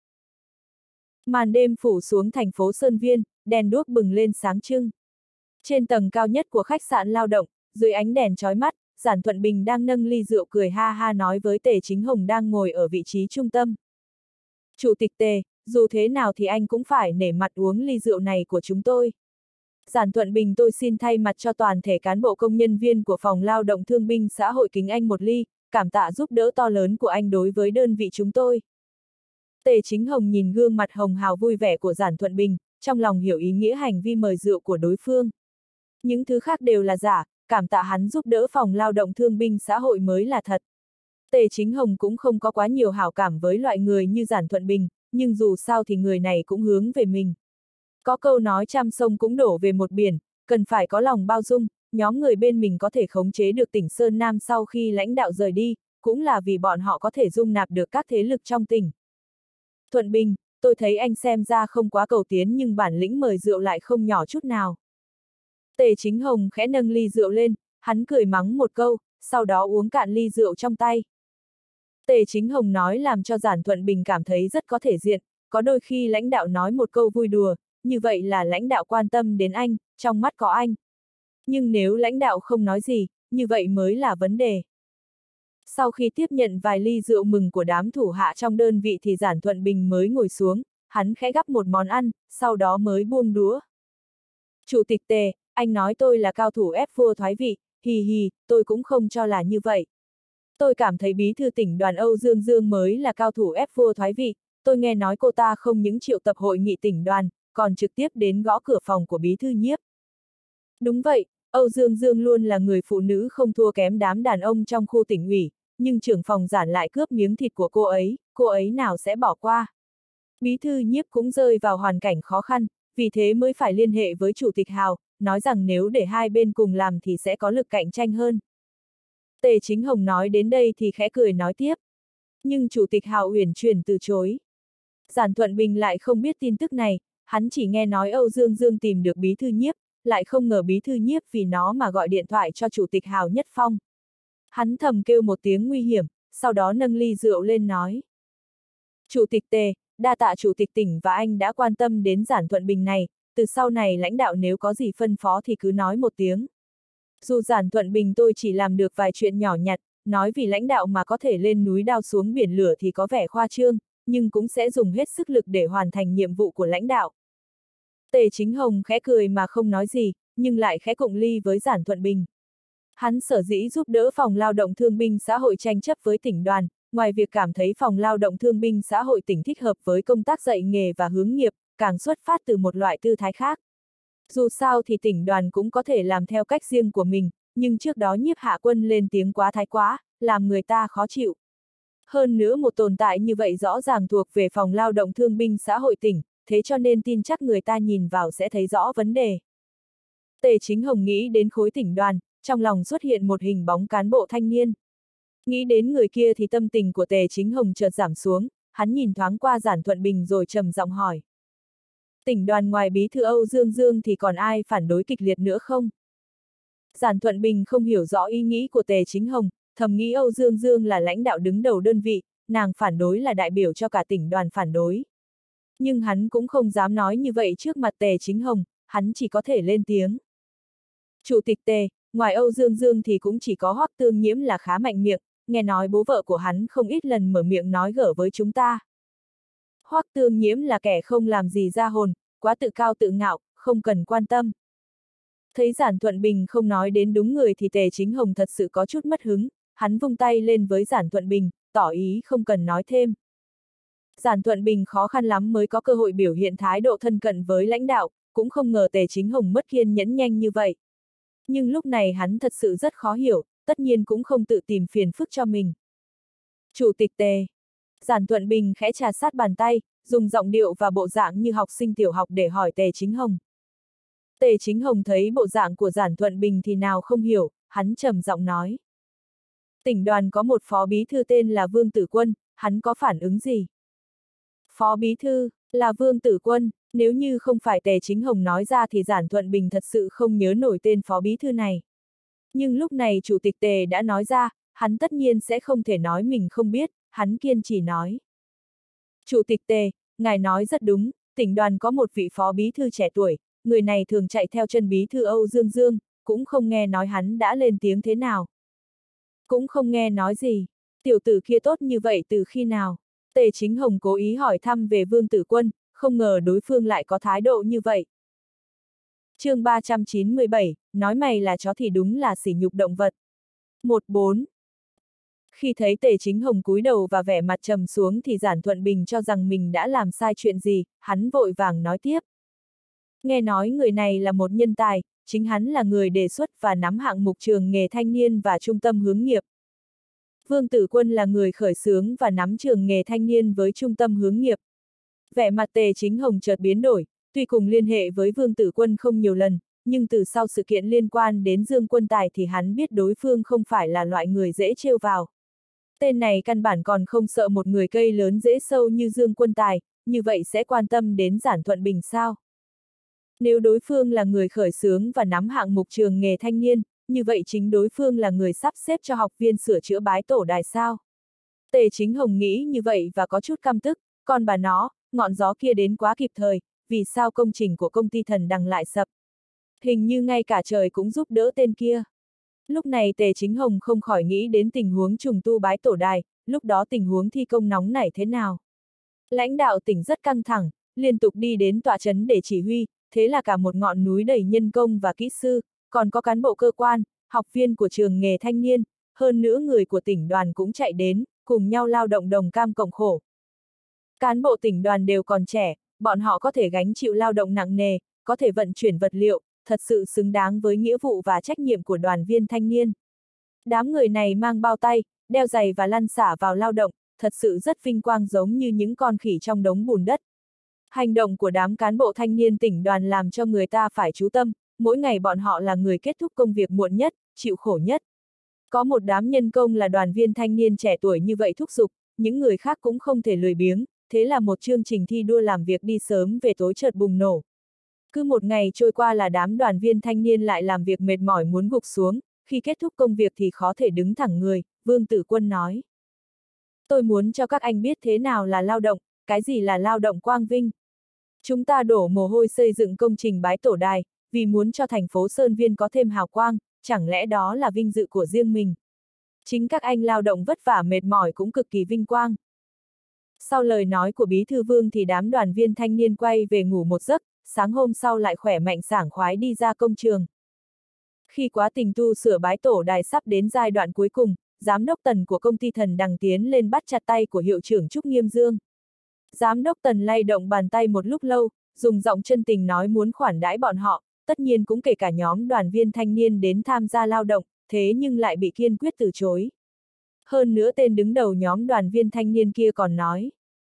Màn đêm phủ xuống thành phố Sơn Viên, đèn đuốc bừng lên sáng trưng. Trên tầng cao nhất của khách sạn lao động, dưới ánh đèn chói mắt, Giản Thuận Bình đang nâng ly rượu cười ha ha nói với Tề Chính Hồng đang ngồi ở vị trí trung tâm. Chủ tịch Tề, dù thế nào thì anh cũng phải nể mặt uống ly rượu này của chúng tôi. Giản Thuận Bình tôi xin thay mặt cho toàn thể cán bộ công nhân viên của Phòng Lao động Thương binh Xã hội kính anh một ly, cảm tạ giúp đỡ to lớn của anh đối với đơn vị chúng tôi. Tề Chính Hồng nhìn gương mặt hồng hào vui vẻ của Giản Thuận Bình, trong lòng hiểu ý nghĩa hành vi mời rượu của đối phương. Những thứ khác đều là giả, cảm tạ hắn giúp đỡ Phòng Lao động Thương binh Xã hội mới là thật. Tề Chính Hồng cũng không có quá nhiều hảo cảm với loại người như Giản Thuận Bình, nhưng dù sao thì người này cũng hướng về mình. Có câu nói trăm sông cũng đổ về một biển, cần phải có lòng bao dung, nhóm người bên mình có thể khống chế được tỉnh Sơn Nam sau khi lãnh đạo rời đi, cũng là vì bọn họ có thể dung nạp được các thế lực trong tỉnh. Thuận Bình, tôi thấy anh xem ra không quá cầu tiến nhưng bản lĩnh mời rượu lại không nhỏ chút nào. Tề Chính Hồng khẽ nâng ly rượu lên, hắn cười mắng một câu, sau đó uống cạn ly rượu trong tay. Tề Chính Hồng nói làm cho Giản Thuận Bình cảm thấy rất có thể diện, có đôi khi lãnh đạo nói một câu vui đùa, như vậy là lãnh đạo quan tâm đến anh, trong mắt có anh. Nhưng nếu lãnh đạo không nói gì, như vậy mới là vấn đề. Sau khi tiếp nhận vài ly rượu mừng của đám thủ hạ trong đơn vị thì Giản Thuận Bình mới ngồi xuống, hắn khẽ gắp một món ăn, sau đó mới buông đũa. Chủ tịch Tề, anh nói tôi là cao thủ ép vua thoái vị, hì hì, tôi cũng không cho là như vậy. Tôi cảm thấy bí thư tỉnh đoàn Âu Dương Dương mới là cao thủ ép vua thoái vị, tôi nghe nói cô ta không những triệu tập hội nghị tỉnh đoàn, còn trực tiếp đến gõ cửa phòng của bí thư nhiếp. Đúng vậy, Âu Dương Dương luôn là người phụ nữ không thua kém đám đàn ông trong khu tỉnh ủy, nhưng trưởng phòng Giản lại cướp miếng thịt của cô ấy nào sẽ bỏ qua. Bí thư nhiếp cũng rơi vào hoàn cảnh khó khăn, vì thế mới phải liên hệ với Chủ tịch Hào, nói rằng nếu để hai bên cùng làm thì sẽ có lực cạnh tranh hơn. Tề Chính Hồng nói đến đây thì khẽ cười nói tiếp. Nhưng Chủ tịch Hào uyển chuyển từ chối. Giản Thuận Bình lại không biết tin tức này, hắn chỉ nghe nói Âu Dương Dương tìm được bí thư nhiếp, lại không ngờ bí thư nhiếp vì nó mà gọi điện thoại cho Chủ tịch Hào Nhất Phong. Hắn thầm kêu một tiếng nguy hiểm, sau đó nâng ly rượu lên nói. Chủ tịch Tề, đa tạ Chủ tịch tỉnh và anh đã quan tâm đến Giản Thuận Bình này, từ sau này lãnh đạo nếu có gì phân phó thì cứ nói một tiếng. Dù Giản Thuận Bình tôi chỉ làm được vài chuyện nhỏ nhặt, nói vì lãnh đạo mà có thể lên núi đao xuống biển lửa thì có vẻ khoa trương, nhưng cũng sẽ dùng hết sức lực để hoàn thành nhiệm vụ của lãnh đạo. Tề Chính Hồng khẽ cười mà không nói gì, nhưng lại khẽ cụng ly với Giản Thuận Bình. Hắn sở dĩ giúp đỡ phòng lao động thương binh xã hội tranh chấp với tỉnh đoàn, ngoài việc cảm thấy phòng lao động thương binh xã hội tỉnh thích hợp với công tác dạy nghề và hướng nghiệp, càng xuất phát từ một loại tư thái khác. Dù sao thì tỉnh đoàn cũng có thể làm theo cách riêng của mình, nhưng trước đó Nhiếp Hạ Quân lên tiếng quá thái quá, làm người ta khó chịu. Hơn nữa một tồn tại như vậy rõ ràng thuộc về phòng lao động thương binh xã hội tỉnh, thế cho nên tin chắc người ta nhìn vào sẽ thấy rõ vấn đề. Tề Chính Hồng nghĩ đến khối tỉnh đoàn, trong lòng xuất hiện một hình bóng cán bộ thanh niên. Nghĩ đến người kia thì tâm tình của Tề Chính Hồng chợt giảm xuống, hắn nhìn thoáng qua Giản Thuận Bình rồi trầm giọng hỏi. Tỉnh đoàn ngoài bí thư Âu Dương Dương thì còn ai phản đối kịch liệt nữa không? Giản Thuận Bình không hiểu rõ ý nghĩ của Tề Chính Hồng, thầm nghĩ Âu Dương Dương là lãnh đạo đứng đầu đơn vị, nàng phản đối là đại biểu cho cả tỉnh đoàn phản đối. Nhưng hắn cũng không dám nói như vậy trước mặt Tề Chính Hồng, hắn chỉ có thể lên tiếng. Chủ tịch Tề, ngoài Âu Dương Dương thì cũng chỉ có Hoắc Tương Nhiễm là khá mạnh miệng, nghe nói bố vợ của hắn không ít lần mở miệng nói gở với chúng ta. Hoắc Tương Nhiễm là kẻ không làm gì ra hồn, quá tự cao tự ngạo, không cần quan tâm. Thấy Giản Thuận Bình không nói đến đúng người thì Tề Chính Hồng thật sự có chút mất hứng, hắn vung tay lên với Giản Thuận Bình, tỏ ý không cần nói thêm. Giản Thuận Bình khó khăn lắm mới có cơ hội biểu hiện thái độ thân cận với lãnh đạo, cũng không ngờ Tề Chính Hồng mất kiên nhẫn nhanh như vậy. Nhưng lúc này hắn thật sự rất khó hiểu, tất nhiên cũng không tự tìm phiền phức cho mình. Chủ tịch Tề. Giản Thuận Bình khẽ trà sát bàn tay, dùng giọng điệu và bộ dạng như học sinh tiểu học để hỏi Tề Chính Hồng. Tề Chính Hồng thấy bộ dạng của Giản Thuận Bình thì nào không hiểu, hắn trầm giọng nói. Tỉnh đoàn có một phó bí thư tên là Vương Tử Quân, hắn có phản ứng gì? Phó bí thư, là Vương Tử Quân, nếu như không phải Tề Chính Hồng nói ra thì Giản Thuận Bình thật sự không nhớ nổi tên phó bí thư này. Nhưng lúc này Chủ tịch Tề đã nói ra, hắn tất nhiên sẽ không thể nói mình không biết, hắn kiên trì nói. Chủ tịch Tề, ngài nói rất đúng, tỉnh đoàn có một vị phó bí thư trẻ tuổi, người này thường chạy theo chân bí thư Âu Dương Dương, cũng không nghe nói hắn đã lên tiếng thế nào. Cũng không nghe nói gì, tiểu tử kia tốt như vậy từ khi nào? Tề Chính Hồng cố ý hỏi thăm về Vương Tử Quân, không ngờ đối phương lại có thái độ như vậy. Chương 397, nói mày là chó thì đúng là sỉ nhục động vật. 14. Khi thấy Tề Chính Hồng cúi đầu và vẻ mặt trầm xuống thì Giản Thuận Bình cho rằng mình đã làm sai chuyện gì, hắn vội vàng nói tiếp. Nghe nói người này là một nhân tài, chính hắn là người đề xuất và nắm hạng mục trường nghề thanh niên và trung tâm hướng nghiệp. Vương Tử Quân là người khởi xướng và nắm trường nghề thanh niên với trung tâm hướng nghiệp. Vẻ mặt Tề Chính Hồng chợt biến đổi, tuy cùng liên hệ với Vương Tử Quân không nhiều lần, nhưng từ sau sự kiện liên quan đến Dương Quân Tài thì hắn biết đối phương không phải là loại người dễ trêu vào. Tên này căn bản còn không sợ một người cây lớn dễ sâu như Dương Quân Tài, như vậy sẽ quan tâm đến Giản Thuận Bình sao? Nếu đối phương là người khởi xướng và nắm hạng mục trường nghề thanh niên, như vậy chính đối phương là người sắp xếp cho học viên sửa chữa bái tổ đài sao? Tề Chính Hồng nghĩ như vậy và có chút căm tức, còn bà nó, ngọn gió kia đến quá kịp thời, vì sao công trình của công ty Thần Đằng lại sập? Hình như ngay cả trời cũng giúp đỡ tên kia. Lúc này Tề Chính Hồng không khỏi nghĩ đến tình huống trùng tu bái tổ đài, lúc đó tình huống thi công nóng nảy thế nào? Lãnh đạo tỉnh rất căng thẳng, liên tục đi đến tọa trấn để chỉ huy, thế là cả một ngọn núi đầy nhân công và kỹ sư, còn có cán bộ cơ quan, học viên của trường nghề thanh niên, hơn nữa người của tỉnh đoàn cũng chạy đến, cùng nhau lao động đồng cam cộng khổ. Cán bộ tỉnh đoàn đều còn trẻ, bọn họ có thể gánh chịu lao động nặng nề, có thể vận chuyển vật liệu, thật sự xứng đáng với nghĩa vụ và trách nhiệm của đoàn viên thanh niên. Đám người này mang bao tay, đeo giày và lăn xả vào lao động, thật sự rất vinh quang giống như những con khỉ trong đống bùn đất. Hành động của đám cán bộ thanh niên tỉnh đoàn làm cho người ta phải chú tâm, mỗi ngày bọn họ là người kết thúc công việc muộn nhất, chịu khổ nhất. Có một đám nhân công là đoàn viên thanh niên trẻ tuổi như vậy thúc giục, những người khác cũng không thể lười biếng, thế là một chương trình thi đua làm việc đi sớm về tối chợt bùng nổ. Cứ một ngày trôi qua là đám đoàn viên thanh niên lại làm việc mệt mỏi muốn gục xuống, khi kết thúc công việc thì khó thể đứng thẳng người, Vương Tử Quân nói. Tôi muốn cho các anh biết thế nào là lao động, cái gì là lao động quang vinh. Chúng ta đổ mồ hôi xây dựng công trình bái tổ đài, vì muốn cho thành phố Sơn Viên có thêm hào quang, chẳng lẽ đó là vinh dự của riêng mình. Chính các anh lao động vất vả mệt mỏi cũng cực kỳ vinh quang. Sau lời nói của Bí thư Vương thì đám đoàn viên thanh niên quay về ngủ một giấc, sáng hôm sau lại khỏe mạnh sảng khoái đi ra công trường. Khi quá trình tu sửa bái tổ đài sắp đến giai đoạn cuối cùng, giám đốc Tần của công ty Thần Đằng tiến lên bắt chặt tay của hiệu trưởng Trúc Nghiêm Dương. Giám đốc Tần lay động bàn tay một lúc lâu, dùng giọng chân tình nói muốn khoản đãi bọn họ, tất nhiên cũng kể cả nhóm đoàn viên thanh niên đến tham gia lao động, thế nhưng lại bị kiên quyết từ chối. Hơn nữa tên đứng đầu nhóm đoàn viên thanh niên kia còn nói.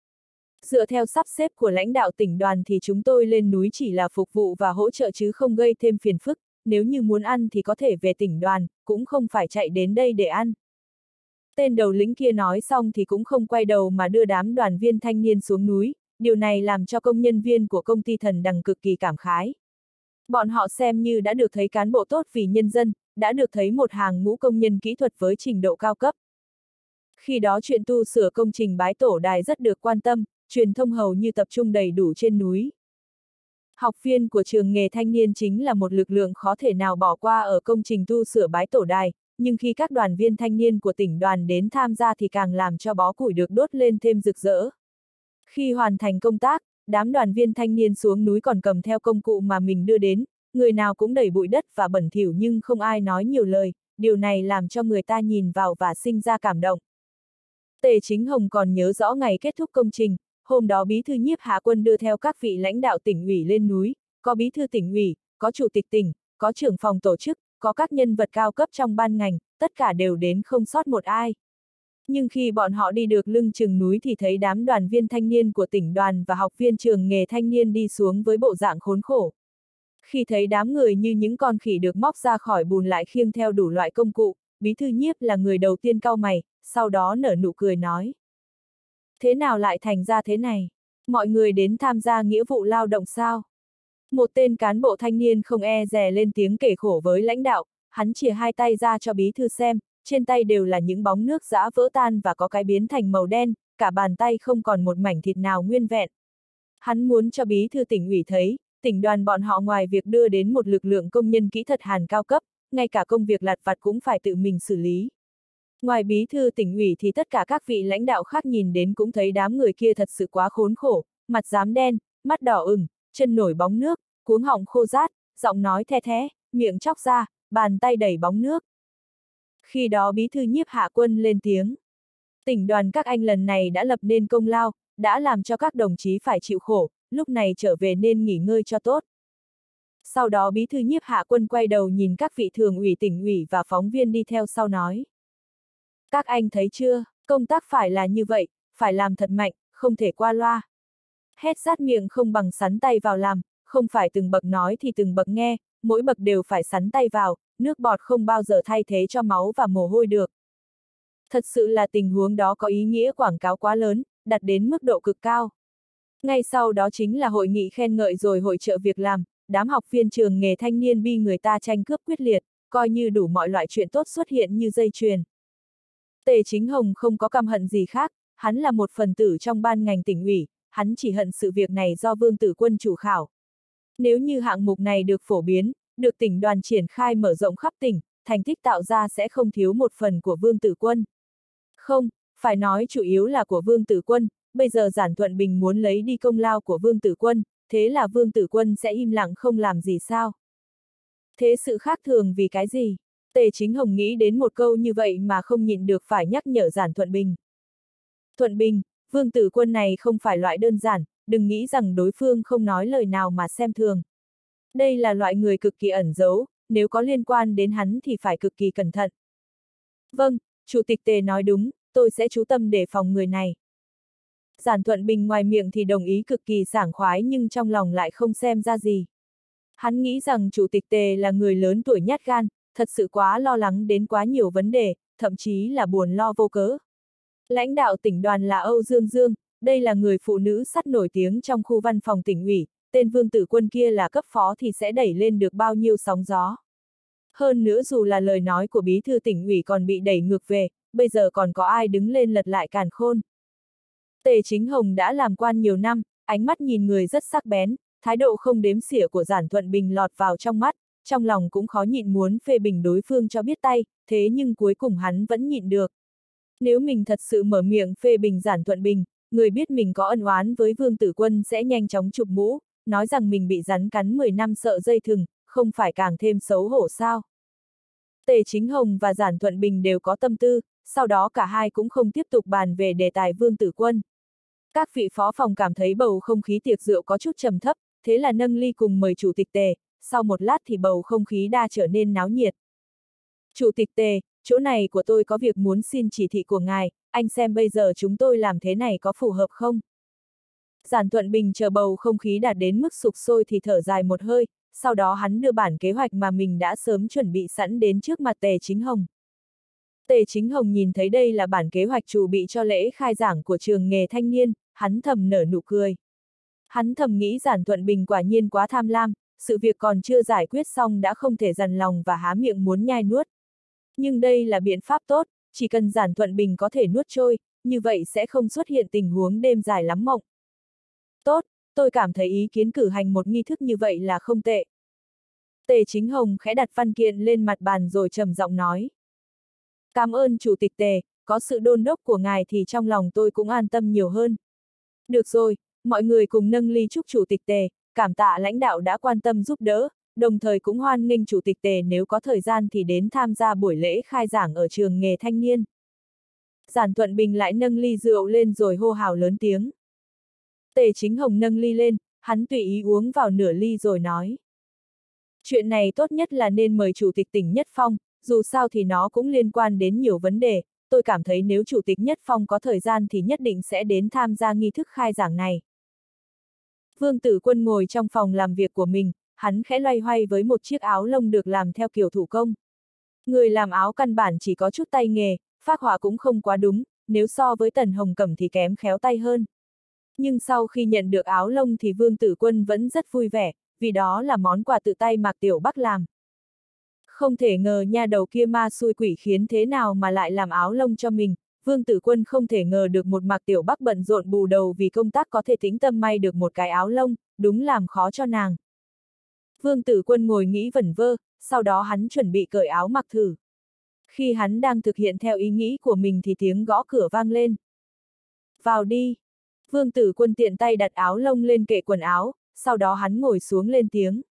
Dựa theo sắp xếp của lãnh đạo tỉnh đoàn thì chúng tôi lên núi chỉ là phục vụ và hỗ trợ chứ không gây thêm phiền phức, nếu như muốn ăn thì có thể về tỉnh đoàn, cũng không phải chạy đến đây để ăn. Tên đầu lĩnh kia nói xong thì cũng không quay đầu mà đưa đám đoàn viên thanh niên xuống núi, điều này làm cho công nhân viên của công ty Thần Đằng cực kỳ cảm khái. Bọn họ xem như đã được thấy cán bộ tốt vì nhân dân, đã được thấy một hàng ngũ công nhân kỹ thuật với trình độ cao cấp. Khi đó chuyện tu sửa công trình bái tổ đài rất được quan tâm, truyền thông hầu như tập trung đầy đủ trên núi. Học viên của trường nghề thanh niên chính là một lực lượng khó thể nào bỏ qua ở công trình tu sửa bái tổ đài, nhưng khi các đoàn viên thanh niên của tỉnh đoàn đến tham gia thì càng làm cho bó củi được đốt lên thêm rực rỡ. Khi hoàn thành công tác, đám đoàn viên thanh niên xuống núi còn cầm theo công cụ mà mình đưa đến, người nào cũng đầy bụi đất và bẩn thỉu nhưng không ai nói nhiều lời, điều này làm cho người ta nhìn vào và sinh ra cảm động. Tề Chính Hồng còn nhớ rõ ngày kết thúc công trình, hôm đó Bí thư Nhiếp Hạ Quân đưa theo các vị lãnh đạo tỉnh ủy lên núi, có Bí thư tỉnh ủy, có Chủ tịch tỉnh, có trưởng phòng tổ chức, có các nhân vật cao cấp trong ban ngành, tất cả đều đến không sót một ai. Nhưng khi bọn họ đi được lưng chừng núi thì thấy đám đoàn viên thanh niên của tỉnh đoàn và học viên trường nghề thanh niên đi xuống với bộ dạng khốn khổ. Khi thấy đám người như những con khỉ được móc ra khỏi bùn lại khiêng theo đủ loại công cụ, Bí thư Nhiếp là người đầu tiên cau mày, sau đó nở nụ cười nói. Thế nào lại thành ra thế này? Mọi người đến tham gia nghĩa vụ lao động sao? Một tên cán bộ thanh niên không e dè lên tiếng kể khổ với lãnh đạo, hắn chìa hai tay ra cho bí thư xem, trên tay đều là những bóng nước giã vỡ tan và có cái biến thành màu đen, cả bàn tay không còn một mảnh thịt nào nguyên vẹn. Hắn muốn cho bí thư tỉnh ủy thấy, tỉnh đoàn bọn họ ngoài việc đưa đến một lực lượng công nhân kỹ thuật hàn cao cấp, ngay cả công việc lặt vặt cũng phải tự mình xử lý. Ngoài bí thư tỉnh ủy thì tất cả các vị lãnh đạo khác nhìn đến cũng thấy đám người kia thật sự quá khốn khổ, mặt rám đen, mắt đỏ ửng, chân nổi bóng nước, cuống họng khô rát, giọng nói the thé, miệng chóc ra, bàn tay đẩy bóng nước. Khi đó bí thư Nhiếp Hạ Quân lên tiếng. Tỉnh đoàn các anh lần này đã lập nên công lao, đã làm cho các đồng chí phải chịu khổ, lúc này trở về nên nghỉ ngơi cho tốt. Sau đó bí thư Nhiếp Hạ Quân quay đầu nhìn các vị thường ủy tỉnh ủy và phóng viên đi theo sau nói. Các anh thấy chưa, công tác phải là như vậy, phải làm thật mạnh, không thể qua loa. Hét rát miệng không bằng sắn tay vào làm, không phải từng bậc nói thì từng bậc nghe, mỗi bậc đều phải sắn tay vào, nước bọt không bao giờ thay thế cho máu và mồ hôi được. Thật sự là tình huống đó có ý nghĩa quảng cáo quá lớn, đặt đến mức độ cực cao. Ngay sau đó chính là hội nghị khen ngợi rồi hội chợ việc làm, đám học viên trường nghề thanh niên bị người ta tranh cướp quyết liệt, coi như đủ mọi loại chuyện tốt xuất hiện như dây chuyền. Tề Chính Hồng không có căm hận gì khác, hắn là một phần tử trong ban ngành tỉnh ủy, hắn chỉ hận sự việc này do Vương Tử Quân chủ khảo. Nếu như hạng mục này được phổ biến, được tỉnh đoàn triển khai mở rộng khắp tỉnh, thành tích tạo ra sẽ không thiếu một phần của Vương Tử Quân. Không, phải nói chủ yếu là của Vương Tử Quân, bây giờ Giản Thuận Bình muốn lấy đi công lao của Vương Tử Quân, thế là Vương Tử Quân sẽ im lặng không làm gì sao? Thế sự khác thường vì cái gì? Tề Chính Hồng nghĩ đến một câu như vậy mà không nhịn được phải nhắc nhở Giản Thuận Bình. Thuận Bình, Vương Tử Quân này không phải loại đơn giản, đừng nghĩ rằng đối phương không nói lời nào mà xem thường. Đây là loại người cực kỳ ẩn giấu, nếu có liên quan đến hắn thì phải cực kỳ cẩn thận. Vâng, Chủ tịch Tề nói đúng, tôi sẽ chú tâm đề phòng người này. Giản Thuận Bình ngoài miệng thì đồng ý cực kỳ sảng khoái nhưng trong lòng lại không xem ra gì. Hắn nghĩ rằng Chủ tịch Tề là người lớn tuổi nhát gan, thật sự quá lo lắng đến quá nhiều vấn đề, thậm chí là buồn lo vô cớ. Lãnh đạo tỉnh đoàn là Âu Dương Dương, đây là người phụ nữ sắt nổi tiếng trong khu văn phòng tỉnh ủy, tên Vương Tử Quân kia là cấp phó thì sẽ đẩy lên được bao nhiêu sóng gió. Hơn nữa dù là lời nói của bí thư tỉnh ủy còn bị đẩy ngược về, bây giờ còn có ai đứng lên lật lại càn khôn. Tề Chính Hồng đã làm quan nhiều năm, ánh mắt nhìn người rất sắc bén, thái độ không đếm xỉa của Giản Thuận Bình lọt vào trong mắt, trong lòng cũng khó nhịn muốn phê bình đối phương cho biết tay, thế nhưng cuối cùng hắn vẫn nhịn được. Nếu mình thật sự mở miệng phê bình Giản Thuận Bình, người biết mình có ân oán với Vương Tử Quân sẽ nhanh chóng chụp mũ, nói rằng mình bị rắn cắn 10 năm sợ dây thừng, không phải càng thêm xấu hổ sao. Tề Chính Hồng và Giản Thuận Bình đều có tâm tư, sau đó cả hai cũng không tiếp tục bàn về đề tài Vương Tử Quân. Các vị phó phòng cảm thấy bầu không khí tiệc rượu có chút trầm thấp, thế là nâng ly cùng mời Chủ tịch Tề, sau một lát thì bầu không khí đã trở nên náo nhiệt. Chủ tịch Tề, chỗ này của tôi có việc muốn xin chỉ thị của ngài, anh xem bây giờ chúng tôi làm thế này có phù hợp không? Giản Thuận Bình chờ bầu không khí đạt đến mức sục sôi thì thở dài một hơi, sau đó hắn đưa bản kế hoạch mà mình đã sớm chuẩn bị sẵn đến trước mặt Tề Chính Hồng. Tề Chính Hồng nhìn thấy đây là bản kế hoạch chuẩn bị cho lễ khai giảng của trường nghề thanh niên, hắn thầm nở nụ cười. Hắn thầm nghĩ Giản Thuận Bình quả nhiên quá tham lam, sự việc còn chưa giải quyết xong đã không thể dằn lòng và há miệng muốn nhai nuốt. Nhưng đây là biện pháp tốt, chỉ cần Giản Thuận Bình có thể nuốt trôi, như vậy sẽ không xuất hiện tình huống đêm dài lắm mộng. Tốt, tôi cảm thấy ý kiến cử hành một nghi thức như vậy là không tệ. Tề Chính Hồng khẽ đặt văn kiện lên mặt bàn rồi trầm giọng nói. Cảm ơn Chủ tịch Tề, có sự đôn đốc của ngài thì trong lòng tôi cũng an tâm nhiều hơn. Được rồi, mọi người cùng nâng ly chúc Chủ tịch Tề, cảm tạ lãnh đạo đã quan tâm giúp đỡ, đồng thời cũng hoan nghênh Chủ tịch Tề nếu có thời gian thì đến tham gia buổi lễ khai giảng ở trường nghề thanh niên. Giản Thuận Bình lại nâng ly rượu lên rồi hô hào lớn tiếng. Tề Chính Hồng nâng ly lên, hắn tùy ý uống vào nửa ly rồi nói. Chuyện này tốt nhất là nên mời Chủ tịch tỉnh Nhất Phong, dù sao thì nó cũng liên quan đến nhiều vấn đề, tôi cảm thấy nếu Chủ tịch Nhất Phong có thời gian thì nhất định sẽ đến tham gia nghi thức khai giảng này. Vương Tử Quân ngồi trong phòng làm việc của mình, hắn khẽ loay hoay với một chiếc áo lông được làm theo kiểu thủ công. Người làm áo căn bản chỉ có chút tay nghề, phác họa cũng không quá đúng, nếu so với Tần Hồng Cẩm thì kém khéo tay hơn. Nhưng sau khi nhận được áo lông thì Vương Tử Quân vẫn rất vui vẻ, vì đó là món quà tự tay Mạc Tiểu Bắc làm. Không thể ngờ nha đầu kia ma xui quỷ khiến thế nào mà lại làm áo lông cho mình, Vương Tử Quân không thể ngờ được một Mạc Tiểu Bắc bận rộn bù đầu vì công tác có thể tĩnh tâm may được một cái áo lông, đúng làm khó cho nàng. Vương Tử Quân ngồi nghĩ vẩn vơ, sau đó hắn chuẩn bị cởi áo mặc thử. Khi hắn đang thực hiện theo ý nghĩ của mình thì tiếng gõ cửa vang lên. Vào đi. Vương Tử Quân tiện tay đặt áo lông lên kệ quần áo, sau đó hắn ngồi xuống lên tiếng.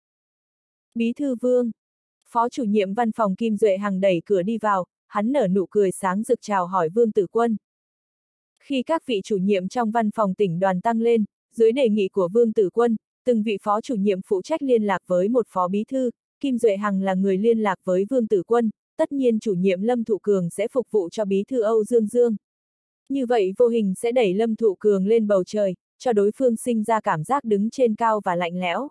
Bí thư Vương. Phó chủ nhiệm văn phòng Kim Duệ Hằng đẩy cửa đi vào, hắn nở nụ cười sáng rực chào hỏi Vương Tử Quân. Khi các vị chủ nhiệm trong văn phòng tỉnh đoàn tăng lên, dưới đề nghị của Vương Tử Quân, từng vị phó chủ nhiệm phụ trách liên lạc với một phó bí thư, Kim Duệ Hằng là người liên lạc với Vương Tử Quân, tất nhiên chủ nhiệm Lâm Thụ Cường sẽ phục vụ cho bí thư Âu Dương Dương. Như vậy vô hình sẽ đẩy Lâm Thụ Cường lên bầu trời, cho đối phương sinh ra cảm giác đứng trên cao và lạnh lẽo.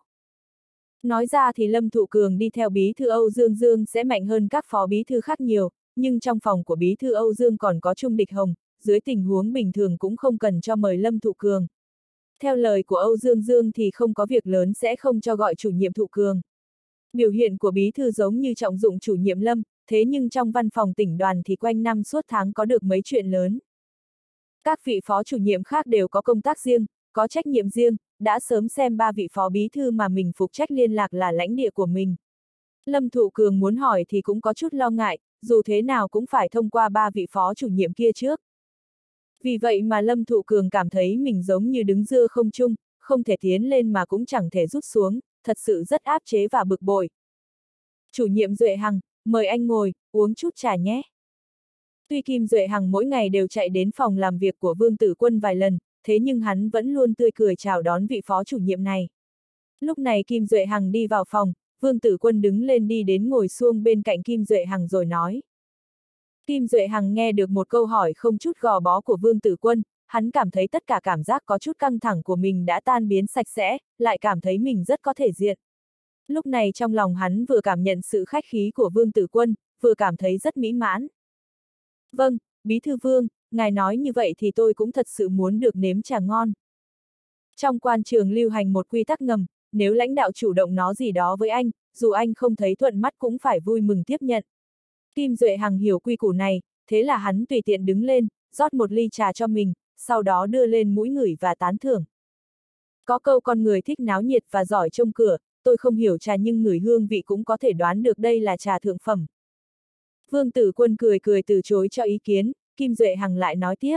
Nói ra thì Lâm Thụ Cường đi theo bí thư Âu Dương Dương sẽ mạnh hơn các phó bí thư khác nhiều, nhưng trong phòng của bí thư Âu Dương còn có Trung Địch Hồng, dưới tình huống bình thường cũng không cần cho mời Lâm Thụ Cường. Theo lời của Âu Dương Dương thì không có việc lớn sẽ không cho gọi chủ nhiệm Thụ Cường. Biểu hiện của bí thư giống như trọng dụng chủ nhiệm Lâm, thế nhưng trong văn phòng tỉnh đoàn thì quanh năm suốt tháng có được mấy chuyện lớn. Các vị phó chủ nhiệm khác đều có công tác riêng, có trách nhiệm riêng, đã sớm xem ba vị phó bí thư mà mình phụ trách liên lạc là lãnh địa của mình. Lâm Thụ Cường muốn hỏi thì cũng có chút lo ngại, dù thế nào cũng phải thông qua ba vị phó chủ nhiệm kia trước. Vì vậy mà Lâm Thụ Cường cảm thấy mình giống như đứng giữa không trung, không thể tiến lên mà cũng chẳng thể rút xuống, thật sự rất áp chế và bực bội. Chủ nhiệm Duệ Hằng, mời anh ngồi, uống chút trà nhé. Tuy Kim Duệ Hằng mỗi ngày đều chạy đến phòng làm việc của Vương Tử Quân vài lần, thế nhưng hắn vẫn luôn tươi cười chào đón vị phó chủ nhiệm này. Lúc này Kim Duệ Hằng đi vào phòng, Vương Tử Quân đứng lên đi đến ngồi xuông bên cạnh Kim Duệ Hằng rồi nói. Kim Duệ Hằng nghe được một câu hỏi không chút gò bó của Vương Tử Quân, hắn cảm thấy tất cả cảm giác có chút căng thẳng của mình đã tan biến sạch sẽ, lại cảm thấy mình rất có thể diện. Lúc này trong lòng hắn vừa cảm nhận sự khách khí của Vương Tử Quân, vừa cảm thấy rất mỹ mãn. Vâng, Bí thư Vương, ngài nói như vậy thì tôi cũng thật sự muốn được nếm trà ngon. Trong quan trường lưu hành một quy tắc ngầm, nếu lãnh đạo chủ động nói gì đó với anh, dù anh không thấy thuận mắt cũng phải vui mừng tiếp nhận. Kim Duệ Hằng hiểu quy củ này, thế là hắn tùy tiện đứng lên, rót một ly trà cho mình, sau đó đưa lên mũi ngửi và tán thưởng. Có câu con người thích náo nhiệt và giỏi trông cửa, tôi không hiểu trà nhưng ngửi hương vị cũng có thể đoán được đây là trà thượng phẩm. Vương Tử Quân cười cười từ chối cho ý kiến, Kim Duệ Hằng lại nói tiếp.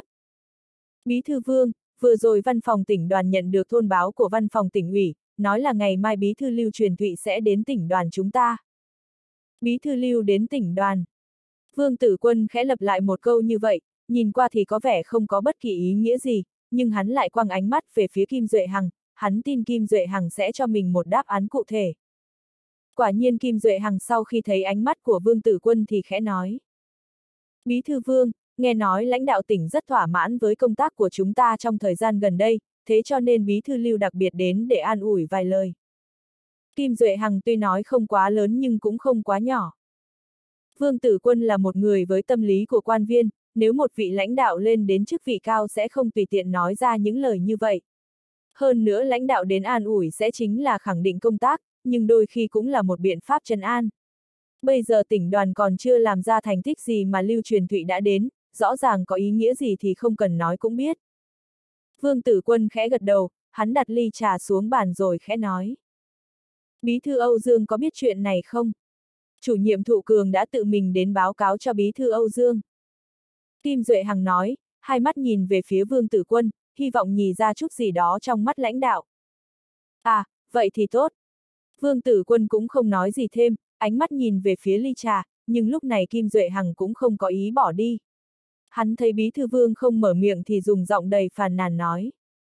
Bí thư Vương, vừa rồi văn phòng tỉnh đoàn nhận được thông báo của văn phòng tỉnh ủy, nói là ngày mai bí thư Lưu Truyền Thụy sẽ đến tỉnh đoàn chúng ta. Bí thư Lưu đến tỉnh đoàn. Vương Tử Quân khẽ lặp lại một câu như vậy, nhìn qua thì có vẻ không có bất kỳ ý nghĩa gì, nhưng hắn lại quăng ánh mắt về phía Kim Duệ Hằng, hắn tin Kim Duệ Hằng sẽ cho mình một đáp án cụ thể. Quả nhiên Kim Duệ Hằng sau khi thấy ánh mắt của Vương Tử Quân thì khẽ nói. Bí thư Vương, nghe nói lãnh đạo tỉnh rất thỏa mãn với công tác của chúng ta trong thời gian gần đây, thế cho nên bí thư Lưu đặc biệt đến để an ủi vài lời. Kim Duệ Hằng tuy nói không quá lớn nhưng cũng không quá nhỏ. Vương Tử Quân là một người với tâm lý của quan viên, nếu một vị lãnh đạo lên đến chức vị cao sẽ không tùy tiện nói ra những lời như vậy. Hơn nữa lãnh đạo đến an ủi sẽ chính là khẳng định công tác, nhưng đôi khi cũng là một biện pháp trấn an. Bây giờ tỉnh đoàn còn chưa làm ra thành tích gì mà Lưu Truyền Thụy đã đến, rõ ràng có ý nghĩa gì thì không cần nói cũng biết. Vương Tử Quân khẽ gật đầu, hắn đặt ly trà xuống bàn rồi khẽ nói. Bí thư Âu Dương có biết chuyện này không? Chủ nhiệm Thụ Cường đã tự mình đến báo cáo cho bí thư Âu Dương. Kim Duệ Hằng nói, hai mắt nhìn về phía Vương Tử Quân, hy vọng nhìn ra chút gì đó trong mắt lãnh đạo. À, vậy thì tốt. Vương Tử Quân cũng không nói gì thêm, ánh mắt nhìn về phía ly trà, nhưng lúc này Kim Duệ Hằng cũng không có ý bỏ đi. Hắn thấy Bí thư Vương không mở miệng thì dùng giọng đầy phàn nàn nói.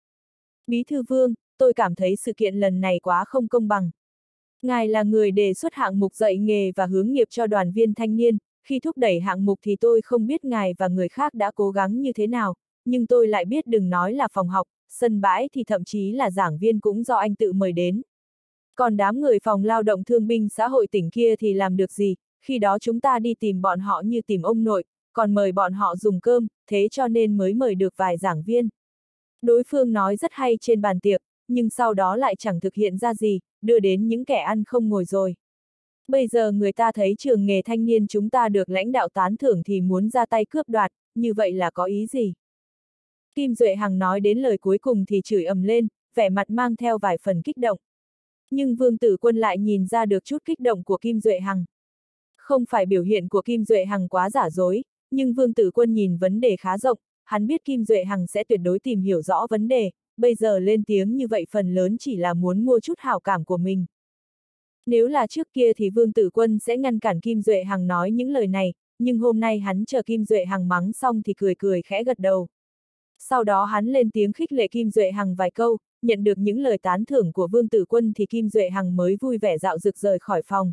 Bí thư Vương, tôi cảm thấy sự kiện lần này quá không công bằng. Ngài là người đề xuất hạng mục dạy nghề và hướng nghiệp cho đoàn viên thanh niên, khi thúc đẩy hạng mục thì tôi không biết ngài và người khác đã cố gắng như thế nào, nhưng tôi lại biết đừng nói là phòng học, sân bãi thì thậm chí là giảng viên cũng do anh tự mời đến. Còn đám người phòng lao động thương binh xã hội tỉnh kia thì làm được gì, khi đó chúng ta đi tìm bọn họ như tìm ông nội, còn mời bọn họ dùng cơm, thế cho nên mới mời được vài giảng viên. Đối phương nói rất hay trên bàn tiệc, nhưng sau đó lại chẳng thực hiện ra gì, đưa đến những kẻ ăn không ngồi rồi. Bây giờ người ta thấy trường nghề thanh niên chúng ta được lãnh đạo tán thưởng thì muốn ra tay cướp đoạt, như vậy là có ý gì? Kim Duệ Hằng nói đến lời cuối cùng thì chửi ầm lên, vẻ mặt mang theo vài phần kích động. Nhưng Vương Tử Quân lại nhìn ra được chút kích động của Kim Duệ Hằng. Không phải biểu hiện của Kim Duệ Hằng quá giả dối, nhưng Vương Tử Quân nhìn vấn đề khá rộng, hắn biết Kim Duệ Hằng sẽ tuyệt đối tìm hiểu rõ vấn đề, bây giờ lên tiếng như vậy phần lớn chỉ là muốn mua chút hảo cảm của mình. Nếu là trước kia thì Vương Tử Quân sẽ ngăn cản Kim Duệ Hằng nói những lời này, nhưng hôm nay hắn chờ Kim Duệ Hằng mắng xong thì cười cười khẽ gật đầu. Sau đó hắn lên tiếng khích lệ Kim Duệ Hằng vài câu, nhận được những lời tán thưởng của Vương Tử Quân thì Kim Duệ Hằng mới vui vẻ dạo dực rời khỏi phòng.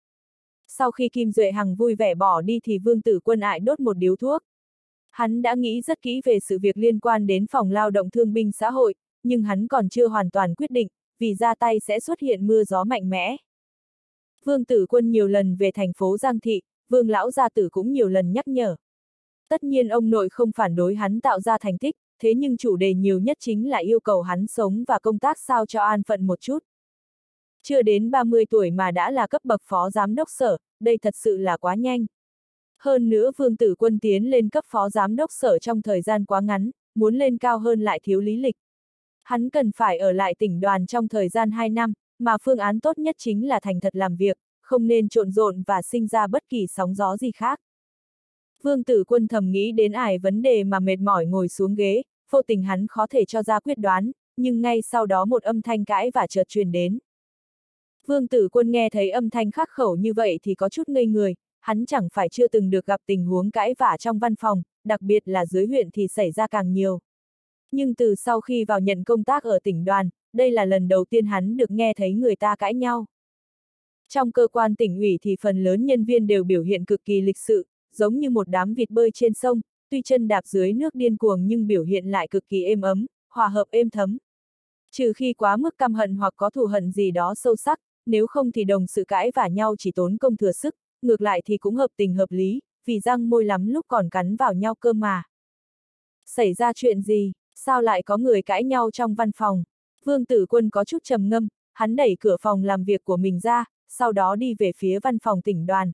Sau khi Kim Duệ Hằng vui vẻ bỏ đi thì Vương Tử Quân lại đốt một điếu thuốc. Hắn đã nghĩ rất kỹ về sự việc liên quan đến phòng lao động thương binh xã hội, nhưng hắn còn chưa hoàn toàn quyết định, vì ra tay sẽ xuất hiện mưa gió mạnh mẽ. Vương Tử Quân nhiều lần về thành phố Giang Thị, Vương Lão Gia Tử cũng nhiều lần nhắc nhở. Tất nhiên ông nội không phản đối hắn tạo ra thành tích, thế nhưng chủ đề nhiều nhất chính là yêu cầu hắn sống và công tác sao cho an phận một chút. Chưa đến 30 tuổi mà đã là cấp bậc phó giám đốc sở, đây thật sự là quá nhanh. Hơn nữa Vương Tử Quân tiến lên cấp phó giám đốc sở trong thời gian quá ngắn, muốn lên cao hơn lại thiếu lý lịch. Hắn cần phải ở lại tỉnh đoàn trong thời gian 2 năm, mà phương án tốt nhất chính là thành thật làm việc, không nên trộn rộn và sinh ra bất kỳ sóng gió gì khác. Vương Tử Quân thầm nghĩ đến vấn đề mà mệt mỏi ngồi xuống ghế, vô tình hắn khó thể cho ra quyết đoán, nhưng ngay sau đó một âm thanh cãi và chợt truyền đến. Vương Tử Quân nghe thấy âm thanh khắc khẩu như vậy thì có chút ngây người, hắn chẳng phải chưa từng được gặp tình huống cãi vã trong văn phòng, đặc biệt là dưới huyện thì xảy ra càng nhiều. Nhưng từ sau khi vào nhận công tác ở tỉnh đoàn, đây là lần đầu tiên hắn được nghe thấy người ta cãi nhau. Trong cơ quan tỉnh ủy thì phần lớn nhân viên đều biểu hiện cực kỳ lịch sự, giống như một đám vịt bơi trên sông, tuy chân đạp dưới nước điên cuồng nhưng biểu hiện lại cực kỳ êm ấm, hòa hợp êm thấm. Trừ khi quá mức căm hận hoặc có thù hận gì đó sâu sắc, nếu không thì đồng sự cãi vả nhau chỉ tốn công thừa sức, ngược lại thì cũng hợp tình hợp lý, vì răng môi lắm lúc còn cắn vào nhau cơ mà. Xảy ra chuyện gì, sao lại có người cãi nhau trong văn phòng? Vương Tử Quân có chút trầm ngâm, hắn đẩy cửa phòng làm việc của mình ra, sau đó đi về phía văn phòng tỉnh đoàn.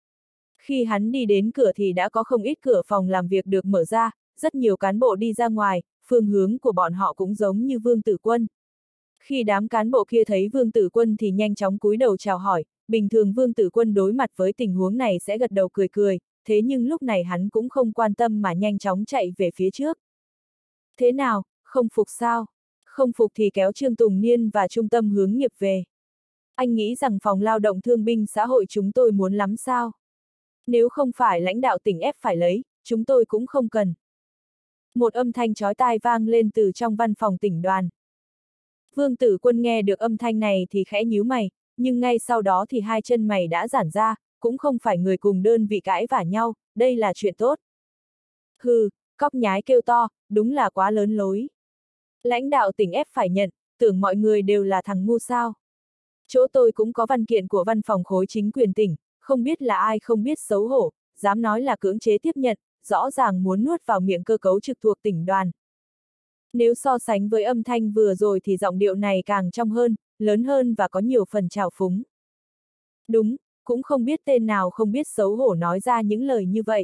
Khi hắn đi đến cửa thì đã có không ít cửa phòng làm việc được mở ra, rất nhiều cán bộ đi ra ngoài, phương hướng của bọn họ cũng giống như Vương Tử Quân. Khi đám cán bộ kia thấy Vương Tử Quân thì nhanh chóng cúi đầu chào hỏi, bình thường Vương Tử Quân đối mặt với tình huống này sẽ gật đầu cười cười, thế nhưng lúc này hắn cũng không quan tâm mà nhanh chóng chạy về phía trước. Thế nào, không phục sao? Không phục thì kéo Trương Tùng Niên và trung tâm hướng nghiệp về. Anh nghĩ rằng phòng lao động thương binh xã hội chúng tôi muốn lắm sao? Nếu không phải lãnh đạo tỉnh ép phải lấy, chúng tôi cũng không cần. Một âm thanh chói tai vang lên từ trong văn phòng tỉnh đoàn. Vương Tử Quân nghe được âm thanh này thì khẽ nhíu mày, nhưng ngay sau đó thì hai chân mày đã giãn ra, cũng không phải người cùng đơn vị cãi vả nhau, đây là chuyện tốt. Hừ, cóc nhái kêu to, đúng là quá lớn lối. Lãnh đạo tỉnh ép phải nhận, tưởng mọi người đều là thằng ngu sao. Chỗ tôi cũng có văn kiện của văn phòng khối chính quyền tỉnh, không biết là ai không biết xấu hổ, dám nói là cưỡng chế tiếp nhận, rõ ràng muốn nuốt vào miệng cơ cấu trực thuộc tỉnh đoàn. Nếu so sánh với âm thanh vừa rồi thì giọng điệu này càng trong hơn, lớn hơn và có nhiều phần trào phúng. Đúng, cũng không biết tên nào không biết xấu hổ nói ra những lời như vậy.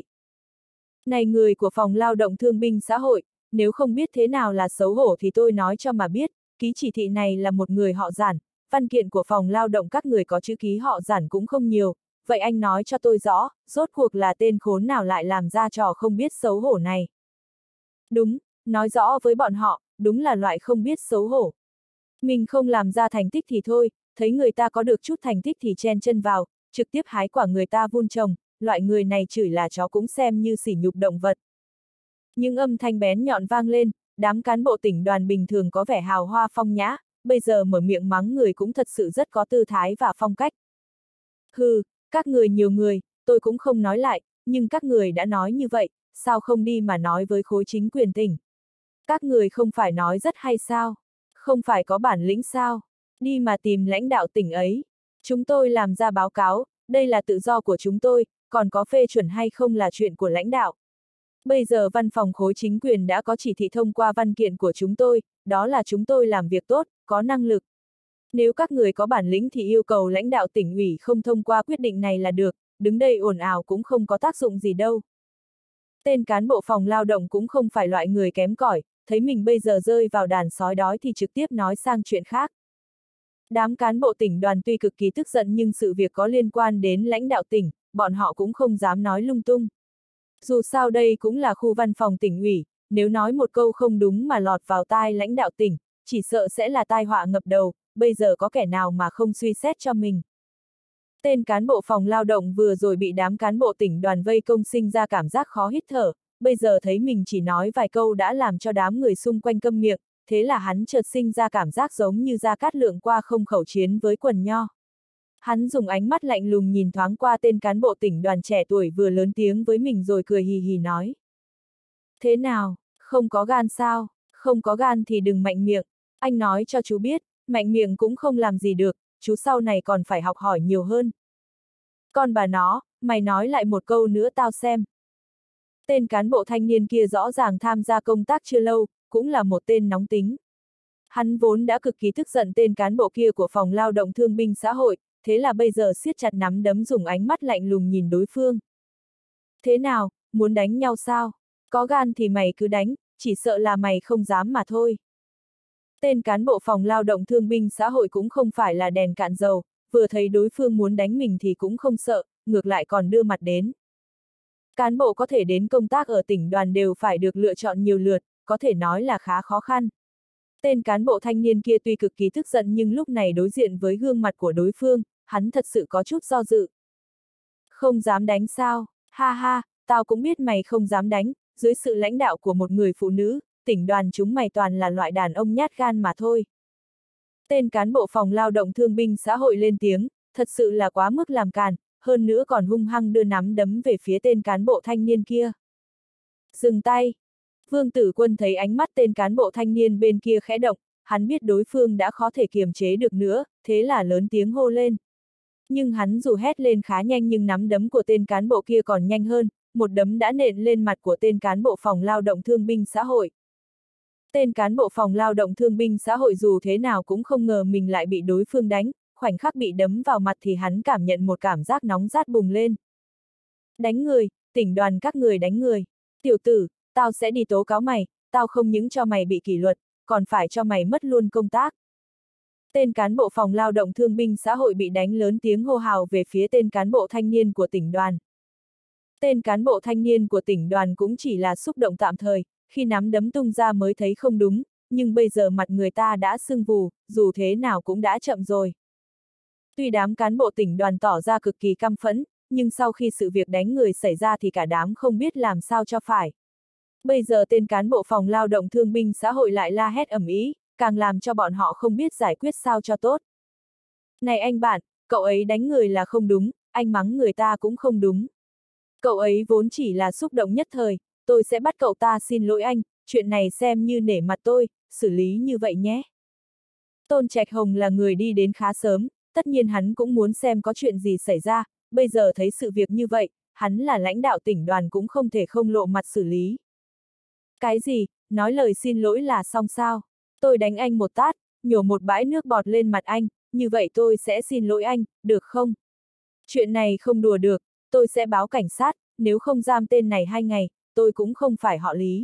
Này người của phòng lao động thương binh xã hội, nếu không biết thế nào là xấu hổ thì tôi nói cho mà biết, ký chỉ thị này là một người họ Giản, văn kiện của phòng lao động các người có chữ ký họ Giản cũng không nhiều, vậy anh nói cho tôi rõ, rốt cuộc là tên khốn nào lại làm ra trò không biết xấu hổ này. Đúng, nói rõ với bọn họ, đúng là loại không biết xấu hổ. Mình không làm ra thành tích thì thôi, thấy người ta có được chút thành tích thì chen chân vào, trực tiếp hái quả người ta vun trồng, loại người này chửi là chó cũng xem như sỉ nhục động vật. Những âm thanh bén nhọn vang lên, đám cán bộ tỉnh đoàn bình thường có vẻ hào hoa phong nhã, bây giờ mở miệng mắng người cũng thật sự rất có tư thái và phong cách. Hừ, các người nhiều người, tôi cũng không nói lại, nhưng các người đã nói như vậy, sao không đi mà nói với khối chính quyền tỉnh? Các người không phải nói rất hay sao? Không phải có bản lĩnh sao? Đi mà tìm lãnh đạo tỉnh ấy. Chúng tôi làm ra báo cáo, đây là tự do của chúng tôi, còn có phê chuẩn hay không là chuyện của lãnh đạo. Bây giờ văn phòng khối chính quyền đã có chỉ thị thông qua văn kiện của chúng tôi, đó là chúng tôi làm việc tốt, có năng lực. Nếu các người có bản lĩnh thì yêu cầu lãnh đạo tỉnh ủy không thông qua quyết định này là được, đứng đây ồn ào cũng không có tác dụng gì đâu. Tên cán bộ phòng lao động cũng không phải loại người kém cỏi, thấy mình bây giờ rơi vào đàn sói đói thì trực tiếp nói sang chuyện khác. Đám cán bộ tỉnh đoàn tuy cực kỳ tức giận nhưng sự việc có liên quan đến lãnh đạo tỉnh, bọn họ cũng không dám nói lung tung. Dù sao đây cũng là khu văn phòng tỉnh ủy, nếu nói một câu không đúng mà lọt vào tai lãnh đạo tỉnh, chỉ sợ sẽ là tai họa ngập đầu, bây giờ có kẻ nào mà không suy xét cho mình. Tên cán bộ phòng lao động vừa rồi bị đám cán bộ tỉnh đoàn vây công sinh ra cảm giác khó hít thở, bây giờ thấy mình chỉ nói vài câu đã làm cho đám người xung quanh câm miệng, thế là hắn chợt sinh ra cảm giác giống như Gia Cát Lượng qua không khẩu chiến với quần nho. Hắn dùng ánh mắt lạnh lùng nhìn thoáng qua tên cán bộ tỉnh đoàn trẻ tuổi vừa lớn tiếng với mình rồi cười hì hì nói. Thế nào, không có gan sao? Không có gan thì đừng mạnh miệng. Anh nói cho chú biết, mạnh miệng cũng không làm gì được, chú sau này còn phải học hỏi nhiều hơn. Con bà nó, mày nói lại một câu nữa tao xem. Tên cán bộ thanh niên kia rõ ràng tham gia công tác chưa lâu, cũng là một tên nóng tính. Hắn vốn đã cực kỳ tức giận tên cán bộ kia của phòng lao động thương binh xã hội, thế là bây giờ siết chặt nắm đấm dùng ánh mắt lạnh lùng nhìn đối phương. Thế nào, muốn đánh nhau sao? Có gan thì mày cứ đánh, chỉ sợ là mày không dám mà thôi. Tên cán bộ phòng lao động thương binh xã hội cũng không phải là đèn cạn dầu, vừa thấy đối phương muốn đánh mình thì cũng không sợ, ngược lại còn đưa mặt đến. Cán bộ có thể đến công tác ở tỉnh đoàn đều phải được lựa chọn nhiều lượt, có thể nói là khá khó khăn. Tên cán bộ thanh niên kia tuy cực kỳ tức giận nhưng lúc này đối diện với gương mặt của đối phương, hắn thật sự có chút do dự. Không dám đánh sao? Ha ha, tao cũng biết mày không dám đánh, dưới sự lãnh đạo của một người phụ nữ, tỉnh đoàn chúng mày toàn là loại đàn ông nhát gan mà thôi. Tên cán bộ phòng lao động thương binh xã hội lên tiếng, thật sự là quá mức làm càn, hơn nữa còn hung hăng đưa nắm đấm về phía tên cán bộ thanh niên kia. Dừng tay! Vương Tử Quân thấy ánh mắt tên cán bộ thanh niên bên kia khẽ động, hắn biết đối phương đã khó thể kiềm chế được nữa, thế là lớn tiếng hô lên. Nhưng hắn dù hét lên khá nhanh nhưng nắm đấm của tên cán bộ kia còn nhanh hơn, một đấm đã nện lên mặt của tên cán bộ phòng lao động thương binh xã hội. Tên cán bộ phòng lao động thương binh xã hội dù thế nào cũng không ngờ mình lại bị đối phương đánh, khoảnh khắc bị đấm vào mặt thì hắn cảm nhận một cảm giác nóng rát bùng lên. Đánh người, tỉnh đoàn các người đánh người. Tiểu tử, tao sẽ đi tố cáo mày, tao không những cho mày bị kỷ luật, còn phải cho mày mất luôn công tác. Tên cán bộ phòng lao động thương binh xã hội bị đánh lớn tiếng hô hào về phía tên cán bộ thanh niên của tỉnh đoàn. Tên cán bộ thanh niên của tỉnh đoàn cũng chỉ là xúc động tạm thời, khi nắm đấm tung ra mới thấy không đúng, nhưng bây giờ mặt người ta đã sưng vù, dù thế nào cũng đã chậm rồi. Tuy đám cán bộ tỉnh đoàn tỏ ra cực kỳ căm phẫn, nhưng sau khi sự việc đánh người xảy ra thì cả đám không biết làm sao cho phải. Bây giờ tên cán bộ phòng lao động thương binh xã hội lại la hét ầm ĩ, càng làm cho bọn họ không biết giải quyết sao cho tốt. Này anh bạn, cậu ấy đánh người là không đúng, anh mắng người ta cũng không đúng. Cậu ấy vốn chỉ là xúc động nhất thời, tôi sẽ bắt cậu ta xin lỗi anh, chuyện này xem như nể mặt tôi, xử lý như vậy nhé. Tôn Trạch Hồng là người đi đến khá sớm, tất nhiên hắn cũng muốn xem có chuyện gì xảy ra, bây giờ thấy sự việc như vậy, hắn là lãnh đạo tỉnh đoàn cũng không thể không lộ mặt xử lý. Cái gì, nói lời xin lỗi là xong sao? Tôi đánh anh một tát, nhổ một bãi nước bọt lên mặt anh, như vậy tôi sẽ xin lỗi anh, được không? Chuyện này không đùa được, tôi sẽ báo cảnh sát, nếu không giam tên này 2 ngày, tôi cũng không phải họ Lý.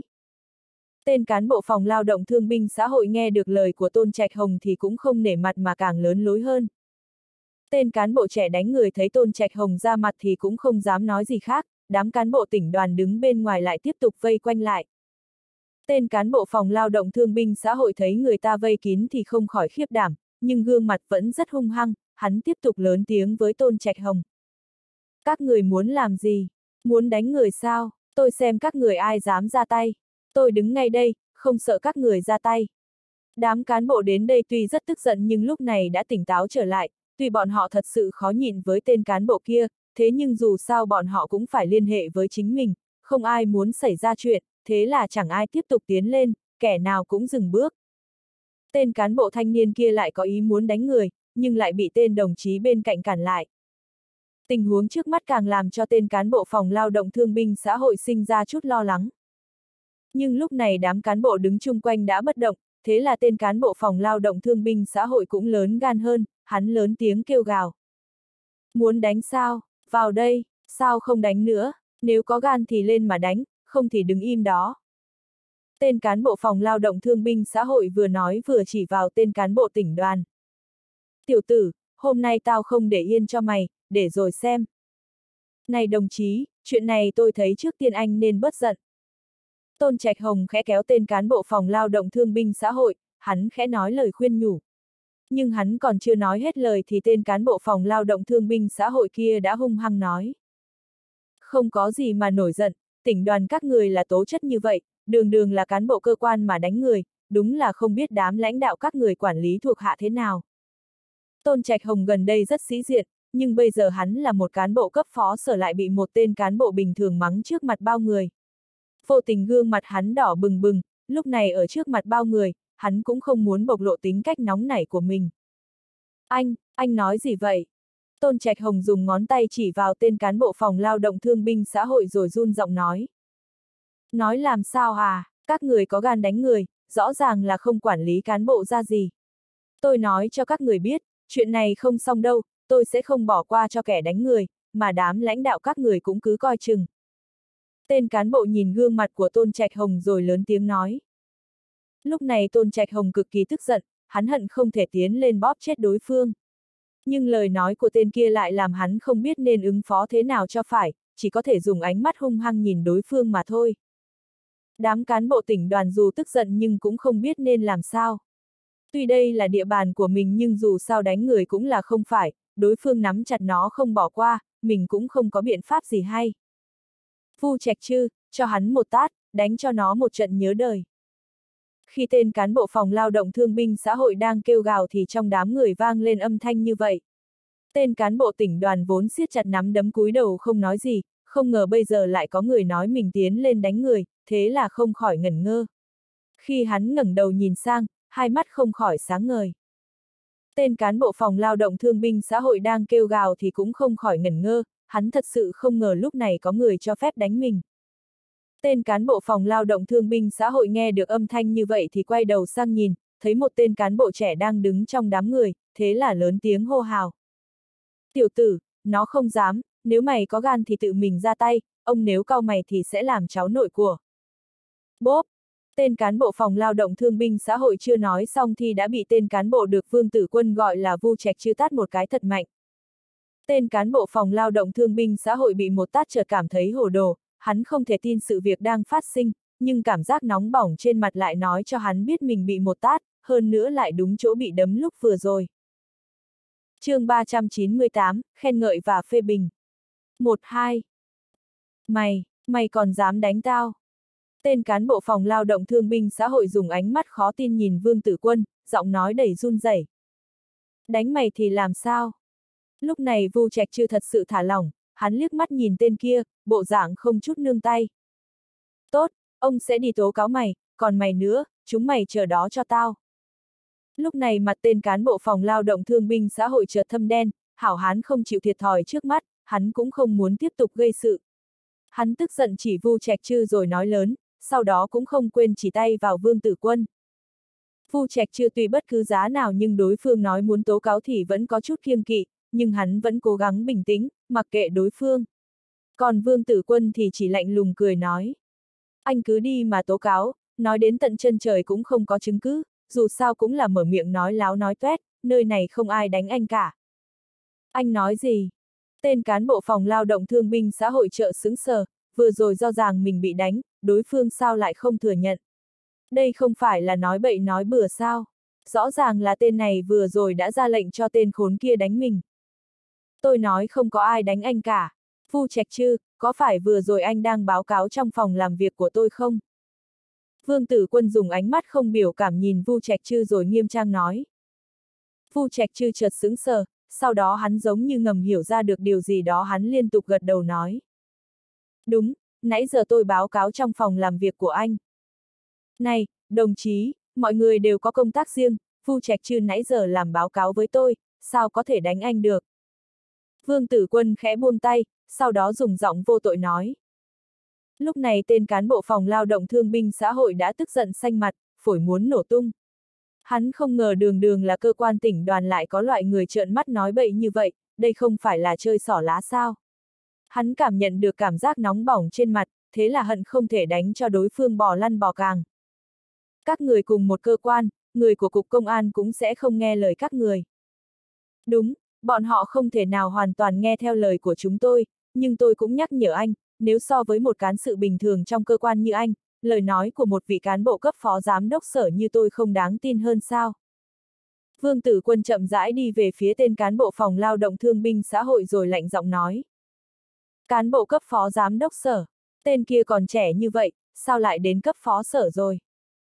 Tên cán bộ phòng lao động thương binh xã hội nghe được lời của Tôn Trạch Hồng thì cũng không nể mặt mà càng lớn lối hơn. Tên cán bộ trẻ đánh người thấy Tôn Trạch Hồng ra mặt thì cũng không dám nói gì khác, đám cán bộ tỉnh đoàn đứng bên ngoài lại tiếp tục vây quanh lại. Tên cán bộ phòng lao động thương binh xã hội thấy người ta vây kín thì không khỏi khiếp đảm, nhưng gương mặt vẫn rất hung hăng, hắn tiếp tục lớn tiếng với Tôn Trạch Hồng. Các người muốn làm gì? Muốn đánh người sao? Tôi xem các người ai dám ra tay. Tôi đứng ngay đây, không sợ các người ra tay. Đám cán bộ đến đây tuy rất tức giận nhưng lúc này đã tỉnh táo trở lại, tuy bọn họ thật sự khó nhịn với tên cán bộ kia, thế nhưng dù sao bọn họ cũng phải liên hệ với chính mình, không ai muốn xảy ra chuyện, thế là chẳng ai tiếp tục tiến lên, kẻ nào cũng dừng bước. Tên cán bộ thanh niên kia lại có ý muốn đánh người, nhưng lại bị tên đồng chí bên cạnh cản lại. Tình huống trước mắt càng làm cho tên cán bộ phòng lao động thương binh xã hội sinh ra chút lo lắng. Nhưng lúc này đám cán bộ đứng chung quanh đã bất động, thế là tên cán bộ phòng lao động thương binh xã hội cũng lớn gan hơn, hắn lớn tiếng kêu gào. Muốn đánh sao? Vào đây, sao không đánh nữa? Nếu có gan thì lên mà đánh, không thì đứng im đó. Tên cán bộ phòng lao động thương binh xã hội vừa nói vừa chỉ vào tên cán bộ tỉnh đoàn. Tiểu tử, hôm nay tao không để yên cho mày, để rồi xem. Này đồng chí, chuyện này tôi thấy trước tiên anh nên bớt giận. Tôn Trạch Hồng khẽ kéo tên cán bộ phòng lao động thương binh xã hội, hắn khẽ nói lời khuyên nhủ. Nhưng hắn còn chưa nói hết lời thì tên cán bộ phòng lao động thương binh xã hội kia đã hung hăng nói. Không có gì mà nổi giận, tỉnh đoàn các người là tố chất như vậy, đường đường là cán bộ cơ quan mà đánh người, đúng là không biết đám lãnh đạo các người quản lý thuộc hạ thế nào. Tôn Trạch Hồng gần đây rất sĩ diện, nhưng bây giờ hắn là một cán bộ cấp phó sở lại bị một tên cán bộ bình thường mắng trước mặt bao người. Vô tình gương mặt hắn đỏ bừng bừng, lúc này ở trước mặt bao người, hắn cũng không muốn bộc lộ tính cách nóng nảy của mình. Anh nói gì vậy? Tôn Trạch Hồng dùng ngón tay chỉ vào tên cán bộ phòng lao động thương binh xã hội rồi run giọng nói. Nói làm sao à, các người có gan đánh người, rõ ràng là không quản lý cán bộ ra gì. Tôi nói cho các người biết, chuyện này không xong đâu, tôi sẽ không bỏ qua cho kẻ đánh người, mà đám lãnh đạo các người cũng cứ coi chừng. Tên cán bộ nhìn gương mặt của Tôn Trạch Hồng rồi lớn tiếng nói. Lúc này Tôn Trạch Hồng cực kỳ tức giận, hắn hận không thể tiến lên bóp chết đối phương. Nhưng lời nói của tên kia lại làm hắn không biết nên ứng phó thế nào cho phải, chỉ có thể dùng ánh mắt hung hăng nhìn đối phương mà thôi. Đám cán bộ tỉnh đoàn dù tức giận nhưng cũng không biết nên làm sao. Tuy đây là địa bàn của mình nhưng dù sao đánh người cũng là không phải, đối phương nắm chặt nó không bỏ qua, mình cũng không có biện pháp gì hay. Vu Trạch Trư, cho hắn một tát, đánh cho nó một trận nhớ đời. Khi tên cán bộ phòng lao động thương binh xã hội đang kêu gào thì trong đám người vang lên âm thanh như vậy. Tên cán bộ tỉnh đoàn vốn siết chặt nắm đấm cúi đầu không nói gì, không ngờ bây giờ lại có người nói mình tiến lên đánh người, thế là không khỏi ngẩn ngơ. Khi hắn ngẩng đầu nhìn sang, hai mắt không khỏi sáng ngời. Tên cán bộ phòng lao động thương binh xã hội đang kêu gào thì cũng không khỏi ngẩn ngơ, hắn thật sự không ngờ lúc này có người cho phép đánh mình. Tên cán bộ phòng lao động thương binh xã hội nghe được âm thanh như vậy thì quay đầu sang nhìn, thấy một tên cán bộ trẻ đang đứng trong đám người, thế là lớn tiếng hô hào. Tiểu tử, nó không dám, nếu mày có gan thì tự mình ra tay, ông nếu cau mày thì sẽ làm cháu nội của. Bốp! Tên cán bộ phòng lao động thương binh xã hội chưa nói xong thì đã bị tên cán bộ được Vương Tử Quân gọi là Vu Trạch Trư tát một cái thật mạnh. Tên cán bộ phòng lao động thương binh xã hội bị một tát chợt cảm thấy hồ đồ, hắn không thể tin sự việc đang phát sinh, nhưng cảm giác nóng bỏng trên mặt lại nói cho hắn biết mình bị một tát, hơn nữa lại đúng chỗ bị đấm lúc vừa rồi. Chương 398, khen ngợi và phê bình. 1-2. Mày còn dám đánh tao? Tên cán bộ phòng lao động thương binh xã hội dùng ánh mắt khó tin nhìn Vương Tử Quân, giọng nói đầy run rẩy. Đánh mày thì làm sao? Lúc này Vu Trạch Trư thật sự thả lỏng, hắn liếc mắt nhìn tên kia, bộ dạng không chút nương tay. Tốt, ông sẽ đi tố cáo mày, còn mày nữa, chúng mày chờ đó cho tao. Lúc này mặt tên cán bộ phòng lao động thương binh xã hội chợt thâm đen, hảo hán không chịu thiệt thòi trước mắt, hắn cũng không muốn tiếp tục gây sự. Hắn tức giận chỉ Vu Trạch Trư rồi nói lớn, sau đó cũng không quên chỉ tay vào Vương Tử Quân. Vu Trạch Trư tuy bất cứ giá nào nhưng đối phương nói muốn tố cáo thì vẫn có chút kiêng kỵ, nhưng hắn vẫn cố gắng bình tĩnh, mặc kệ đối phương. Còn Vương Tử Quân thì chỉ lạnh lùng cười nói. Anh cứ đi mà tố cáo, nói đến tận chân trời cũng không có chứng cứ, dù sao cũng là mở miệng nói láo nói toét, nơi này không ai đánh anh cả. Anh nói gì? Tên cán bộ phòng lao động thương binh xã hội chợ sững sờ, vừa rồi do rằng mình bị đánh, đối phương sao lại không thừa nhận. Đây không phải là nói bậy nói bừa sao? Rõ ràng là tên này vừa rồi đã ra lệnh cho tên khốn kia đánh mình. Tôi nói không có ai đánh anh cả. Vu Trạch Trư, có phải vừa rồi anh đang báo cáo trong phòng làm việc của tôi không? Vương Tử Quân dùng ánh mắt không biểu cảm nhìn Vu Trạch Trư rồi nghiêm trang nói. Vu Trạch Trư chợt sững sờ, sau đó hắn giống như ngầm hiểu ra được điều gì đó, hắn liên tục gật đầu nói. Đúng, nãy giờ tôi báo cáo trong phòng làm việc của anh. Này, đồng chí, mọi người đều có công tác riêng, Vu Trạch Trư nãy giờ làm báo cáo với tôi, sao có thể đánh anh được? Vương Tử Quân khẽ buông tay, sau đó dùng giọng vô tội nói. Lúc này tên cán bộ phòng lao động thương binh xã hội đã tức giận xanh mặt, phổi muốn nổ tung. Hắn không ngờ đường đường là cơ quan tỉnh đoàn lại có loại người trợn mắt nói bậy như vậy, đây không phải là chơi xỏ lá sao. Hắn cảm nhận được cảm giác nóng bỏng trên mặt, thế là hận không thể đánh cho đối phương bò lăn bò càng. Các người cùng một cơ quan, người của cục công an cũng sẽ không nghe lời các người. Đúng, bọn họ không thể nào hoàn toàn nghe theo lời của chúng tôi, nhưng tôi cũng nhắc nhở anh, nếu so với một cán sự bình thường trong cơ quan như anh, lời nói của một vị cán bộ cấp phó giám đốc sở như tôi không đáng tin hơn sao? Vương Tử Quân chậm rãi đi về phía tên cán bộ phòng lao động thương binh xã hội rồi lạnh giọng nói. Cán bộ cấp phó giám đốc sở, tên kia còn trẻ như vậy, sao lại đến cấp phó sở rồi?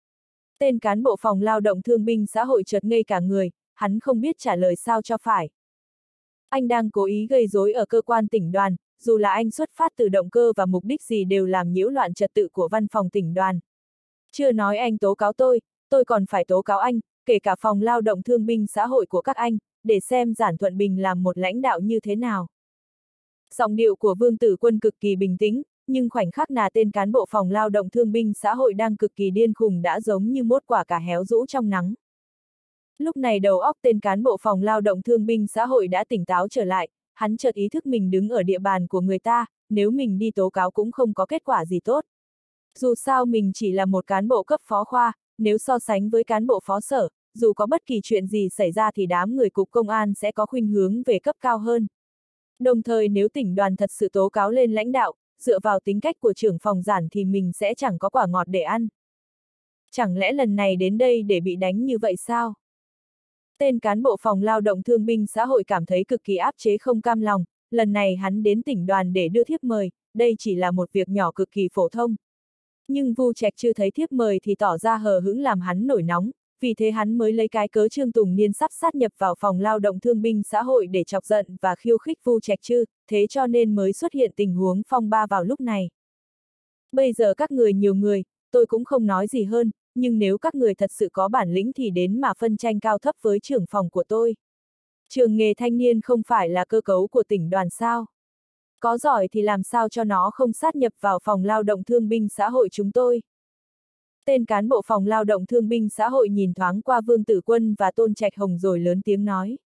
Tên cán bộ phòng lao động thương binh xã hội chợt ngây cả người, hắn không biết trả lời sao cho phải. Anh đang cố ý gây rối ở cơ quan tỉnh đoàn, dù là anh xuất phát từ động cơ và mục đích gì đều làm nhiễu loạn trật tự của văn phòng tỉnh đoàn. Chưa nói anh tố cáo tôi còn phải tố cáo anh, kể cả phòng lao động thương binh xã hội của các anh, để xem Giản Thuận Bình làm một lãnh đạo như thế nào. Giọng điệu của Vương Tử Quân cực kỳ bình tĩnh, nhưng khoảnh khắc là tên cán bộ phòng lao động thương binh xã hội đang cực kỳ điên khùng đã giống như mốt quả cà héo rũ trong nắng. Lúc này đầu óc tên cán bộ phòng lao động thương binh xã hội đã tỉnh táo trở lại, hắn chợt ý thức mình đứng ở địa bàn của người ta, nếu mình đi tố cáo cũng không có kết quả gì tốt. Dù sao mình chỉ là một cán bộ cấp phó khoa, nếu so sánh với cán bộ phó sở, dù có bất kỳ chuyện gì xảy ra thì đám người cục công an sẽ có khuynh hướng về cấp cao hơn. Đồng thời nếu tỉnh đoàn thật sự tố cáo lên lãnh đạo, dựa vào tính cách của trưởng phòng Giản thì mình sẽ chẳng có quả ngọt để ăn. Chẳng lẽ lần này đến đây để bị đánh như vậy sao? Tên cán bộ phòng lao động thương binh xã hội cảm thấy cực kỳ áp chế không cam lòng, lần này hắn đến tỉnh đoàn để đưa thiếp mời, đây chỉ là một việc nhỏ cực kỳ phổ thông. Nhưng Vu Trạch chưa thấy thiếp mời thì tỏ ra hờ hững làm hắn nổi nóng, vì thế hắn mới lấy cái cớ Trương Tùng Niên sắp sát nhập vào phòng lao động thương binh xã hội để chọc giận và khiêu khích Vu Trạch Trư, thế cho nên mới xuất hiện tình huống phong ba vào lúc này. Bây giờ các người nhiều người, tôi cũng không nói gì hơn, nhưng nếu các người thật sự có bản lĩnh thì đến mà phân tranh cao thấp với trưởng phòng của tôi. Trường nghề thanh niên không phải là cơ cấu của tỉnh đoàn sao? Có giỏi thì làm sao cho nó không sát nhập vào phòng lao động thương binh xã hội chúng tôi. Tên cán bộ phòng lao động thương binh xã hội nhìn thoáng qua Vương Tử Quân và Tôn Trạch Hồng rồi lớn tiếng nói.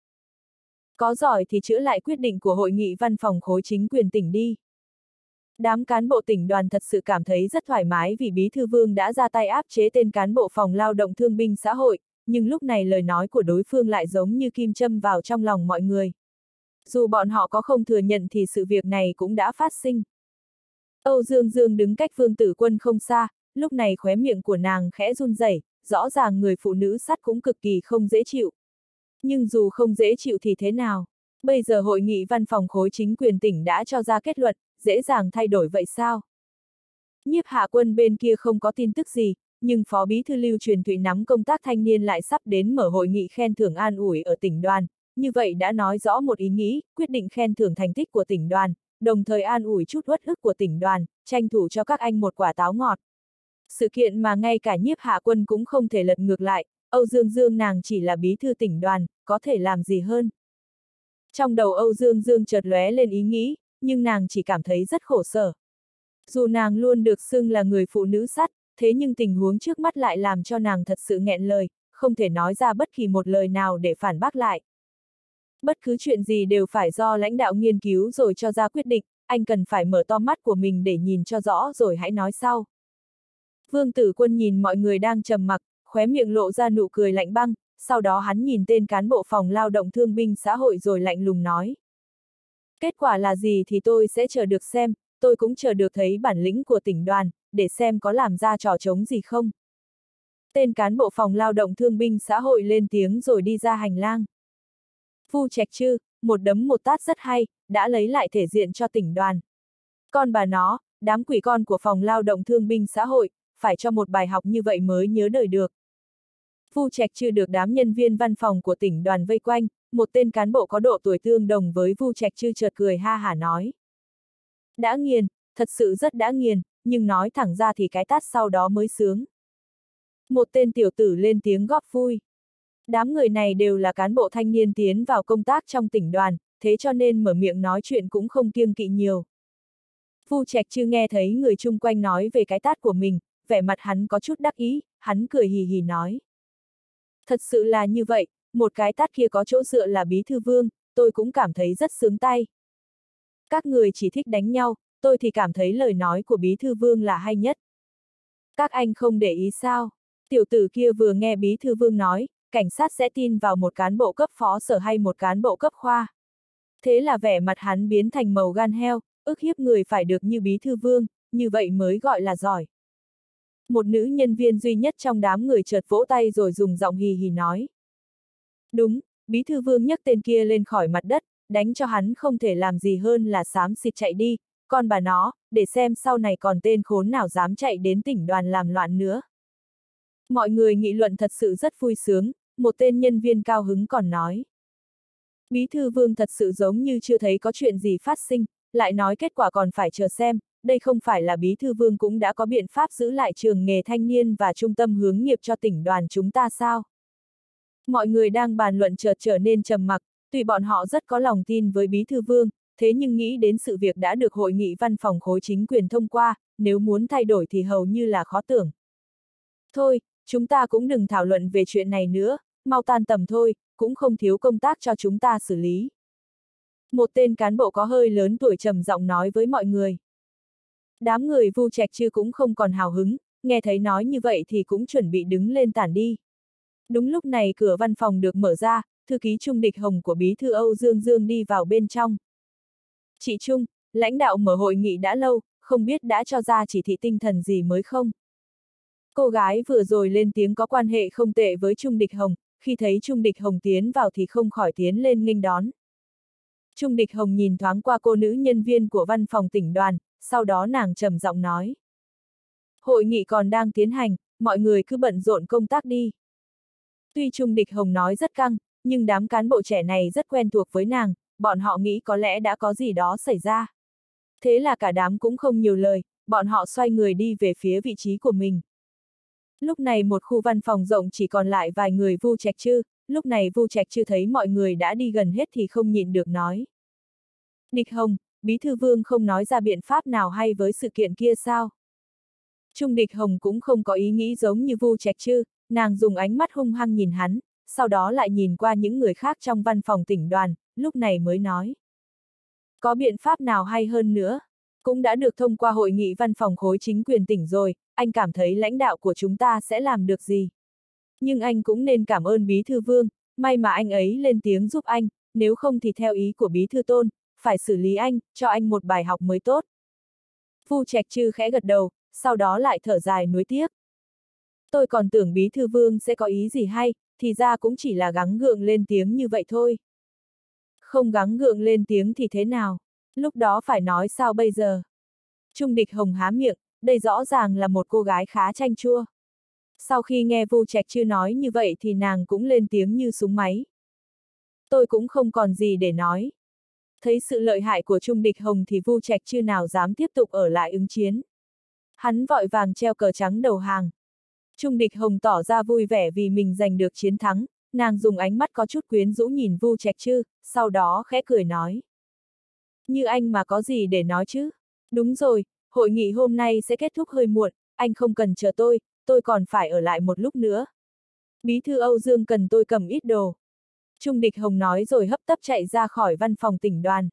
Có giỏi thì chữa lại quyết định của hội nghị văn phòng khối chính quyền tỉnh đi. Đám cán bộ tỉnh đoàn thật sự cảm thấy rất thoải mái vì Bí thư Vương đã ra tay áp chế tên cán bộ phòng lao động thương binh xã hội, nhưng lúc này lời nói của đối phương lại giống như kim châm vào trong lòng mọi người. Dù bọn họ có không thừa nhận thì sự việc này cũng đã phát sinh. Âu Dương Dương đứng cách Vương Tử Quân không xa, lúc này khóe miệng của nàng khẽ run rẩy, rõ ràng người phụ nữ sắt cũng cực kỳ không dễ chịu. Nhưng dù không dễ chịu thì thế nào? Bây giờ hội nghị văn phòng khối chính quyền tỉnh đã cho ra kết luận, dễ dàng thay đổi vậy sao? Nhiếp Hạ Quân bên kia không có tin tức gì, nhưng Phó Bí thư Lưu Truyền Thụy nắm công tác thanh niên lại sắp đến mở hội nghị khen thưởng an ủi ở tỉnh đoàn, như vậy đã nói rõ một ý nghĩ, quyết định khen thưởng thành tích của tỉnh đoàn, đồng thời an ủi chút uất ức của tỉnh đoàn, tranh thủ cho các anh một quả táo ngọt. Sự kiện mà ngay cả Nhiếp Hạ Quân cũng không thể lật ngược lại, Âu Dương Dương nàng chỉ là bí thư tỉnh đoàn, có thể làm gì hơn. Trong đầu Âu Dương Dương chợt lóe lên ý nghĩ, nhưng nàng chỉ cảm thấy rất khổ sở. Dù nàng luôn được xưng là người phụ nữ sắt, thế nhưng tình huống trước mắt lại làm cho nàng thật sự nghẹn lời, không thể nói ra bất kỳ một lời nào để phản bác lại. Bất cứ chuyện gì đều phải do lãnh đạo nghiên cứu rồi cho ra quyết định, anh cần phải mở to mắt của mình để nhìn cho rõ rồi hãy nói sau. Vương Tử Quân nhìn mọi người đang trầm mặc, khóe miệng lộ ra nụ cười lạnh băng, sau đó hắn nhìn tên cán bộ phòng lao động thương binh xã hội rồi lạnh lùng nói. Kết quả là gì thì tôi sẽ chờ được xem, tôi cũng chờ được thấy bản lĩnh của tỉnh đoàn, để xem có làm ra trò trống gì không. Tên cán bộ phòng lao động thương binh xã hội lên tiếng rồi đi ra hành lang. Vu Trạch Trư, một đấm một tát rất hay, đã lấy lại thể diện cho tỉnh đoàn. Con bà nó, đám quỷ con của phòng lao động thương binh xã hội, phải cho một bài học như vậy mới nhớ đời được. Vu Trạch Trư được đám nhân viên văn phòng của tỉnh đoàn vây quanh, một tên cán bộ có độ tuổi tương đồng với Vu Trạch Trư chợt cười ha hả nói. Đã nghiền, thật sự rất đã nghiền, nhưng nói thẳng ra thì cái tát sau đó mới sướng. Một tên tiểu tử lên tiếng góp vui. Đám người này đều là cán bộ thanh niên tiến vào công tác trong tỉnh đoàn, thế cho nên mở miệng nói chuyện cũng không kiêng kỵ nhiều. Vu Trạch Trư nghe thấy người chung quanh nói về cái tát của mình, vẻ mặt hắn có chút đắc ý, hắn cười hì hì nói. Thật sự là như vậy, một cái tát kia có chỗ dựa là Bí thư Vương, tôi cũng cảm thấy rất sướng tay. Các người chỉ thích đánh nhau, tôi thì cảm thấy lời nói của Bí thư Vương là hay nhất. Các anh không để ý sao? Tiểu tử kia vừa nghe Bí thư Vương nói, cảnh sát sẽ tin vào một cán bộ cấp phó sở hay một cán bộ cấp khoa. Thế là vẻ mặt hắn biến thành màu gan heo, ức hiếp người phải được như Bí thư Vương, như vậy mới gọi là giỏi. Một nữ nhân viên duy nhất trong đám người chợt vỗ tay rồi dùng giọng hì hì nói. Đúng, Bí thư Vương nhấc tên kia lên khỏi mặt đất, đánh cho hắn không thể làm gì hơn là xám xịt chạy đi, con bà nó, để xem sau này còn tên khốn nào dám chạy đến tỉnh đoàn làm loạn nữa. Mọi người nghị luận thật sự rất vui sướng, một tên nhân viên cao hứng còn nói. Bí thư Vương thật sự giống như chưa thấy có chuyện gì phát sinh, lại nói kết quả còn phải chờ xem, đây không phải là Bí thư Vương cũng đã có biện pháp giữ lại trường nghề thanh niên và trung tâm hướng nghiệp cho tỉnh đoàn chúng ta sao? Mọi người đang bàn luận chợt trở nên trầm mặc, tuy bọn họ rất có lòng tin với Bí thư Vương, thế nhưng nghĩ đến sự việc đã được hội nghị văn phòng khối chính quyền thông qua, nếu muốn thay đổi thì hầu như là khó tưởng. Thôi, chúng ta cũng đừng thảo luận về chuyện này nữa, mau tan tầm thôi, cũng không thiếu công tác cho chúng ta xử lý. Một tên cán bộ có hơi lớn tuổi trầm giọng nói với mọi người. Đám người Vu Trạch Trư cũng không còn hào hứng, nghe thấy nói như vậy thì cũng chuẩn bị đứng lên tản đi. Đúng lúc này cửa văn phòng được mở ra, thư ký Trung Địch Hồng của Bí thư Âu Dương Dương đi vào bên trong. Chị Trung, lãnh đạo mở hội nghị đã lâu, không biết đã cho ra chỉ thị tinh thần gì mới không? Cô gái vừa rồi lên tiếng có quan hệ không tệ với Trung Địch Hồng, khi thấy Trung Địch Hồng tiến vào thì không khỏi tiến lên nghênh đón. Trung Địch Hồng nhìn thoáng qua cô nữ nhân viên của văn phòng tỉnh đoàn, sau đó nàng trầm giọng nói. Hội nghị còn đang tiến hành, mọi người cứ bận rộn công tác đi. Tuy Trung Địch Hồng nói rất căng, nhưng đám cán bộ trẻ này rất quen thuộc với nàng, bọn họ nghĩ có lẽ đã có gì đó xảy ra. Thế là cả đám cũng không nhiều lời, bọn họ xoay người đi về phía vị trí của mình. Lúc này một khu văn phòng rộng chỉ còn lại vài người. Vu Trạch Trư, lúc này Vu Trạch Trư thấy mọi người đã đi gần hết thì không nhịn được nói. Địch Hồng, Bí thư Vương không nói ra biện pháp nào hay với sự kiện kia sao? Trung Địch Hồng cũng không có ý nghĩ giống như Vu Trạch Trư, nàng dùng ánh mắt hung hăng nhìn hắn, sau đó lại nhìn qua những người khác trong văn phòng tỉnh đoàn, lúc này mới nói. Có biện pháp nào hay hơn nữa? Cũng đã được thông qua hội nghị văn phòng khối chính quyền tỉnh rồi, anh cảm thấy lãnh đạo của chúng ta sẽ làm được gì? Nhưng anh cũng nên cảm ơn Bí thư Vương, may mà anh ấy lên tiếng giúp anh, nếu không thì theo ý của Bí thư Tôn, phải xử lý anh, cho anh một bài học mới tốt. Vu Trạch Trư khẽ gật đầu, sau đó lại thở dài nuối tiếc. Tôi còn tưởng Bí thư Vương sẽ có ý gì hay, thì ra cũng chỉ là gắng gượng lên tiếng như vậy thôi. Không gắng gượng lên tiếng thì thế nào? Lúc đó phải nói sao bây giờ? Trung Địch Hồng há miệng, đây rõ ràng là một cô gái khá chanh chua. Sau khi nghe Vu Trạch Trư nói như vậy thì nàng cũng lên tiếng như súng máy. Tôi cũng không còn gì để nói. Thấy sự lợi hại của Trung Địch Hồng thì Vu Trạch Trư nào dám tiếp tục ở lại ứng chiến. Hắn vội vàng treo cờ trắng đầu hàng. Trung Địch Hồng tỏ ra vui vẻ vì mình giành được chiến thắng, nàng dùng ánh mắt có chút quyến rũ nhìn Vu Trạch Trư, sau đó khẽ cười nói. Như anh mà có gì để nói chứ? Đúng rồi, hội nghị hôm nay sẽ kết thúc hơi muộn, anh không cần chờ tôi còn phải ở lại một lúc nữa. Bí thư Âu Dương cần tôi cầm ít đồ. Trung Địch Hồng nói rồi hấp tấp chạy ra khỏi văn phòng tỉnh đoàn.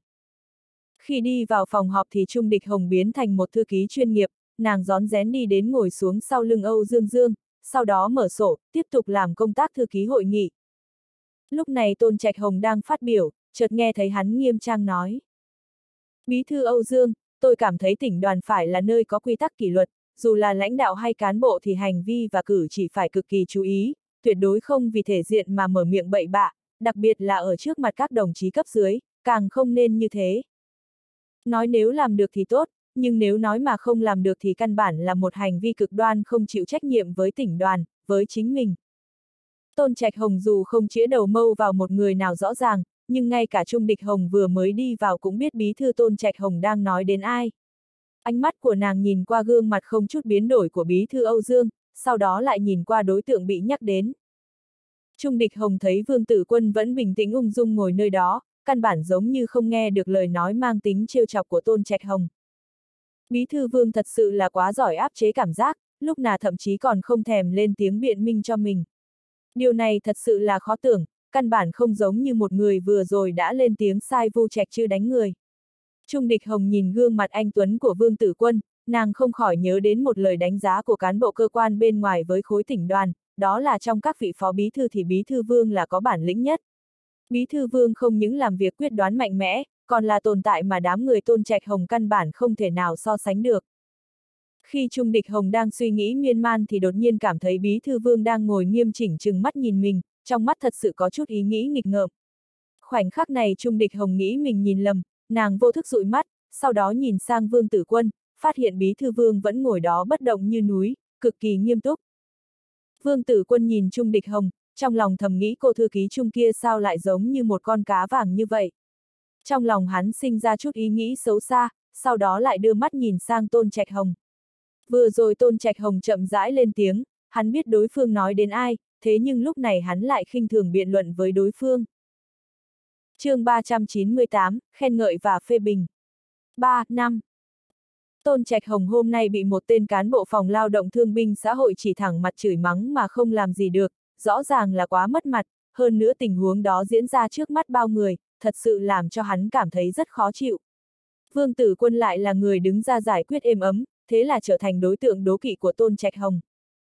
Khi đi vào phòng họp thì Trung Địch Hồng biến thành một thư ký chuyên nghiệp, nàng rón rén đi đến ngồi xuống sau lưng Âu Dương Dương, sau đó mở sổ, tiếp tục làm công tác thư ký hội nghị. Lúc này Tôn Trạch Hồng đang phát biểu, chợt nghe thấy hắn nghiêm trang nói. Bí thư Âu Dương, tôi cảm thấy tỉnh đoàn phải là nơi có quy tắc kỷ luật, dù là lãnh đạo hay cán bộ thì hành vi và cử chỉ phải cực kỳ chú ý, tuyệt đối không vì thể diện mà mở miệng bậy bạ, đặc biệt là ở trước mặt các đồng chí cấp dưới, càng không nên như thế. Nói nếu làm được thì tốt, nhưng nếu nói mà không làm được thì căn bản là một hành vi cực đoan không chịu trách nhiệm với tỉnh đoàn, với chính mình. Tôn Trạch Hồng dù không chĩa đầu mâu vào một người nào rõ ràng, nhưng ngay cả Trung Địch Hồng vừa mới đi vào cũng biết bí thư Tôn Trạch Hồng đang nói đến ai. Ánh mắt của nàng nhìn qua gương mặt không chút biến đổi của bí thư Âu Dương, sau đó lại nhìn qua đối tượng bị nhắc đến. Trung Địch Hồng thấy Vương Tử Quân vẫn bình tĩnh ung dung ngồi nơi đó, căn bản giống như không nghe được lời nói mang tính trêu chọc của Tôn Trạch Hồng. Bí thư Vương thật sự là quá giỏi áp chế cảm giác, lúc nào thậm chí còn không thèm lên tiếng biện minh cho mình. Điều này thật sự là khó tưởng, căn bản không giống như một người vừa rồi đã lên tiếng sai Vu Trạch Trư đánh người. Trung Địch Hồng nhìn gương mặt anh tuấn của Vương Tử Quân, nàng không khỏi nhớ đến một lời đánh giá của cán bộ cơ quan bên ngoài với khối tỉnh đoàn, đó là trong các vị phó bí thư thì bí thư Vương là có bản lĩnh nhất. Bí thư Vương không những làm việc quyết đoán mạnh mẽ, còn là tồn tại mà đám người Tôn Trạch Hồng căn bản không thể nào so sánh được. Khi Trung Địch Hồng đang suy nghĩ miên man thì đột nhiên cảm thấy bí thư Vương đang ngồi nghiêm chỉnh trừng mắt nhìn mình, trong mắt thật sự có chút ý nghĩ nghịch ngợm. Khoảnh khắc này Trung Địch Hồng nghĩ mình nhìn lầm, nàng vô thức dụi mắt, sau đó nhìn sang Vương Tử Quân, phát hiện bí thư Vương vẫn ngồi đó bất động như núi, cực kỳ nghiêm túc. Vương Tử Quân nhìn Trung Địch Hồng, trong lòng thầm nghĩ cô thư ký Trung kia sao lại giống như một con cá vàng như vậy. Trong lòng hắn sinh ra chút ý nghĩ xấu xa, sau đó lại đưa mắt nhìn sang Tôn Trạch Hồng. Vừa rồi Tôn Trạch Hồng chậm rãi lên tiếng, hắn biết đối phương nói đến ai, thế nhưng lúc này hắn lại khinh thường biện luận với đối phương. Chương 398, khen ngợi và phê bình. 3. Năm. Tôn Trạch Hồng hôm nay bị một tên cán bộ phòng lao động thương binh xã hội chỉ thẳng mặt chửi mắng mà không làm gì được, rõ ràng là quá mất mặt, hơn nữa tình huống đó diễn ra trước mắt bao người, thật sự làm cho hắn cảm thấy rất khó chịu. Vương Tử Quân lại là người đứng ra giải quyết êm ấm, thế là trở thành đối tượng đố kỵ của Tôn Trạch Hồng.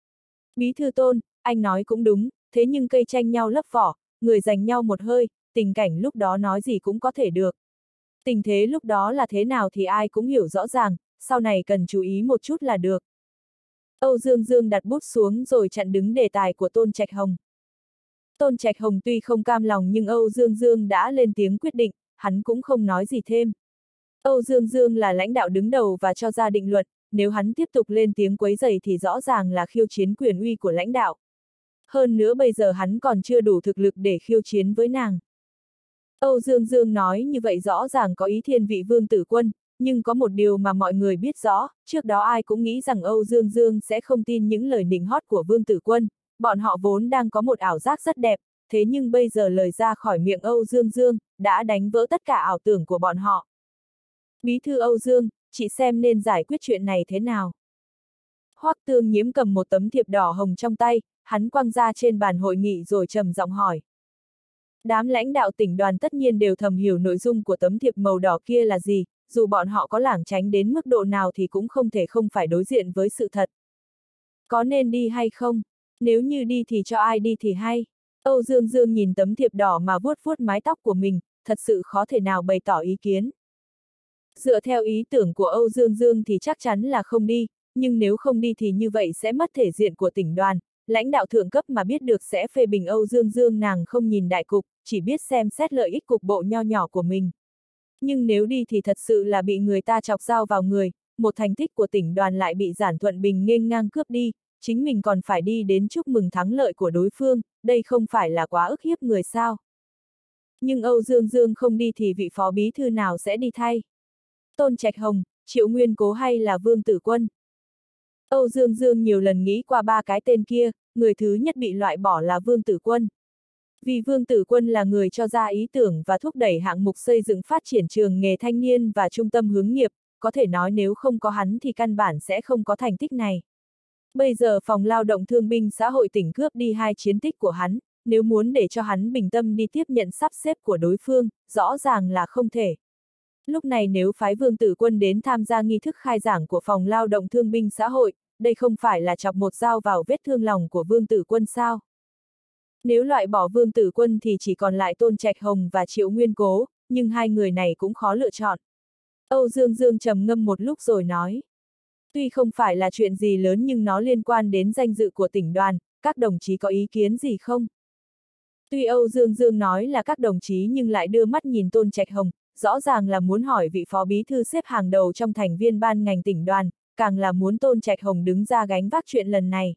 Bí thư Tôn, anh nói cũng đúng, thế nhưng cây tranh nhau lấp vỏ, người giành nhau một hơi, tình cảnh lúc đó nói gì cũng có thể được. Tình thế lúc đó là thế nào thì ai cũng hiểu rõ ràng, sau này cần chú ý một chút là được. Âu Dương Dương đặt bút xuống rồi chặn đứng đề tài của Tôn Trạch Hồng. Tôn Trạch Hồng tuy không cam lòng nhưng Âu Dương Dương đã lên tiếng quyết định, hắn cũng không nói gì thêm. Âu Dương Dương là lãnh đạo đứng đầu và cho ra định luật, nếu hắn tiếp tục lên tiếng quấy rầy thì rõ ràng là khiêu chiến quyền uy của lãnh đạo. Hơn nữa bây giờ hắn còn chưa đủ thực lực để khiêu chiến với nàng. Âu Dương Dương nói như vậy rõ ràng có ý thiên vị Vương Tử Quân, nhưng có một điều mà mọi người biết rõ, trước đó ai cũng nghĩ rằng Âu Dương Dương sẽ không tin những lời nịnh hót của Vương Tử Quân, bọn họ vốn đang có một ảo giác rất đẹp, thế nhưng bây giờ lời ra khỏi miệng Âu Dương Dương, đã đánh vỡ tất cả ảo tưởng của bọn họ. Bí thư Âu Dương, chị xem nên giải quyết chuyện này thế nào? Hoắc Tương Nhiễm cầm một tấm thiệp đỏ hồng trong tay, hắn quăng ra trên bàn hội nghị rồi trầm giọng hỏi. Đám lãnh đạo tỉnh đoàn tất nhiên đều thầm hiểu nội dung của tấm thiệp màu đỏ kia là gì, dù bọn họ có lảng tránh đến mức độ nào thì cũng không thể không phải đối diện với sự thật. Có nên đi hay không? Nếu như đi thì cho ai đi thì hay? Âu Dương Dương nhìn tấm thiệp đỏ mà vuốt vuốt mái tóc của mình, thật sự khó thể nào bày tỏ ý kiến. Dựa theo ý tưởng của Âu Dương Dương thì chắc chắn là không đi, nhưng nếu không đi thì như vậy sẽ mất thể diện của tỉnh đoàn, lãnh đạo thượng cấp mà biết được sẽ phê bình Âu Dương Dương, nàng không nhìn đại cục, chỉ biết xem xét lợi ích cục bộ nho nhỏ của mình. Nhưng nếu đi thì thật sự là bị người ta chọc dao vào người, một thành tích của tỉnh đoàn lại bị Giản Thuận Bình nghênh ngang cướp đi, chính mình còn phải đi đến chúc mừng thắng lợi của đối phương, đây không phải là quá ức hiếp người sao. Nhưng Âu Dương Dương không đi thì vị phó bí thư nào sẽ đi thay? Tôn Trạch Hồng, Triệu Nguyên Cố hay là Vương Tử Quân? Âu Dương Dương nhiều lần nghĩ qua ba cái tên kia, người thứ nhất bị loại bỏ là Vương Tử Quân. Vì Vương Tử Quân là người cho ra ý tưởng và thúc đẩy hạng mục xây dựng phát triển trường nghề thanh niên và trung tâm hướng nghiệp, có thể nói nếu không có hắn thì căn bản sẽ không có thành tích này. Bây giờ Phòng Lao động Thương binh Xã hội tỉnh cướp đi 2 chiến tích của hắn, nếu muốn để cho hắn bình tâm đi tiếp nhận sắp xếp của đối phương, rõ ràng là không thể. Lúc này nếu phái Vương Tử Quân đến tham gia nghi thức khai giảng của Phòng Lao động Thương binh Xã hội, đây không phải là chọc một dao vào vết thương lòng của Vương Tử Quân sao? Nếu loại bỏ Vương Tử Quân thì chỉ còn lại Tôn Trạch Hồng và Triệu Nguyên Cố, nhưng hai người này cũng khó lựa chọn. Âu Dương Dương trầm ngâm một lúc rồi nói. Tuy không phải là chuyện gì lớn nhưng nó liên quan đến danh dự của tỉnh đoàn, các đồng chí có ý kiến gì không? Tuy Âu Dương Dương nói là các đồng chí nhưng lại đưa mắt nhìn Tôn Trạch Hồng, rõ ràng là muốn hỏi vị phó bí thư xếp hàng đầu trong thành viên ban ngành tỉnh đoàn, càng là muốn Tôn Trạch Hồng đứng ra gánh vác chuyện lần này.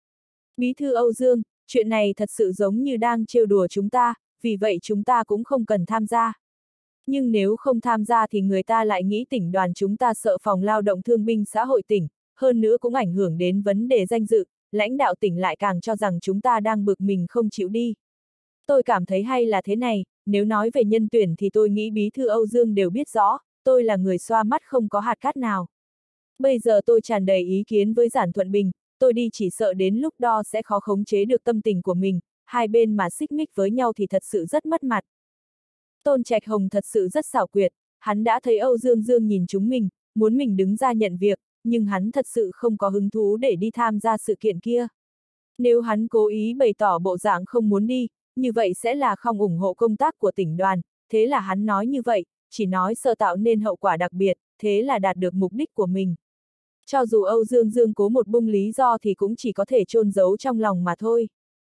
Bí thư Âu Dương, chuyện này thật sự giống như đang trêu đùa chúng ta, vì vậy chúng ta cũng không cần tham gia. Nhưng nếu không tham gia thì người ta lại nghĩ tỉnh đoàn chúng ta sợ Phòng Lao động Thương binh Xã hội tỉnh, hơn nữa cũng ảnh hưởng đến vấn đề danh dự, lãnh đạo tỉnh lại càng cho rằng chúng ta đang bực mình không chịu đi. Tôi cảm thấy hay là thế này, nếu nói về nhân tuyển thì tôi nghĩ bí thư Âu Dương đều biết rõ, tôi là người xoa mắt không có hạt cát nào. Bây giờ tôi tràn đầy ý kiến với Giản Thuận Bình, tôi đi chỉ sợ đến lúc đó sẽ khó khống chế được tâm tình của mình, hai bên mà xích mích với nhau thì thật sự rất mất mặt. Tôn Trạch Hồng thật sự rất xảo quyệt, hắn đã thấy Âu Dương Dương nhìn chúng mình, muốn mình đứng ra nhận việc, nhưng hắn thật sự không có hứng thú để đi tham gia sự kiện kia. Nếu hắn cố ý bày tỏ bộ dạng không muốn đi, như vậy sẽ là không ủng hộ công tác của tỉnh đoàn, thế là hắn nói như vậy, chỉ nói sợ tạo nên hậu quả đặc biệt, thế là đạt được mục đích của mình. Cho dù Âu Dương Dương cố một bung lý do thì cũng chỉ có thể chôn giấu trong lòng mà thôi.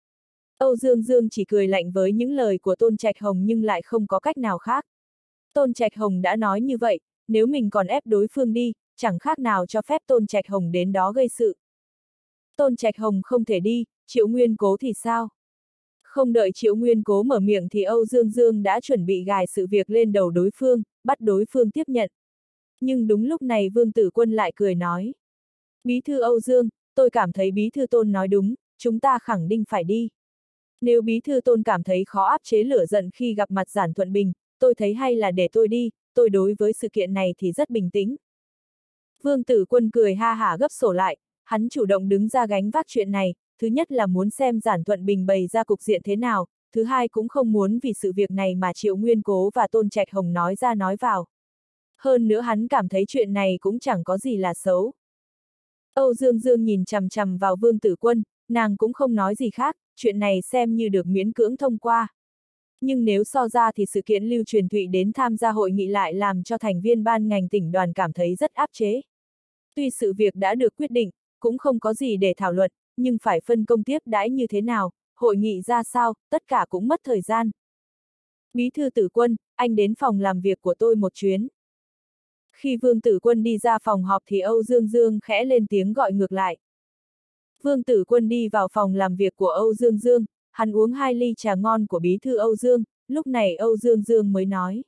Âu Dương Dương chỉ cười lạnh với những lời của Tôn Trạch Hồng nhưng lại không có cách nào khác. Tôn Trạch Hồng đã nói như vậy, nếu mình còn ép đối phương đi, chẳng khác nào cho phép Tôn Trạch Hồng đến đó gây sự. Tôn Trạch Hồng không thể đi, Triệu Nguyên Cố thì sao? Không đợi Triệu Nguyên Cố mở miệng thì Âu Dương Dương đã chuẩn bị gài sự việc lên đầu đối phương, bắt đối phương tiếp nhận. Nhưng đúng lúc này Vương Tử Quân lại cười nói. Bí thư Âu Dương, tôi cảm thấy bí thư Tôn nói đúng, chúng ta khẳng định phải đi. Nếu bí thư Tôn cảm thấy khó áp chế lửa giận khi gặp mặt Giản Thuận Bình, tôi thấy hay là để tôi đi, tôi đối với sự kiện này thì rất bình tĩnh. Vương Tử Quân cười ha hả gấp sổ lại, hắn chủ động đứng ra gánh vác chuyện này, thứ nhất là muốn xem Giản Thuận Bình bày ra cục diện thế nào, thứ hai cũng không muốn vì sự việc này mà Triệu Nguyên Cố và Tôn Trạch Hồng nói ra nói vào. Hơn nữa hắn cảm thấy chuyện này cũng chẳng có gì là xấu. Âu Dương Dương nhìn chằm chằm vào Vương Tử Quân, nàng cũng không nói gì khác, chuyện này xem như được miễn cưỡng thông qua. Nhưng nếu so ra thì sự kiện Lưu Truyền Thụy đến tham gia hội nghị lại làm cho thành viên ban ngành tỉnh đoàn cảm thấy rất áp chế. Tuy sự việc đã được quyết định, cũng không có gì để thảo luận, nhưng phải phân công tiếp đãi như thế nào, hội nghị ra sao, tất cả cũng mất thời gian. Bí thư Tử Quân, anh đến phòng làm việc của tôi một chuyến. Khi Vương Tử Quân đi ra phòng họp thì Âu Dương Dương khẽ lên tiếng gọi ngược lại. Vương Tử Quân đi vào phòng làm việc của Âu Dương Dương, hắn uống 2 ly trà ngon của bí thư Âu Dương, lúc này Âu Dương Dương mới nói.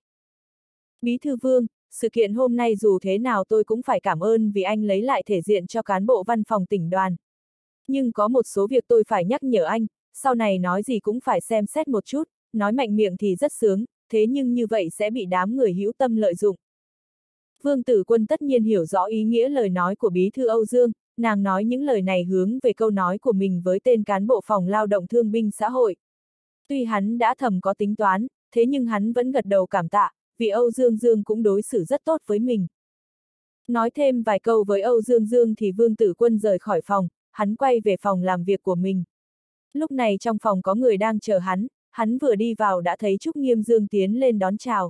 Bí thư Vương, sự kiện hôm nay dù thế nào tôi cũng phải cảm ơn vì anh lấy lại thể diện cho cán bộ văn phòng tỉnh đoàn. Nhưng có một số việc tôi phải nhắc nhở anh, sau này nói gì cũng phải xem xét một chút, nói mạnh miệng thì rất sướng, thế nhưng như vậy sẽ bị đám người hữu tâm lợi dụng. Vương Tử Quân tất nhiên hiểu rõ ý nghĩa lời nói của bí thư Âu Dương, nàng nói những lời này hướng về câu nói của mình với tên cán bộ phòng lao động thương binh xã hội. Tuy hắn đã thầm có tính toán, thế nhưng hắn vẫn gật đầu cảm tạ, vì Âu Dương Dương cũng đối xử rất tốt với mình. Nói thêm vài câu với Âu Dương Dương thì Vương Tử Quân rời khỏi phòng, hắn quay về phòng làm việc của mình. Lúc này trong phòng có người đang chờ hắn vừa đi vào đã thấy Trúc Nghiêm Dương tiến lên đón chào.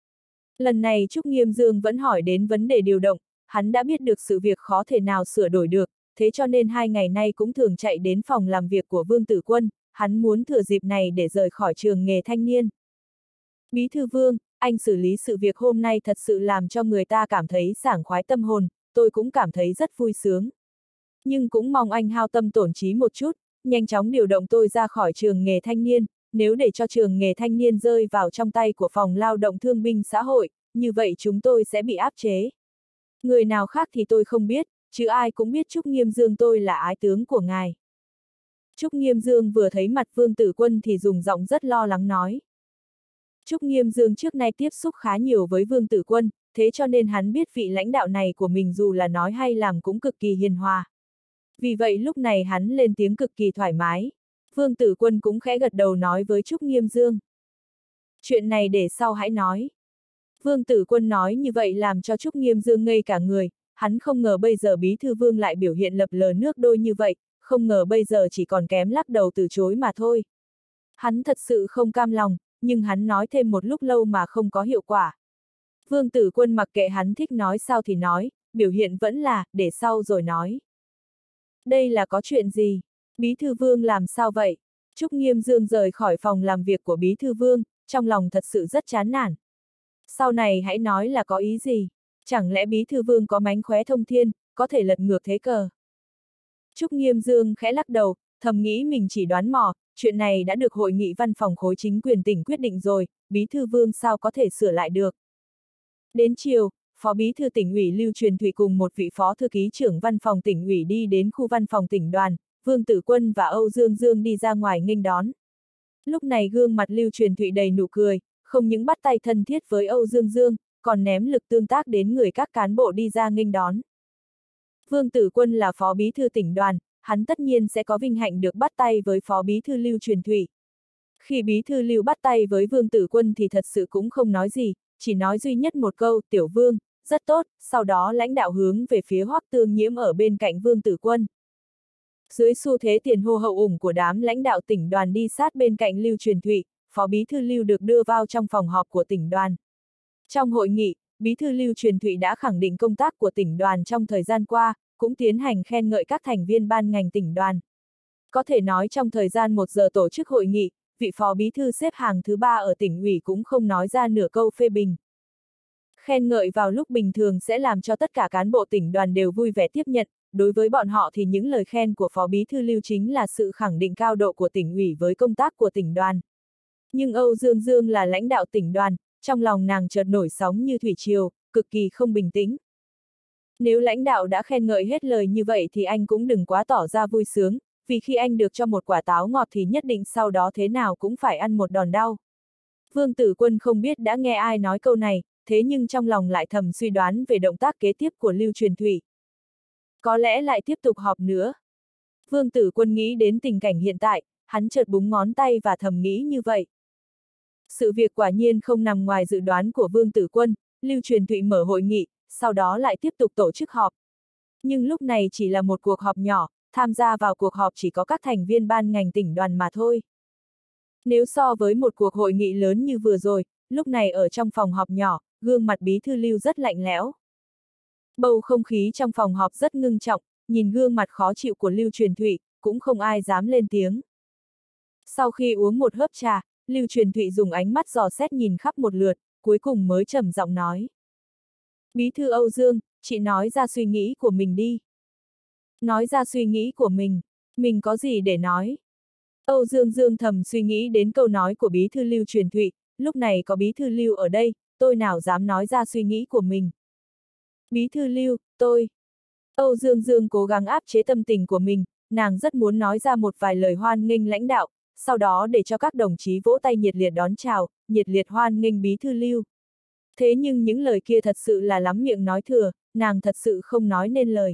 Lần này Trúc Nghiêm Dương vẫn hỏi đến vấn đề điều động, hắn đã biết được sự việc khó thể nào sửa đổi được, thế cho nên 2 ngày nay cũng thường chạy đến phòng làm việc của Vương Tử Quân, hắn muốn thừa dịp này để rời khỏi trường nghề thanh niên. Bí thư Vương, anh xử lý sự việc hôm nay thật sự làm cho người ta cảm thấy sảng khoái tâm hồn, tôi cũng cảm thấy rất vui sướng. Nhưng cũng mong anh hao tâm tổn trí một chút, nhanh chóng điều động tôi ra khỏi trường nghề thanh niên, nếu để cho trường nghề thanh niên rơi vào trong tay của phòng lao động thương binh xã hội, như vậy chúng tôi sẽ bị áp chế. Người nào khác thì tôi không biết, chứ ai cũng biết Trúc Nghiêm Dương tôi là ái tướng của ngài. Trúc Nghiêm Dương vừa thấy mặt Vương Tử Quân thì dùng giọng rất lo lắng nói. Trúc Nghiêm Dương trước nay tiếp xúc khá nhiều với Vương Tử Quân, thế cho nên hắn biết vị lãnh đạo này của mình dù là nói hay làm cũng cực kỳ hiền hòa. Vì vậy lúc này hắn lên tiếng cực kỳ thoải mái. Vương Tử Quân cũng khẽ gật đầu nói với Trúc Nghiêm Dương. Chuyện này để sau hãy nói. Vương Tử Quân nói như vậy làm cho Trúc Nghiêm Dương ngây cả người, hắn không ngờ bây giờ bí thư Vương lại biểu hiện lập lờ nước đôi như vậy, không ngờ bây giờ chỉ còn kém lắc đầu từ chối mà thôi. Hắn thật sự không cam lòng, nhưng hắn nói thêm một lúc lâu mà không có hiệu quả. Vương Tử Quân mặc kệ hắn thích nói sao thì nói, biểu hiện vẫn là, để sau rồi nói. Đây là có chuyện gì? Bí thư Vương làm sao vậy? Trúc Nghiêm Dương rời khỏi phòng làm việc của bí thư Vương, trong lòng thật sự rất chán nản. Sau này hãy nói là có ý gì? Chẳng lẽ bí thư Vương có mánh khóe thông thiên, có thể lật ngược thế cờ? Trúc Nghiêm Dương khẽ lắc đầu, thầm nghĩ mình chỉ đoán mò, chuyện này đã được hội nghị văn phòng khối chính quyền tỉnh quyết định rồi, bí thư Vương sao có thể sửa lại được. Đến chiều, Phó Bí thư tỉnh ủy Lưu Truyền Thụy cùng một vị phó thư ký trưởng văn phòng tỉnh ủy đi đến khu văn phòng tỉnh đoàn, Vương Tử Quân và Âu Dương Dương đi ra ngoài nghênh đón. Lúc này gương mặt Lưu Truyền Thụy đầy nụ cười, không những bắt tay thân thiết với Âu Dương Dương, còn ném lực tương tác đến người các cán bộ đi ra nghênh đón. Vương Tử Quân là phó bí thư tỉnh đoàn, hắn tất nhiên sẽ có vinh hạnh được bắt tay với phó bí thư Lưu Truyền Thụy. Khi bí thư Lưu bắt tay với Vương Tử Quân thì thật sự cũng không nói gì, chỉ nói duy nhất một câu, Tiểu Vương, rất tốt, sau đó lãnh đạo hướng về phía Hoắc Tương Nhiễm ở bên cạnh Vương Tử Quân. Dưới xu thế tiền hô hậu ủng của đám lãnh đạo tỉnh đoàn đi sát bên cạnh Lưu Truyền Thụy, phó bí thư Lưu được đưa vào trong phòng họp của tỉnh đoàn. Trong hội nghị, bí thư Lưu Truyền Thụy đã khẳng định công tác của tỉnh đoàn trong thời gian qua, cũng tiến hành khen ngợi các thành viên ban ngành tỉnh đoàn. Có thể nói trong thời gian 1 giờ tổ chức hội nghị, vị phó bí thư xếp hàng thứ 3 ở tỉnh ủy cũng không nói ra nửa câu phê bình. Khen ngợi vào lúc bình thường sẽ làm cho tất cả cán bộ tỉnh đoàn đều vui vẻ tiếp nhận, đối với bọn họ thì những lời khen của phó bí thư Lưu chính là sự khẳng định cao độ của tỉnh ủy với công tác của tỉnh đoàn. Nhưng Âu Dương Dương là lãnh đạo tỉnh đoàn, trong lòng nàng chợt nổi sóng như thủy triều, cực kỳ không bình tĩnh. Nếu lãnh đạo đã khen ngợi hết lời như vậy thì anh cũng đừng quá tỏ ra vui sướng, vì khi anh được cho một quả táo ngọt thì nhất định sau đó thế nào cũng phải ăn một đòn đau. Vương Tử Quân không biết đã nghe ai nói câu này, thế nhưng trong lòng lại thầm suy đoán về động tác kế tiếp của Lưu Truyền Thụy. Có lẽ lại tiếp tục họp nữa. Vương Tử Quân nghĩ đến tình cảnh hiện tại, hắn chợt búng ngón tay và thầm nghĩ như vậy. Sự việc quả nhiên không nằm ngoài dự đoán của Vương Tử Quân, Lưu Truyền Thụy mở hội nghị, sau đó lại tiếp tục tổ chức họp. Nhưng lúc này chỉ là một cuộc họp nhỏ, tham gia vào cuộc họp chỉ có các thành viên ban ngành tỉnh đoàn mà thôi. Nếu so với một cuộc hội nghị lớn như vừa rồi, lúc này ở trong phòng họp nhỏ, gương mặt bí thư Lưu rất lạnh lẽo. Bầu không khí trong phòng họp rất ngưng trọng, nhìn gương mặt khó chịu của Lưu Truyền Thụy, cũng không ai dám lên tiếng. Sau khi uống một hớp trà, Lưu Truyền Thụy dùng ánh mắt dò xét nhìn khắp một lượt, cuối cùng mới trầm giọng nói. Bí thư Âu Dương, chị nói ra suy nghĩ của mình đi. Nói ra suy nghĩ của mình có gì để nói? Âu Dương Dương thầm suy nghĩ đến câu nói của bí thư Lưu Truyền Thụy, lúc này có bí thư Lưu ở đây, tôi nào dám nói ra suy nghĩ của mình. Bí thư Lưu, tôi. Âu Dương Dương cố gắng áp chế tâm tình của mình, nàng rất muốn nói ra một vài lời hoan nghênh lãnh đạo, sau đó để cho các đồng chí vỗ tay nhiệt liệt đón chào, nhiệt liệt hoan nghênh bí thư Lưu. Thế nhưng những lời kia thật sự là lắm miệng nói thừa, nàng thật sự không nói nên lời.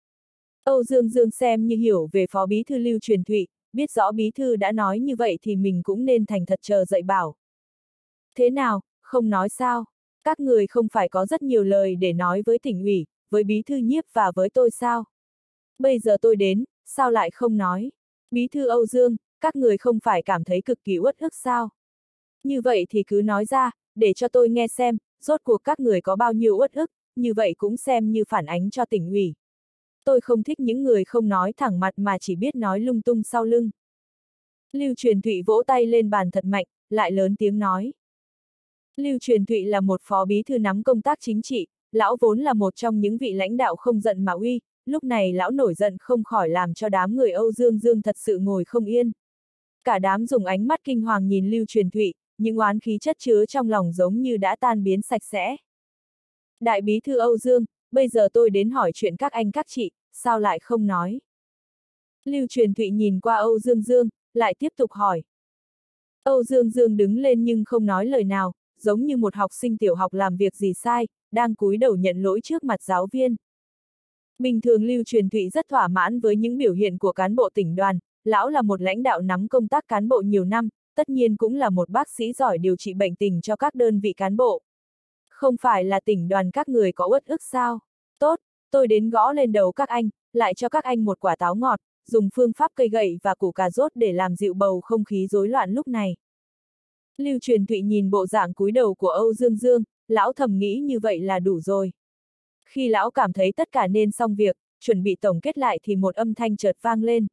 Âu Dương Dương xem như hiểu về phó bí thư Lưu Truyền Thụy, biết rõ bí thư đã nói như vậy thì mình cũng nên thành thật chờ dạy bảo. Thế nào, không nói sao? Các người không phải có rất nhiều lời để nói với tỉnh ủy, với bí thư Nhiếp và với tôi sao? Bây giờ tôi đến, sao lại không nói? Bí thư Âu Dương, các người không phải cảm thấy cực kỳ uất ức sao? Như vậy thì cứ nói ra, để cho tôi nghe xem, rốt cuộc các người có bao nhiêu uất ức, như vậy cũng xem như phản ánh cho tỉnh ủy. Tôi không thích những người không nói thẳng mặt mà chỉ biết nói lung tung sau lưng. Lưu Truyền Thụy vỗ tay lên bàn thật mạnh, lại lớn tiếng nói. Lưu Truyền Thụy là một phó bí thư nắm công tác chính trị, lão vốn là một trong những vị lãnh đạo không giận mà uy, lúc này lão nổi giận không khỏi làm cho đám người Âu Dương Dương thật sự ngồi không yên. Cả đám dùng ánh mắt kinh hoàng nhìn Lưu Truyền Thụy, những oán khí chất chứa trong lòng giống như đã tan biến sạch sẽ. Đại bí thư Âu Dương, bây giờ tôi đến hỏi chuyện các anh các chị, sao lại không nói? Lưu Truyền Thụy nhìn qua Âu Dương Dương, lại tiếp tục hỏi. Âu Dương Dương đứng lên nhưng không nói lời nào, giống như một học sinh tiểu học làm việc gì sai, đang cúi đầu nhận lỗi trước mặt giáo viên. Bình thường Lưu Truyền Thụy rất thỏa mãn với những biểu hiện của cán bộ tỉnh đoàn, lão là một lãnh đạo nắm công tác cán bộ nhiều năm, tất nhiên cũng là một bác sĩ giỏi điều trị bệnh tình cho các đơn vị cán bộ. Không phải là tỉnh đoàn các người có uất ức sao? Tốt, tôi đến gõ lên đầu các anh, lại cho các anh một quả táo ngọt, dùng phương pháp cây gậy và củ cà rốt để làm dịu bầu không khí rối loạn lúc này. Lưu Truyền Thụy nhìn bộ dạng cúi đầu của Âu Dương Dương, lão thầm nghĩ như vậy là đủ rồi. Khi lão cảm thấy tất cả nên xong việc, chuẩn bị tổng kết lại thì một âm thanh chợt vang lên.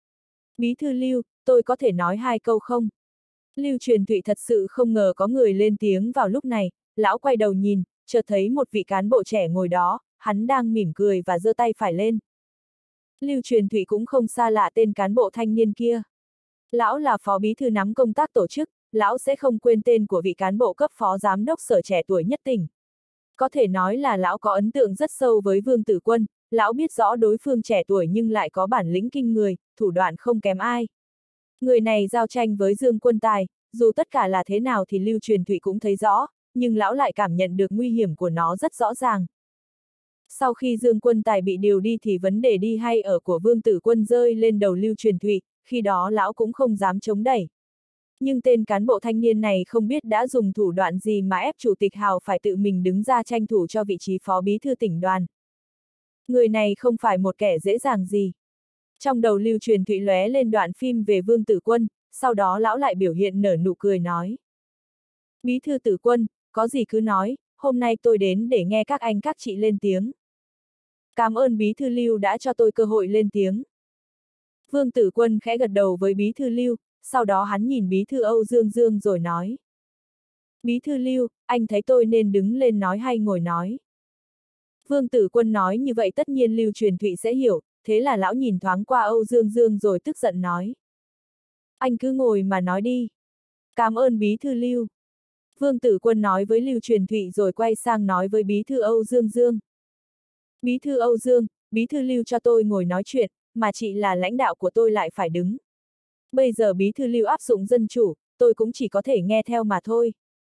Bí thư Lưu, tôi có thể nói hai câu không? Lưu Truyền Thụy thật sự không ngờ có người lên tiếng vào lúc này, lão quay đầu nhìn, chợt thấy một vị cán bộ trẻ ngồi đó, hắn đang mỉm cười và giơ tay phải lên. Lưu Truyền Thụy cũng không xa lạ tên cán bộ thanh niên kia. Lão là phó bí thư nắm công tác tổ chức, lão sẽ không quên tên của vị cán bộ cấp phó giám đốc sở trẻ tuổi nhất tỉnh. Có thể nói là lão có ấn tượng rất sâu với Vương Tử Quân, lão biết rõ đối phương trẻ tuổi nhưng lại có bản lĩnh kinh người, thủ đoạn không kém ai. Người này giao tranh với Dương Quân Tài, dù tất cả là thế nào thì Lưu Truyền Thụy cũng thấy rõ, nhưng lão lại cảm nhận được nguy hiểm của nó rất rõ ràng. Sau khi Dương Quân Tài bị điều đi thì vấn đề đi hay ở của Vương Tử Quân rơi lên đầu Lưu Truyền Thụy, khi đó lão cũng không dám chống đẩy. Nhưng tên cán bộ thanh niên này không biết đã dùng thủ đoạn gì mà ép Chủ tịch Hào phải tự mình đứng ra tranh thủ cho vị trí phó bí thư tỉnh đoàn. Người này không phải một kẻ dễ dàng gì. Trong đầu Lưu Truyền Thụy lóe lên đoạn phim về Vương Tử Quân, sau đó lão lại biểu hiện nở nụ cười nói. Bí thư Tử Quân, có gì cứ nói, hôm nay tôi đến để nghe các anh các chị lên tiếng. Cảm ơn bí thư Lưu đã cho tôi cơ hội lên tiếng. Vương Tử Quân khẽ gật đầu với bí thư Lưu, sau đó hắn nhìn bí thư Âu Dương Dương rồi nói. Bí thư Lưu, anh thấy tôi nên đứng lên nói hay ngồi nói? Vương Tử Quân nói như vậy tất nhiên Lưu Truyền Thụy sẽ hiểu, thế là lão nhìn thoáng qua Âu Dương Dương rồi tức giận nói. Anh cứ ngồi mà nói đi. Cảm ơn bí thư Lưu. Vương Tử Quân nói với Lưu Truyền Thụy rồi quay sang nói với bí thư Âu Dương Dương. Bí thư Âu Dương, bí thư Lưu cho tôi ngồi nói chuyện, mà chị là lãnh đạo của tôi lại phải đứng. Bây giờ bí thư Lưu áp dụng dân chủ, tôi cũng chỉ có thể nghe theo mà thôi.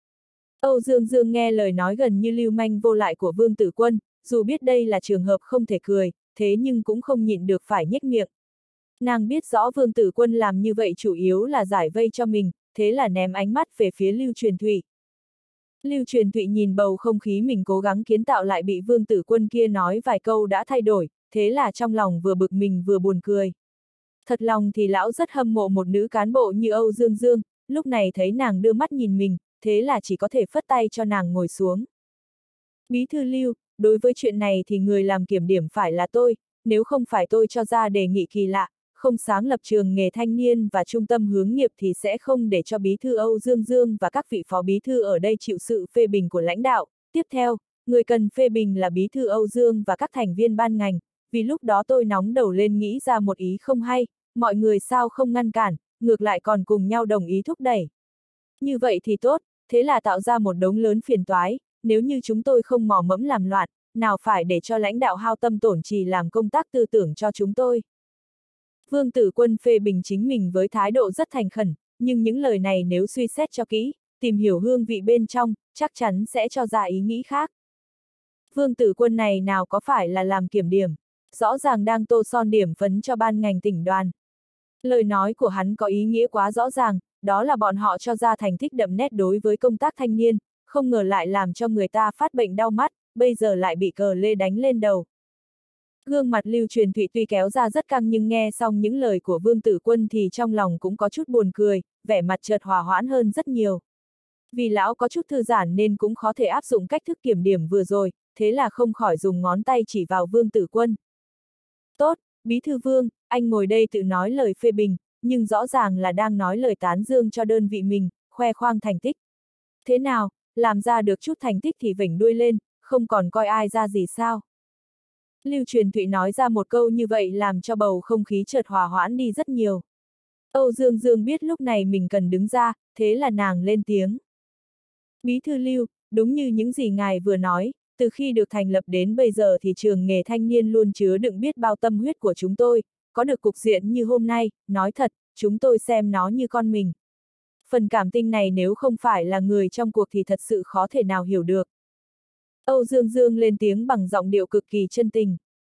Âu Dương Dương nghe lời nói gần như lưu manh vô lại của Vương Tử Quân, dù biết đây là trường hợp không thể cười, thế nhưng cũng không nhịn được phải nhếch miệng. Nàng biết rõ Vương Tử Quân làm như vậy chủ yếu là giải vây cho mình, thế là ném ánh mắt về phía Lưu Truyền Thụy. Lưu Truyền Thụy nhìn bầu không khí mình cố gắng kiến tạo lại bị Vương Tử Quân kia nói vài câu đã thay đổi, thế là trong lòng vừa bực mình vừa buồn cười. Thật lòng thì lão rất hâm mộ một nữ cán bộ như Âu Dương Dương, lúc này thấy nàng đưa mắt nhìn mình, thế là chỉ có thể phất tay cho nàng ngồi xuống. Bí thư Lưu, đối với chuyện này thì người làm kiểm điểm phải là tôi, nếu không phải tôi cho ra đề nghị kỳ lạ, không sáng lập trường nghề thanh niên và trung tâm hướng nghiệp thì sẽ không để cho bí thư Âu Dương Dương và các vị phó bí thư ở đây chịu sự phê bình của lãnh đạo. Tiếp theo, người cần phê bình là bí thư Âu Dương và các thành viên ban ngành, vì lúc đó tôi nóng đầu lên nghĩ ra một ý không hay, mọi người sao không ngăn cản, ngược lại còn cùng nhau đồng ý thúc đẩy. Như vậy thì tốt, thế là tạo ra một đống lớn phiền toái, nếu như chúng tôi không mò mẫm làm loạn, nào phải để cho lãnh đạo hao tâm tổn trì làm công tác tư tưởng cho chúng tôi. Vương Tử Quân phê bình chính mình với thái độ rất thành khẩn, nhưng những lời này nếu suy xét cho kỹ, tìm hiểu hương vị bên trong, chắc chắn sẽ cho ra ý nghĩ khác. Vương Tử Quân này nào có phải là làm kiểm điểm, rõ ràng đang tô son điểm phấn cho ban ngành tỉnh đoàn. Lời nói của hắn có ý nghĩa quá rõ ràng, đó là bọn họ cho ra thành tích đậm nét đối với công tác thanh niên, không ngờ lại làm cho người ta phát bệnh đau mắt, bây giờ lại bị cờ lê đánh lên đầu. Gương mặt Lưu Truyền Thụy tuy kéo ra rất căng nhưng nghe xong những lời của Vương Tử Quân thì trong lòng cũng có chút buồn cười, vẻ mặt chợt hòa hoãn hơn rất nhiều. Vì lão có chút thư giãn nên cũng khó thể áp dụng cách thức kiểm điểm vừa rồi, thế là không khỏi dùng ngón tay chỉ vào Vương Tử Quân. Tốt, Bí thư Vương, anh ngồi đây tự nói lời phê bình, nhưng rõ ràng là đang nói lời tán dương cho đơn vị mình, khoe khoang thành tích. Thế nào, làm ra được chút thành tích thì vểnh đuôi lên, không còn coi ai ra gì sao? Lưu Truyền Thụy nói ra một câu như vậy làm cho bầu không khí chợt hòa hoãn đi rất nhiều. Âu Dương Dương biết lúc này mình cần đứng ra, thế là nàng lên tiếng. Bí thư Lưu, đúng như những gì ngài vừa nói, từ khi được thành lập đến bây giờ thì trường nghề thanh niên luôn chứa đựng biết bao tâm huyết của chúng tôi, có được cục diện như hôm nay, nói thật, chúng tôi xem nó như con mình. Phần cảm tình này nếu không phải là người trong cuộc thì thật sự khó thể nào hiểu được. Âu Dương Dương lên tiếng bằng giọng điệu cực kỳ chân tình.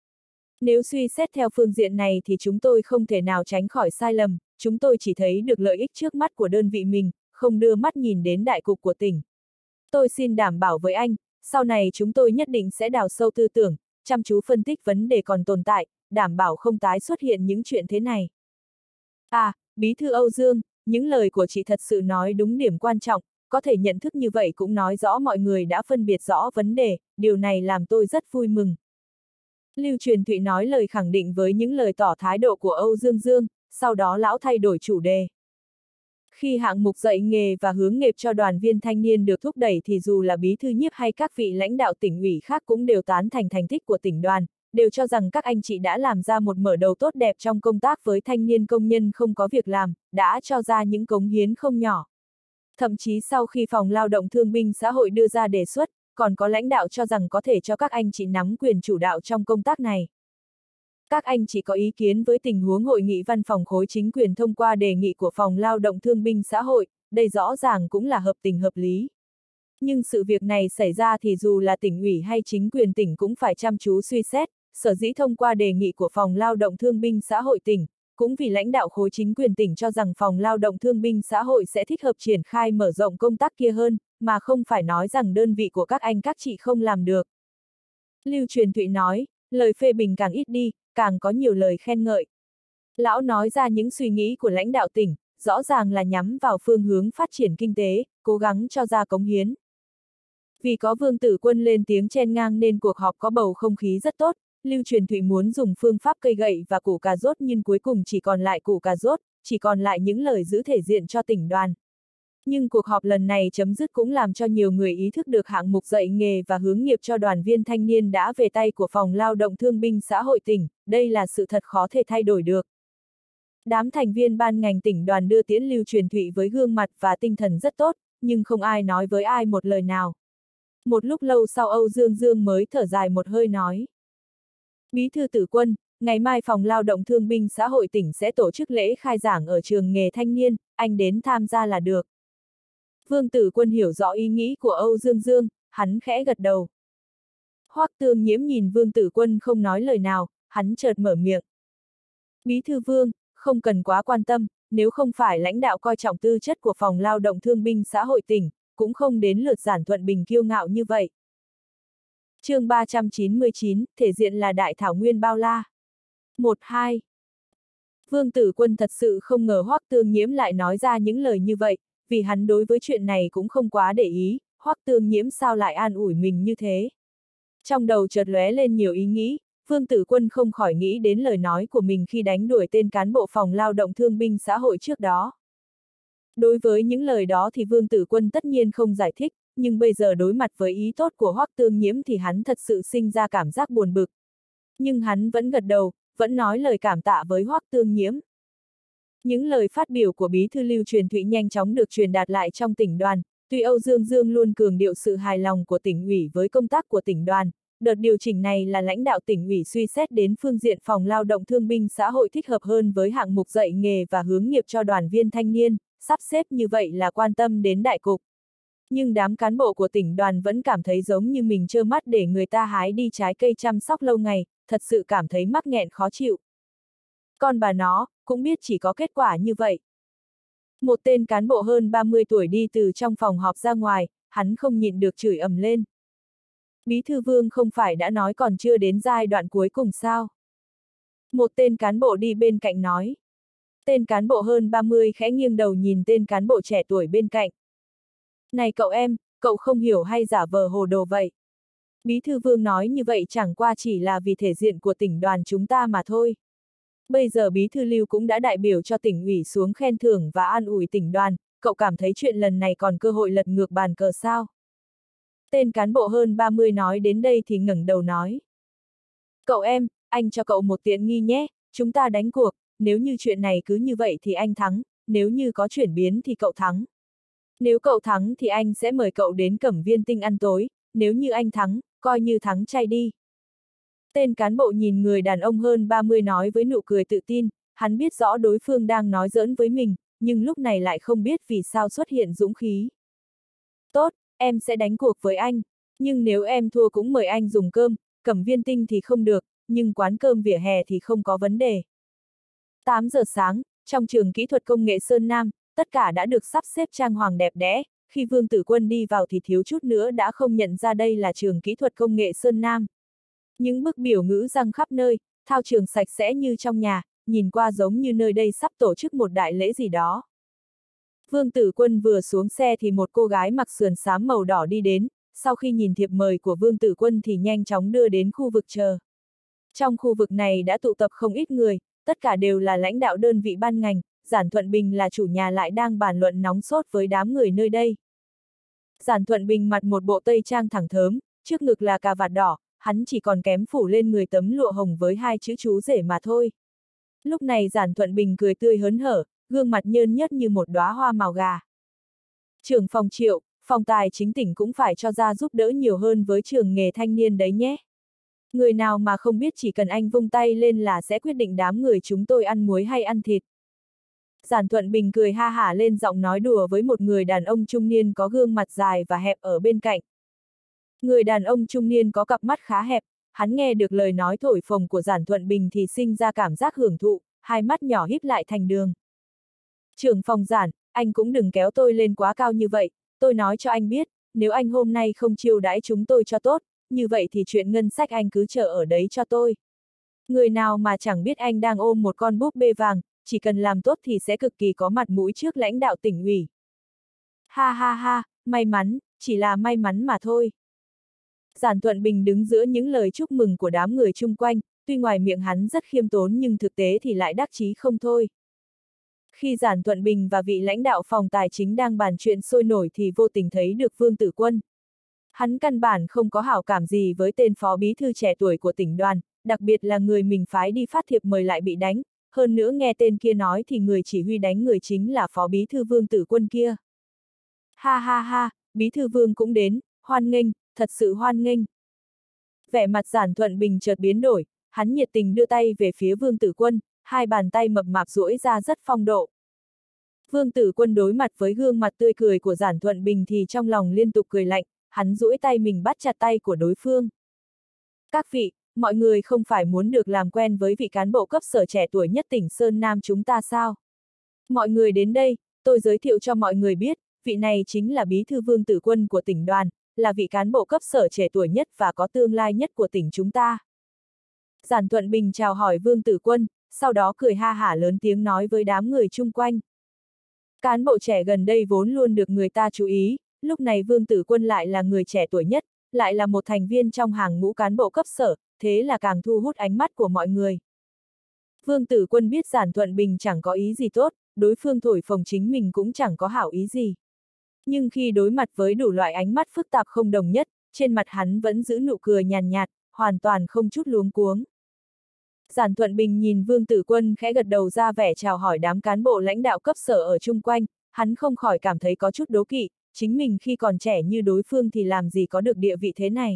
Nếu suy xét theo phương diện này thì chúng tôi không thể nào tránh khỏi sai lầm, chúng tôi chỉ thấy được lợi ích trước mắt của đơn vị mình, không đưa mắt nhìn đến đại cục của tỉnh. Tôi xin đảm bảo với anh, sau này chúng tôi nhất định sẽ đào sâu tư tưởng, chăm chú phân tích vấn đề còn tồn tại, đảm bảo không tái xuất hiện những chuyện thế này. À, Bí thư Âu Dương, những lời của chị thật sự nói đúng điểm quan trọng, có thể nhận thức như vậy cũng nói rõ mọi người đã phân biệt rõ vấn đề, điều này làm tôi rất vui mừng. Lưu Truyền Thụy nói lời khẳng định với những lời tỏ thái độ của Âu Dương Dương, sau đó lão thay đổi chủ đề. Khi hạng mục dạy nghề và hướng nghiệp cho đoàn viên thanh niên được thúc đẩy thì dù là bí thư nhiếp hay các vị lãnh đạo tỉnh ủy khác cũng đều tán thành thành tích của tỉnh đoàn, đều cho rằng các anh chị đã làm ra một mở đầu tốt đẹp trong công tác với thanh niên công nhân không có việc làm, đã cho ra những cống hiến không nhỏ. Thậm chí sau khi Phòng Lao động Thương binh Xã hội đưa ra đề xuất, còn có lãnh đạo cho rằng có thể cho các anh chị nắm quyền chủ đạo trong công tác này. Các anh chị có ý kiến với tình huống hội nghị văn phòng khối chính quyền thông qua đề nghị của Phòng Lao động Thương binh Xã hội, đây rõ ràng cũng là hợp tình hợp lý. Nhưng sự việc này xảy ra thì dù là tỉnh ủy hay chính quyền tỉnh cũng phải chăm chú suy xét, sở dĩ thông qua đề nghị của Phòng Lao động Thương binh Xã hội tỉnh, cũng vì lãnh đạo khối chính quyền tỉnh cho rằng Phòng Lao động Thương binh Xã hội sẽ thích hợp triển khai mở rộng công tác kia hơn, mà không phải nói rằng đơn vị của các anh các chị không làm được. Lưu Truyền Thụy nói, lời phê bình càng ít đi, càng có nhiều lời khen ngợi. Lão nói ra những suy nghĩ của lãnh đạo tỉnh, rõ ràng là nhắm vào phương hướng phát triển kinh tế, cố gắng cho ra cống hiến. Vì có Vương Tử Quân lên tiếng chen ngang nên cuộc họp có bầu không khí rất tốt, Lưu Truyền Thụy muốn dùng phương pháp cây gậy và củ cà rốt nhưng cuối cùng chỉ còn lại củ cà rốt, chỉ còn lại những lời giữ thể diện cho tỉnh đoàn. Nhưng cuộc họp lần này chấm dứt cũng làm cho nhiều người ý thức được hạng mục dạy nghề và hướng nghiệp cho đoàn viên thanh niên đã về tay của Phòng Lao động Thương binh Xã hội tỉnh, đây là sự thật khó thể thay đổi được. Đám thành viên ban ngành tỉnh đoàn đưa tiễn Lưu Truyền Thụy với gương mặt và tinh thần rất tốt, nhưng không ai nói với ai một lời nào. Một lúc lâu sau Âu Dương Dương mới thở dài một hơi nói. Bí thư Tử Quân, ngày mai Phòng Lao động Thương binh Xã hội tỉnh sẽ tổ chức lễ khai giảng ở trường nghề thanh niên, anh đến tham gia là được. Vương Tử Quân hiểu rõ ý nghĩ của Âu Dương Dương, hắn khẽ gật đầu. Hoắc Tương Nhiễm nhìn Vương Tử Quân không nói lời nào, hắn chợt mở miệng. Bí thư Vương, không cần quá quan tâm, nếu không phải lãnh đạo coi trọng tư chất của Phòng Lao động Thương binh Xã hội tỉnh, cũng không đến lượt Giản Thuận Bình kiêu ngạo như vậy. Chương 399, thể diện là đại thảo nguyên bao la. 1-2. Vương Tử Quân thật sự không ngờ Hoắc Tương Nhiễm lại nói ra những lời như vậy, vì hắn đối với chuyện này cũng không quá để ý, Hoắc Tương Nhiễm sao lại an ủi mình như thế. Trong đầu chợt lóe lên nhiều ý nghĩ, Vương Tử Quân không khỏi nghĩ đến lời nói của mình khi đánh đuổi tên cán bộ phòng lao động thương binh xã hội trước đó. Đối với những lời đó thì Vương Tử Quân tất nhiên không giải thích, nhưng bây giờ đối mặt với ý tốt của Hoắc Tương Nhiễm thì hắn thật sự sinh ra cảm giác buồn bực. Nhưng hắn vẫn gật đầu, vẫn nói lời cảm tạ với Hoắc Tương Nhiễm. Những lời phát biểu của Bí thư Lưu Truyền Thụy nhanh chóng được truyền đạt lại trong tỉnh đoàn, tuy Âu Dương Dương luôn cường điệu sự hài lòng của tỉnh ủy với công tác của tỉnh đoàn, đợt điều chỉnh này là lãnh đạo tỉnh ủy suy xét đến phương diện phòng lao động thương binh xã hội thích hợp hơn với hạng mục dạy nghề và hướng nghiệp cho đoàn viên thanh niên, sắp xếp như vậy là quan tâm đến đại cục. Nhưng đám cán bộ của tỉnh đoàn vẫn cảm thấy giống như mình trơ mắt để người ta hái đi trái cây chăm sóc lâu ngày, thật sự cảm thấy mắc nghẹn khó chịu. Con bà nó, cũng biết chỉ có kết quả như vậy. Một tên cán bộ hơn 30 tuổi đi từ trong phòng họp ra ngoài, hắn không nhịn được chửi ầm lên. Bí thư Vương không phải đã nói còn chưa đến giai đoạn cuối cùng sao? Một tên cán bộ đi bên cạnh nói. Tên cán bộ hơn 30 khẽ nghiêng đầu nhìn tên cán bộ trẻ tuổi bên cạnh. Này cậu em, cậu không hiểu hay giả vờ hồ đồ vậy? Bí thư Vương nói như vậy chẳng qua chỉ là vì thể diện của tỉnh đoàn chúng ta mà thôi. Bây giờ Bí thư Lưu cũng đã đại biểu cho tỉnh ủy xuống khen thưởng và an ủi tỉnh đoàn, cậu cảm thấy chuyện lần này còn cơ hội lật ngược bàn cờ sao? Tên cán bộ hơn 30 nói đến đây thì ngẩng đầu nói. Cậu em, anh cho cậu một tiện nghi nhé, chúng ta đánh cuộc, nếu như chuyện này cứ như vậy thì anh thắng, nếu như có chuyển biến thì cậu thắng. Nếu cậu thắng thì anh sẽ mời cậu đến Cẩm Viên Tinh ăn tối, nếu như anh thắng, coi như thắng chay đi. Tên cán bộ nhìn người đàn ông hơn 30 nói với nụ cười tự tin, hắn biết rõ đối phương đang nói giỡn với mình, nhưng lúc này lại không biết vì sao xuất hiện dũng khí. Tốt, em sẽ đánh cuộc với anh, nhưng nếu em thua cũng mời anh dùng cơm, Cẩm Viên Tinh thì không được, nhưng quán cơm vỉa hè thì không có vấn đề. 8 giờ sáng, trong trường kỹ thuật công nghệ Sơn Nam, tất cả đã được sắp xếp trang hoàng đẹp đẽ, khi Vương Tử Quân đi vào thì thiếu chút nữa đã không nhận ra đây là trường kỹ thuật công nghệ Sơn Nam. Những bức biểu ngữ răng khắp nơi, thao trường sạch sẽ như trong nhà, nhìn qua giống như nơi đây sắp tổ chức một đại lễ gì đó. Vương Tử Quân vừa xuống xe thì một cô gái mặc sườn xám màu đỏ đi đến, sau khi nhìn thiệp mời của Vương Tử Quân thì nhanh chóng đưa đến khu vực chờ. Trong khu vực này đã tụ tập không ít người, tất cả đều là lãnh đạo đơn vị ban ngành, Giản Thuận Bình là chủ nhà lại đang bàn luận nóng sốt với đám người nơi đây. Giản Thuận Bình mặc một bộ tây trang thẳng thớm, trước ngực là cà vạt đỏ, hắn chỉ còn kém phủ lên người tấm lụa hồng với hai chữ chú rể mà thôi. Lúc này Giản Thuận Bình cười tươi hớn hở, gương mặt nhơn nhớt như một đóa hoa màu gà. Trưởng phòng Triệu, phòng tài chính tỉnh cũng phải cho ra giúp đỡ nhiều hơn với trường nghề thanh niên đấy nhé. Người nào mà không biết chỉ cần anh vung tay lên là sẽ quyết định đám người chúng tôi ăn muối hay ăn thịt. Giản Thuận Bình cười ha hả lên giọng nói đùa với một người đàn ông trung niên có gương mặt dài và hẹp ở bên cạnh. Người đàn ông trung niên có cặp mắt khá hẹp, hắn nghe được lời nói thổi phồng của Giản Thuận Bình thì sinh ra cảm giác hưởng thụ, hai mắt nhỏ híp lại thành đường. Trưởng phòng Giản, anh cũng đừng kéo tôi lên quá cao như vậy, tôi nói cho anh biết, nếu anh hôm nay không chiêu đãi chúng tôi cho tốt, như vậy thì chuyện ngân sách anh cứ chờ ở đấy cho tôi. Người nào mà chẳng biết anh đang ôm một con búp bê vàng, chỉ cần làm tốt thì sẽ cực kỳ có mặt mũi trước lãnh đạo tỉnh ủy. Ha ha ha, may mắn, chỉ là may mắn mà thôi. Giản Thuận Bình đứng giữa những lời chúc mừng của đám người chung quanh, tuy ngoài miệng hắn rất khiêm tốn nhưng thực tế thì lại đắc chí không thôi. Khi Giản Thuận Bình và vị lãnh đạo phòng tài chính đang bàn chuyện sôi nổi thì vô tình thấy được Vương Tử Quân. Hắn căn bản không có hảo cảm gì với tên phó bí thư trẻ tuổi của tỉnh đoàn, đặc biệt là người mình phái đi phát thiệp mời lại bị đánh, hơn nữa nghe tên kia nói thì người chỉ huy đánh người chính là phó bí thư Vương Tử Quân kia. Ha ha ha, bí thư Vương cũng đến, hoan nghênh, thật sự hoan nghênh. Vẻ mặt Giản Thuận Bình chợt biến đổi, hắn nhiệt tình đưa tay về phía Vương Tử Quân, hai bàn tay mập mạp duỗi ra rất phong độ. Vương Tử Quân đối mặt với gương mặt tươi cười của Giản Thuận Bình thì trong lòng liên tục cười lạnh, hắn duỗi tay mình bắt chặt tay của đối phương. Các vị, mọi người không phải muốn được làm quen với vị cán bộ cấp sở trẻ tuổi nhất tỉnh Sơn Nam chúng ta sao? Mọi người đến đây, tôi giới thiệu cho mọi người biết, vị này chính là bí thư Vương Tử Quân của tỉnh đoàn, là vị cán bộ cấp sở trẻ tuổi nhất và có tương lai nhất của tỉnh chúng ta. Giản Thuận Bình chào hỏi Vương Tử Quân, sau đó cười ha hả lớn tiếng nói với đám người chung quanh. Cán bộ trẻ gần đây vốn luôn được người ta chú ý, lúc này Vương Tử Quân lại là người trẻ tuổi nhất, lại là một thành viên trong hàng ngũ cán bộ cấp sở, thế là càng thu hút ánh mắt của mọi người. Vương Tử Quân biết Giản Thuận Bình chẳng có ý gì tốt, đối phương thổi phồng chính mình cũng chẳng có hảo ý gì. Nhưng khi đối mặt với đủ loại ánh mắt phức tạp không đồng nhất, trên mặt hắn vẫn giữ nụ cười nhàn nhạt, hoàn toàn không chút luống cuống. Giản Thuận Bình nhìn Vương Tử Quân khẽ gật đầu ra vẻ chào hỏi đám cán bộ lãnh đạo cấp sở ở chung quanh, hắn không khỏi cảm thấy có chút đố kỵ, chính mình khi còn trẻ như đối phương thì làm gì có được địa vị thế này.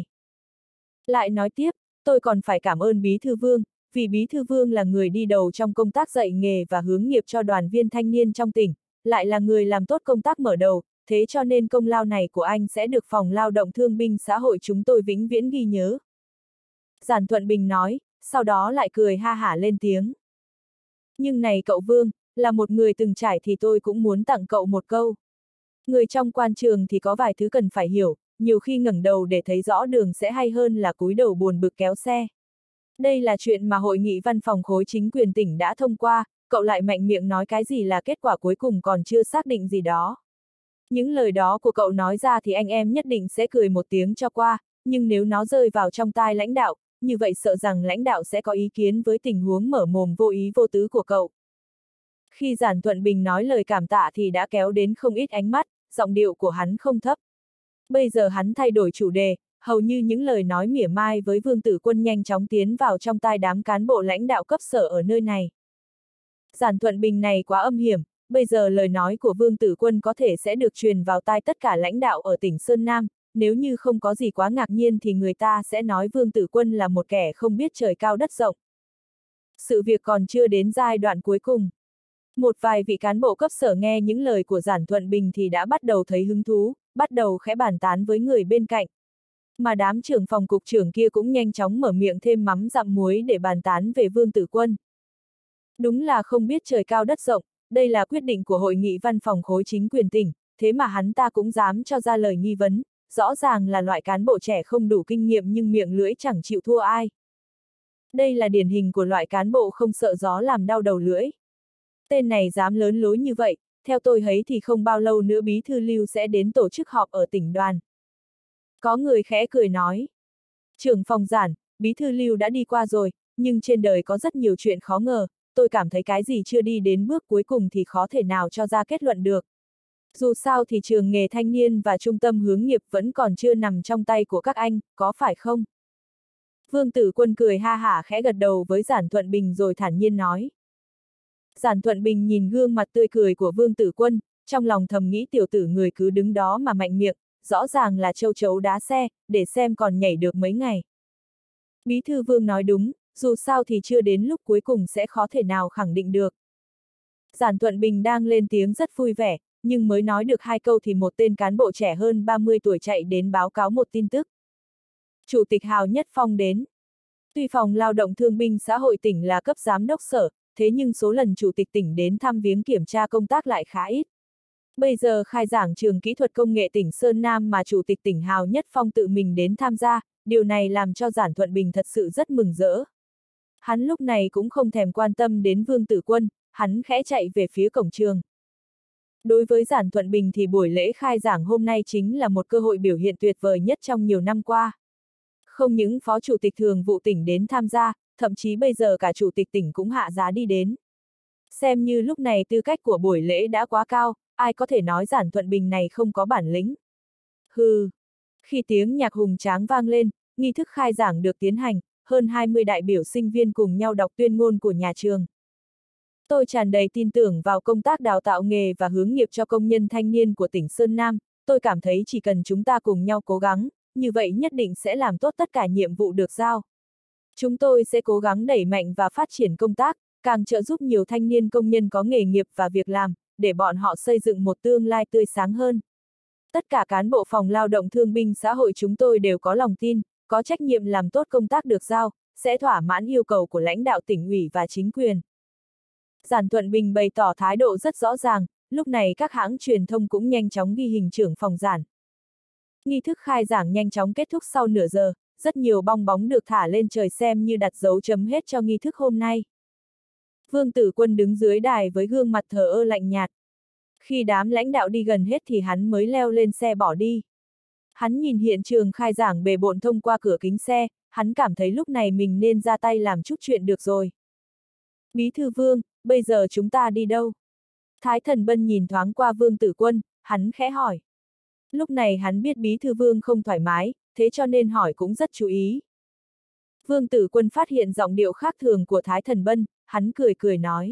Lại nói tiếp, tôi còn phải cảm ơn Bí Thư Vương, vì Bí Thư Vương là người đi đầu trong công tác dạy nghề và hướng nghiệp cho đoàn viên thanh niên trong tỉnh, lại là người làm tốt công tác mở đầu, thế cho nên công lao này của anh sẽ được Phòng Lao động Thương binh Xã hội chúng tôi vĩnh viễn ghi nhớ. Giản Thuận Bình nói, sau đó lại cười ha hả lên tiếng. Nhưng này cậu Vương, là một người từng trải thì tôi cũng muốn tặng cậu một câu. Người trong quan trường thì có vài thứ cần phải hiểu, nhiều khi ngẩng đầu để thấy rõ đường sẽ hay hơn là cúi đầu buồn bực kéo xe. Đây là chuyện mà hội nghị văn phòng khối chính quyền tỉnh đã thông qua, cậu lại mạnh miệng nói cái gì là kết quả cuối cùng còn chưa xác định gì đó. Những lời đó của cậu nói ra thì anh em nhất định sẽ cười một tiếng cho qua, nhưng nếu nó rơi vào trong tai lãnh đạo, như vậy sợ rằng lãnh đạo sẽ có ý kiến với tình huống mở mồm vô ý vô tứ của cậu. Khi Giản Thuận Bình nói lời cảm tạ thì đã kéo đến không ít ánh mắt, giọng điệu của hắn không thấp. Bây giờ hắn thay đổi chủ đề, hầu như những lời nói mỉa mai với Vương Tử Quân nhanh chóng tiến vào trong tai đám cán bộ lãnh đạo cấp sở ở nơi này. Giản Thuận Bình này quá âm hiểm, bây giờ lời nói của Vương Tử Quân có thể sẽ được truyền vào tai tất cả lãnh đạo ở tỉnh Sơn Nam, nếu như không có gì quá ngạc nhiên thì người ta sẽ nói Vương Tử Quân là một kẻ không biết trời cao đất rộng. Sự việc còn chưa đến giai đoạn cuối cùng. Một vài vị cán bộ cấp sở nghe những lời của Giản Thuận Bình thì đã bắt đầu thấy hứng thú, bắt đầu khẽ bàn tán với người bên cạnh. Mà đám trưởng phòng cục trưởng kia cũng nhanh chóng mở miệng thêm mắm dặm muối để bàn tán về Vương Tử Quân. Đúng là không biết trời cao đất rộng, đây là quyết định của hội nghị văn phòng khối chính quyền tỉnh, thế mà hắn ta cũng dám cho ra lời nghi vấn, rõ ràng là loại cán bộ trẻ không đủ kinh nghiệm nhưng miệng lưỡi chẳng chịu thua ai. Đây là điển hình của loại cán bộ không sợ gió làm đau đầu lưỡi. Tên này dám lớn lối như vậy, theo tôi thấy thì không bao lâu nữa Bí Thư Lưu sẽ đến tổ chức họp ở tỉnh đoàn. Có người khẽ cười nói. Trưởng phòng Giản, Bí Thư Lưu đã đi qua rồi, nhưng trên đời có rất nhiều chuyện khó ngờ, tôi cảm thấy cái gì chưa đi đến bước cuối cùng thì khó thể nào cho ra kết luận được. Dù sao thì trường nghề thanh niên và trung tâm hướng nghiệp vẫn còn chưa nằm trong tay của các anh, có phải không? Vương Tử Quân cười ha hả khẽ gật đầu với Giản Thuận Bình rồi thản nhiên nói. Giản Thuận Bình nhìn gương mặt tươi cười của Vương Tử Quân, trong lòng thầm nghĩ tiểu tử người cứ đứng đó mà mạnh miệng, rõ ràng là châu chấu đá xe, để xem còn nhảy được mấy ngày. Bí thư Vương nói đúng, dù sao thì chưa đến lúc cuối cùng sẽ khó thể nào khẳng định được. Giản Thuận Bình đang lên tiếng rất vui vẻ, nhưng mới nói được 2 câu thì một tên cán bộ trẻ hơn 30 tuổi chạy đến báo cáo một tin tức. Chủ tịch Hào Nhất Phong đến. Tuy Phòng Lao động Thương binh Xã hội tỉnh là cấp giám đốc sở, thế nhưng số lần chủ tịch tỉnh đến thăm viếng kiểm tra công tác lại khá ít. Bây giờ khai giảng trường kỹ thuật công nghệ tỉnh Sơn Nam mà chủ tịch tỉnh Hào Nhất Phong tự mình đến tham gia, điều này làm cho Giản Thuận Bình thật sự rất mừng rỡ. Hắn lúc này cũng không thèm quan tâm đến Vương Tử Quân, hắn khẽ chạy về phía cổng trường. Đối với Giản Thuận Bình thì buổi lễ khai giảng hôm nay chính là một cơ hội biểu hiện tuyệt vời nhất trong nhiều năm qua. Không những Phó Chủ tịch Thường vụ tỉnh đến tham gia, thậm chí bây giờ cả Chủ tịch tỉnh cũng hạ giá đi đến. Xem như lúc này tư cách của buổi lễ đã quá cao, ai có thể nói Giản Thuận Bình này không có bản lĩnh. Hừ. Khi tiếng nhạc hùng tráng vang lên, nghi thức khai giảng được tiến hành, hơn 20 đại biểu sinh viên cùng nhau đọc tuyên ngôn của nhà trường. Tôi tràn đầy tin tưởng vào công tác đào tạo nghề và hướng nghiệp cho công nhân thanh niên của tỉnh Sơn Nam, tôi cảm thấy chỉ cần chúng ta cùng nhau cố gắng, như vậy nhất định sẽ làm tốt tất cả nhiệm vụ được giao. Chúng tôi sẽ cố gắng đẩy mạnh và phát triển công tác, càng trợ giúp nhiều thanh niên công nhân có nghề nghiệp và việc làm, để bọn họ xây dựng một tương lai tươi sáng hơn. Tất cả cán bộ Phòng Lao động Thương binh Xã hội chúng tôi đều có lòng tin, có trách nhiệm làm tốt công tác được giao, sẽ thỏa mãn yêu cầu của lãnh đạo tỉnh ủy và chính quyền. Giản Thuận Bình bày tỏ thái độ rất rõ ràng, lúc này các hãng truyền thông cũng nhanh chóng ghi hình trưởng phòng Giản. Nghi thức khai giảng nhanh chóng kết thúc sau nửa giờ, rất nhiều bong bóng được thả lên trời xem như đặt dấu chấm hết cho nghi thức hôm nay. Vương Tử Quân đứng dưới đài với gương mặt thờ ơ lạnh nhạt. Khi đám lãnh đạo đi gần hết thì hắn mới leo lên xe bỏ đi. Hắn nhìn hiện trường khai giảng bề bộn thông qua cửa kính xe, hắn cảm thấy lúc này mình nên ra tay làm chút chuyện được rồi. Bí thư Vương, bây giờ chúng ta đi đâu? Thái Thần Bân nhìn thoáng qua Vương Tử Quân, hắn khẽ hỏi. Lúc này hắn biết Bí thư Vương không thoải mái, thế cho nên hỏi cũng rất chú ý. Vương Tử Quân phát hiện giọng điệu khác thường của Thái Thần Bân, hắn cười cười nói.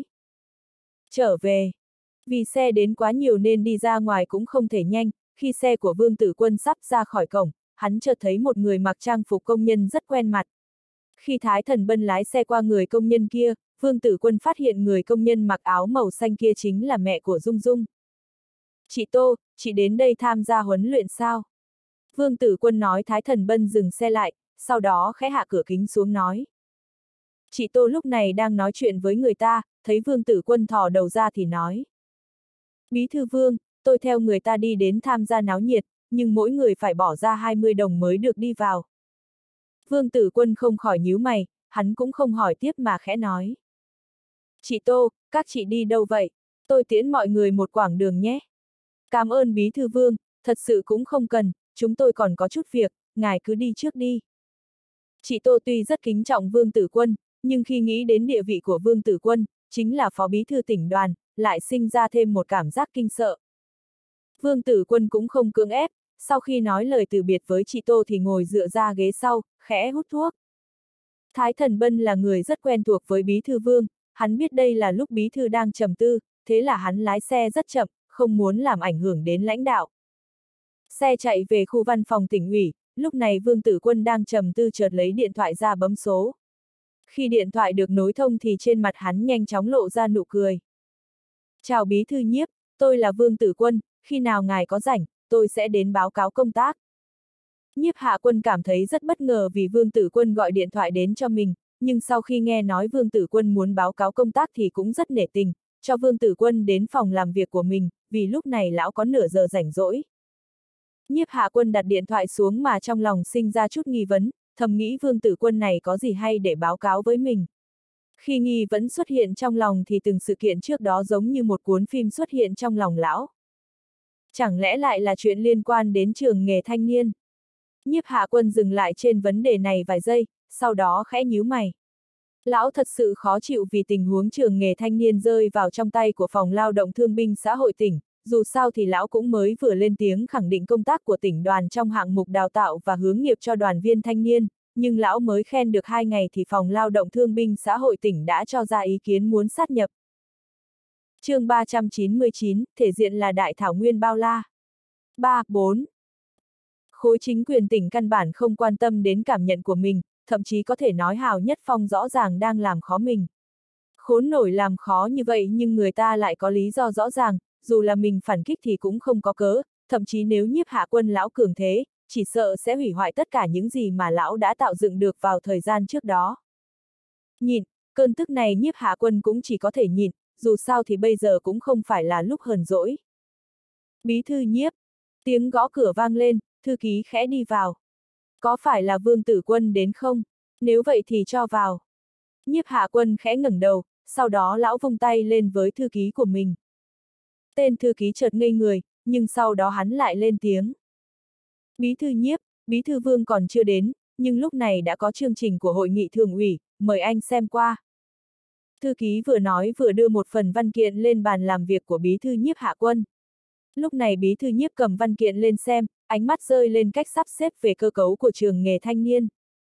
Trở về. Vì xe đến quá nhiều nên đi ra ngoài cũng không thể nhanh, khi xe của Vương Tử Quân sắp ra khỏi cổng, hắn chợt thấy một người mặc trang phục công nhân rất quen mặt. Khi Thái Thần Bân lái xe qua người công nhân kia, Vương Tử Quân phát hiện người công nhân mặc áo màu xanh kia chính là mẹ của Dung Dung. Chị Tô, chị đến đây tham gia huấn luyện sao? Vương Tử Quân nói. Thái Thần Bân dừng xe lại, sau đó khẽ hạ cửa kính xuống nói. Chị Tô lúc này đang nói chuyện với người ta, thấy Vương Tử Quân thò đầu ra thì nói. Bí thư Vương, tôi theo người ta đi đến tham gia náo nhiệt, nhưng mỗi người phải bỏ ra 20 đồng mới được đi vào. Vương Tử Quân không khỏi nhíu mày, hắn cũng không hỏi tiếp mà khẽ nói. Chị Tô, các chị đi đâu vậy? Tôi tiễn mọi người một quãng đường nhé. Cảm ơn Bí thư Vương, thật sự cũng không cần, chúng tôi còn có chút việc, ngài cứ đi trước đi. Chị Tô tuy rất kính trọng Vương Tử Quân, nhưng khi nghĩ đến địa vị của Vương Tử Quân, chính là phó bí thư tỉnh đoàn, lại sinh ra thêm một cảm giác kinh sợ. Vương Tử Quân cũng không cưỡng ép, sau khi nói lời từ biệt với chị Tô thì ngồi dựa ra ghế sau, khẽ hút thuốc. Thái Thần Bân là người rất quen thuộc với Bí thư Vương, hắn biết đây là lúc Bí thư đang trầm tư, thế là hắn lái xe rất chậm, không muốn làm ảnh hưởng đến lãnh đạo. Xe chạy về khu văn phòng tỉnh ủy, lúc này Vương Tử Quân đang trầm tư chợt lấy điện thoại ra bấm số. Khi điện thoại được nối thông thì trên mặt hắn nhanh chóng lộ ra nụ cười. Chào Bí thư Nhiếp, tôi là Vương Tử Quân, khi nào ngài có rảnh, tôi sẽ đến báo cáo công tác. Nhiếp Hạ Quân cảm thấy rất bất ngờ vì Vương Tử Quân gọi điện thoại đến cho mình, nhưng sau khi nghe nói Vương Tử Quân muốn báo cáo công tác thì cũng rất nể tình, cho Vương Tử Quân đến phòng làm việc của mình, vì lúc này lão có nửa giờ rảnh rỗi. Nhiếp Hạ Quân đặt điện thoại xuống mà trong lòng sinh ra chút nghi vấn, thầm nghĩ Vương Tử Quân này có gì hay để báo cáo với mình. Khi nghi vấn xuất hiện trong lòng thì từng sự kiện trước đó giống như một cuốn phim xuất hiện trong lòng lão. Chẳng lẽ lại là chuyện liên quan đến trường nghề thanh niên? Nhiếp Hạ Quân dừng lại trên vấn đề này vài giây, sau đó khẽ nhíu mày. Lão thật sự khó chịu vì tình huống trường nghề thanh niên rơi vào trong tay của Phòng Lao động Thương binh Xã hội tỉnh, dù sao thì lão cũng mới vừa lên tiếng khẳng định công tác của tỉnh đoàn trong hạng mục đào tạo và hướng nghiệp cho đoàn viên thanh niên, nhưng lão mới khen được 2 ngày thì Phòng Lao động Thương binh Xã hội tỉnh đã cho ra ý kiến muốn sát nhập. Chương 399, thể diện là đại thảo nguyên bao la. 3-4. Khối chính quyền tỉnh căn bản không quan tâm đến cảm nhận của mình, thậm chí có thể nói Hào Nhất Phong rõ ràng đang làm khó mình. Khốn nổi làm khó như vậy nhưng người ta lại có lý do rõ ràng, dù là mình phản kích thì cũng không có cớ, thậm chí nếu Nhiếp Hạ Quân lão cường thế, chỉ sợ sẽ hủy hoại tất cả những gì mà lão đã tạo dựng được vào thời gian trước đó. Nhịn, cơn tức này Nhiếp Hạ Quân cũng chỉ có thể nhịn, dù sao thì bây giờ cũng không phải là lúc hờn dỗi. Bí thư Nhiếp, tiếng gõ cửa vang lên, thư ký khẽ đi vào. Có phải là Vương Tử Quân đến không? Nếu vậy thì cho vào. Nhiếp Hạ Quân khẽ ngẩng đầu, sau đó lão vung tay lên với thư ký của mình. Tên thư ký chợt ngây người, nhưng sau đó hắn lại lên tiếng. Bí thư Nhiếp, Bí thư Vương còn chưa đến, nhưng lúc này đã có chương trình của hội nghị thường ủy, mời anh xem qua. Thư ký vừa nói vừa đưa một phần văn kiện lên bàn làm việc của Bí thư Nhiếp Hạ Quân. Lúc này Bí thư Nhiếp cầm văn kiện lên xem, ánh mắt rơi lên cách sắp xếp về cơ cấu của trường nghề thanh niên.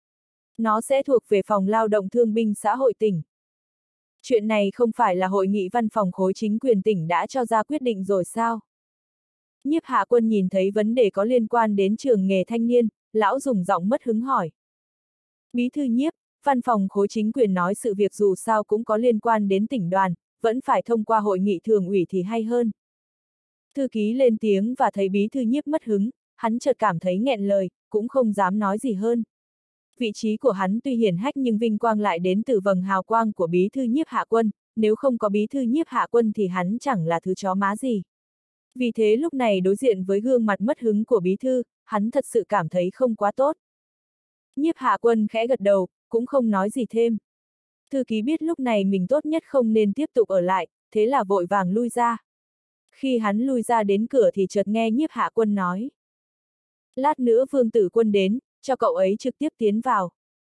Nó sẽ thuộc về Phòng Lao động Thương binh Xã hội tỉnh. Chuyện này không phải là hội nghị văn phòng khối chính quyền tỉnh đã cho ra quyết định rồi sao? Nhiếp Hạ Quân nhìn thấy vấn đề có liên quan đến trường nghề thanh niên, lão dùng giọng mất hứng hỏi. Bí thư Nhiếp, văn phòng khối chính quyền nói sự việc dù sao cũng có liên quan đến tỉnh đoàn, vẫn phải thông qua hội nghị thường ủy thì hay hơn. Thư ký lên tiếng và thấy Bí thư Nhiếp mất hứng, hắn chợt cảm thấy nghẹn lời, cũng không dám nói gì hơn. Vị trí của hắn tuy hiển hách nhưng vinh quang lại đến từ vầng hào quang của Bí thư Nhiếp Hạ Quân, nếu không có Bí thư Nhiếp Hạ Quân thì hắn chẳng là thứ chó má gì. Vì thế lúc này đối diện với gương mặt mất hứng của Bí thư, hắn thật sự cảm thấy không quá tốt. Nhiếp Hạ Quân khẽ gật đầu, cũng không nói gì thêm. Thư ký biết lúc này mình tốt nhất không nên tiếp tục ở lại, thế là vội vàng lui ra. Khi hắn lui ra đến cửa thì chợt nghe Nhiếp Hạ Quân nói. Lát nữa Vương Tử Quân đến, cho cậu ấy trực tiếp tiến vào.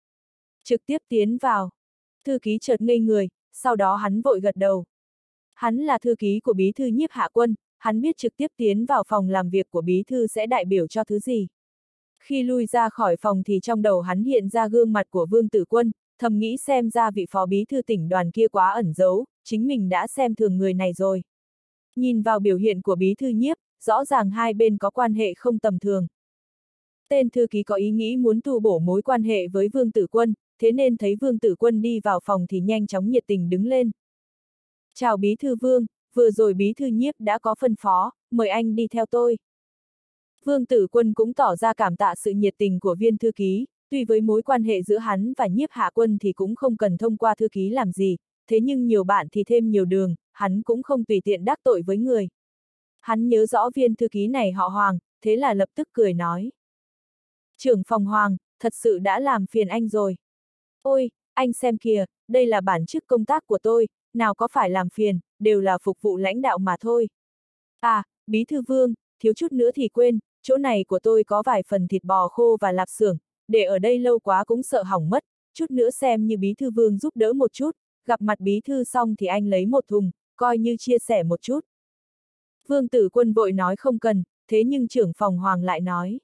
Trực tiếp tiến vào. Thư ký chợt ngây người, sau đó hắn vội gật đầu. Hắn là thư ký của bí thư Nhiếp Hạ Quân, hắn biết trực tiếp tiến vào phòng làm việc của bí thư sẽ đại biểu cho thứ gì. Khi lui ra khỏi phòng thì trong đầu hắn hiện ra gương mặt của Vương Tử Quân, thầm nghĩ xem ra vị phó bí thư tỉnh đoàn kia quá ẩn giấu, chính mình đã xem thường người này rồi. Nhìn vào biểu hiện của bí thư Nhiếp, rõ ràng hai bên có quan hệ không tầm thường. Tên thư ký có ý nghĩ muốn tu bổ mối quan hệ với Vương Tử Quân, thế nên thấy Vương Tử Quân đi vào phòng thì nhanh chóng nhiệt tình đứng lên. Chào bí thư Vương, vừa rồi bí thư Nhiếp đã có phân phó, mời anh đi theo tôi. Vương Tử Quân cũng tỏ ra cảm tạ sự nhiệt tình của viên thư ký, tuy với mối quan hệ giữa hắn và Nhiếp Hạ Quân thì cũng không cần thông qua thư ký làm gì, thế nhưng nhiều bạn thì thêm nhiều đường, hắn cũng không tùy tiện đắc tội với người. Hắn nhớ rõ viên thư ký này họ Hoàng, thế là lập tức cười nói. Trưởng phòng Hoàng, thật sự đã làm phiền anh rồi. Ôi, anh xem kìa, đây là bản chức công tác của tôi, nào có phải làm phiền, đều là phục vụ lãnh đạo mà thôi. À, bí thư Vương, thiếu chút nữa thì quên, chỗ này của tôi có vài phần thịt bò khô và lạp xưởng, để ở đây lâu quá cũng sợ hỏng mất, chút nữa xem như bí thư Vương giúp đỡ một chút, gặp mặt bí thư xong thì anh lấy một thùng, coi như chia sẻ một chút. Vương Tử Quân vội nói không cần, thế nhưng trưởng phòng Hoàng lại nói.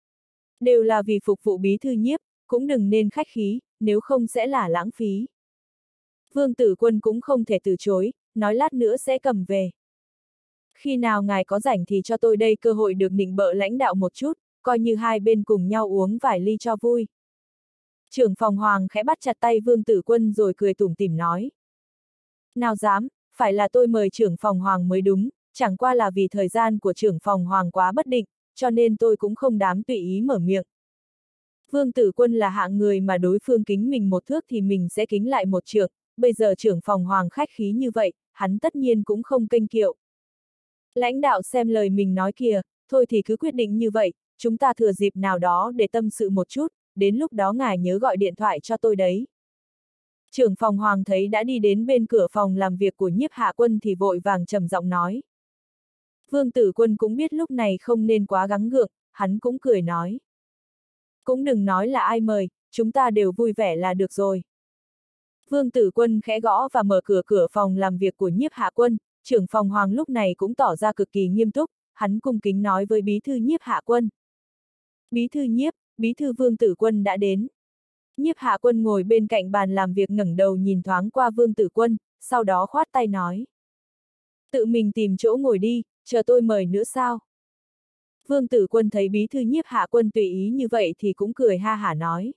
Đều là vì phục vụ bí thư Nhiếp, cũng đừng nên khách khí, nếu không sẽ là lãng phí. Vương Tử Quân cũng không thể từ chối, nói lát nữa sẽ cầm về. Khi nào ngài có rảnh thì cho tôi đây cơ hội được nịnh bợ lãnh đạo một chút, coi như hai bên cùng nhau uống vài ly cho vui. Trưởng phòng Hoàng khẽ bắt chặt tay Vương Tử Quân rồi cười tủm tỉm nói. Nào dám, phải là tôi mời trưởng phòng Hoàng mới đúng, chẳng qua là vì thời gian của trưởng phòng Hoàng quá bất định, cho nên tôi cũng không dám tùy ý mở miệng. Vương Tử Quân là hạng người mà đối phương kính mình một thước thì mình sẽ kính lại một trượng, bây giờ trưởng phòng Hoàng khách khí như vậy, hắn tất nhiên cũng không kênh kiệu. Lãnh đạo xem lời mình nói kìa, thôi thì cứ quyết định như vậy, chúng ta thừa dịp nào đó để tâm sự một chút, đến lúc đó ngài nhớ gọi điện thoại cho tôi đấy. Trưởng phòng Hoàng thấy đã đi đến bên cửa phòng làm việc của Nhiếp Hạ Quân thì vội vàng trầm giọng nói. Vương Tử Quân cũng biết lúc này không nên quá gắng gượng, hắn cũng cười nói. Cũng đừng nói là ai mời, chúng ta đều vui vẻ là được rồi. Vương Tử Quân khẽ gõ và mở cửa phòng làm việc của Nhiếp Hạ Quân, trưởng phòng Hoàng lúc này cũng tỏ ra cực kỳ nghiêm túc, hắn cung kính nói với bí thư Nhiếp Hạ Quân. Bí thư Nhiếp, bí thư Vương Tử Quân đã đến. Nhiếp Hạ Quân ngồi bên cạnh bàn làm việc ngẩng đầu nhìn thoáng qua Vương Tử Quân, sau đó khoát tay nói. Tự mình tìm chỗ ngồi đi, chờ tôi mời nữa sao? Vương Tử Quân thấy bí thư Nhiếp Hạ Quân tùy ý như vậy thì cũng cười ha hả nói.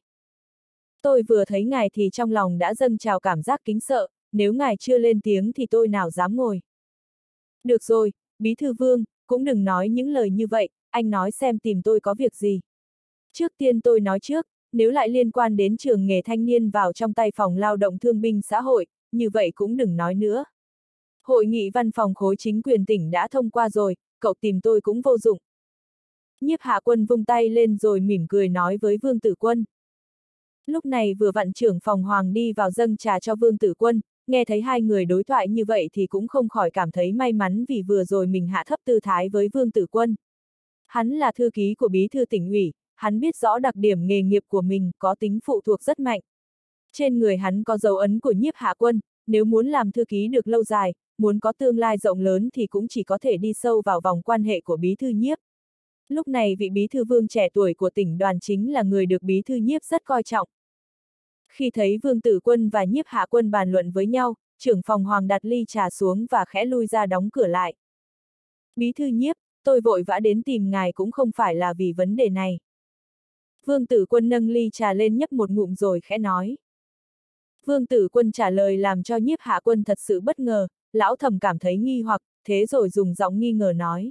Tôi vừa thấy ngài thì trong lòng đã dâng trào cảm giác kính sợ, nếu ngài chưa lên tiếng thì tôi nào dám ngồi. Được rồi, bí thư Vương, cũng đừng nói những lời như vậy, anh nói xem tìm tôi có việc gì. Trước tiên tôi nói trước, nếu lại liên quan đến trường nghề thanh niên vào trong tay phòng lao động thương binh xã hội, như vậy cũng đừng nói nữa. Hội nghị văn phòng khối chính quyền tỉnh đã thông qua rồi, cậu tìm tôi cũng vô dụng. Nhiếp Hạ Quân vung tay lên rồi mỉm cười nói với Vương Tử Quân. Lúc này vừa vặn trưởng phòng Hoàng đi vào dâng trà cho Vương Tử Quân, nghe thấy hai người đối thoại như vậy thì cũng không khỏi cảm thấy may mắn vì vừa rồi mình hạ thấp tư thái với Vương Tử Quân. Hắn là thư ký của bí thư tỉnh ủy, hắn biết rõ đặc điểm nghề nghiệp của mình có tính phụ thuộc rất mạnh. Trên người hắn có dấu ấn của Nhiếp Hạ Quân, nếu muốn làm thư ký được lâu dài, muốn có tương lai rộng lớn thì cũng chỉ có thể đi sâu vào vòng quan hệ của bí thư Nhiếp. Lúc này vị bí thư Vương trẻ tuổi của tỉnh đoàn chính là người được bí thư Nhiếp rất coi trọng. Khi thấy Vương Tử Quân và Nhiếp Hạ Quân bàn luận với nhau, trưởng phòng Hoàng đặt ly trà xuống và khẽ lui ra đóng cửa lại. Bí thư Nhiếp, tôi vội vã đến tìm ngài cũng không phải là vì vấn đề này. Vương Tử Quân nâng ly trà lên nhấp một ngụm rồi khẽ nói. Vương Tử Quân trả lời làm cho Nhiếp Hạ Quân thật sự bất ngờ, lão thầm cảm thấy nghi hoặc, thế rồi dùng giọng nghi ngờ nói.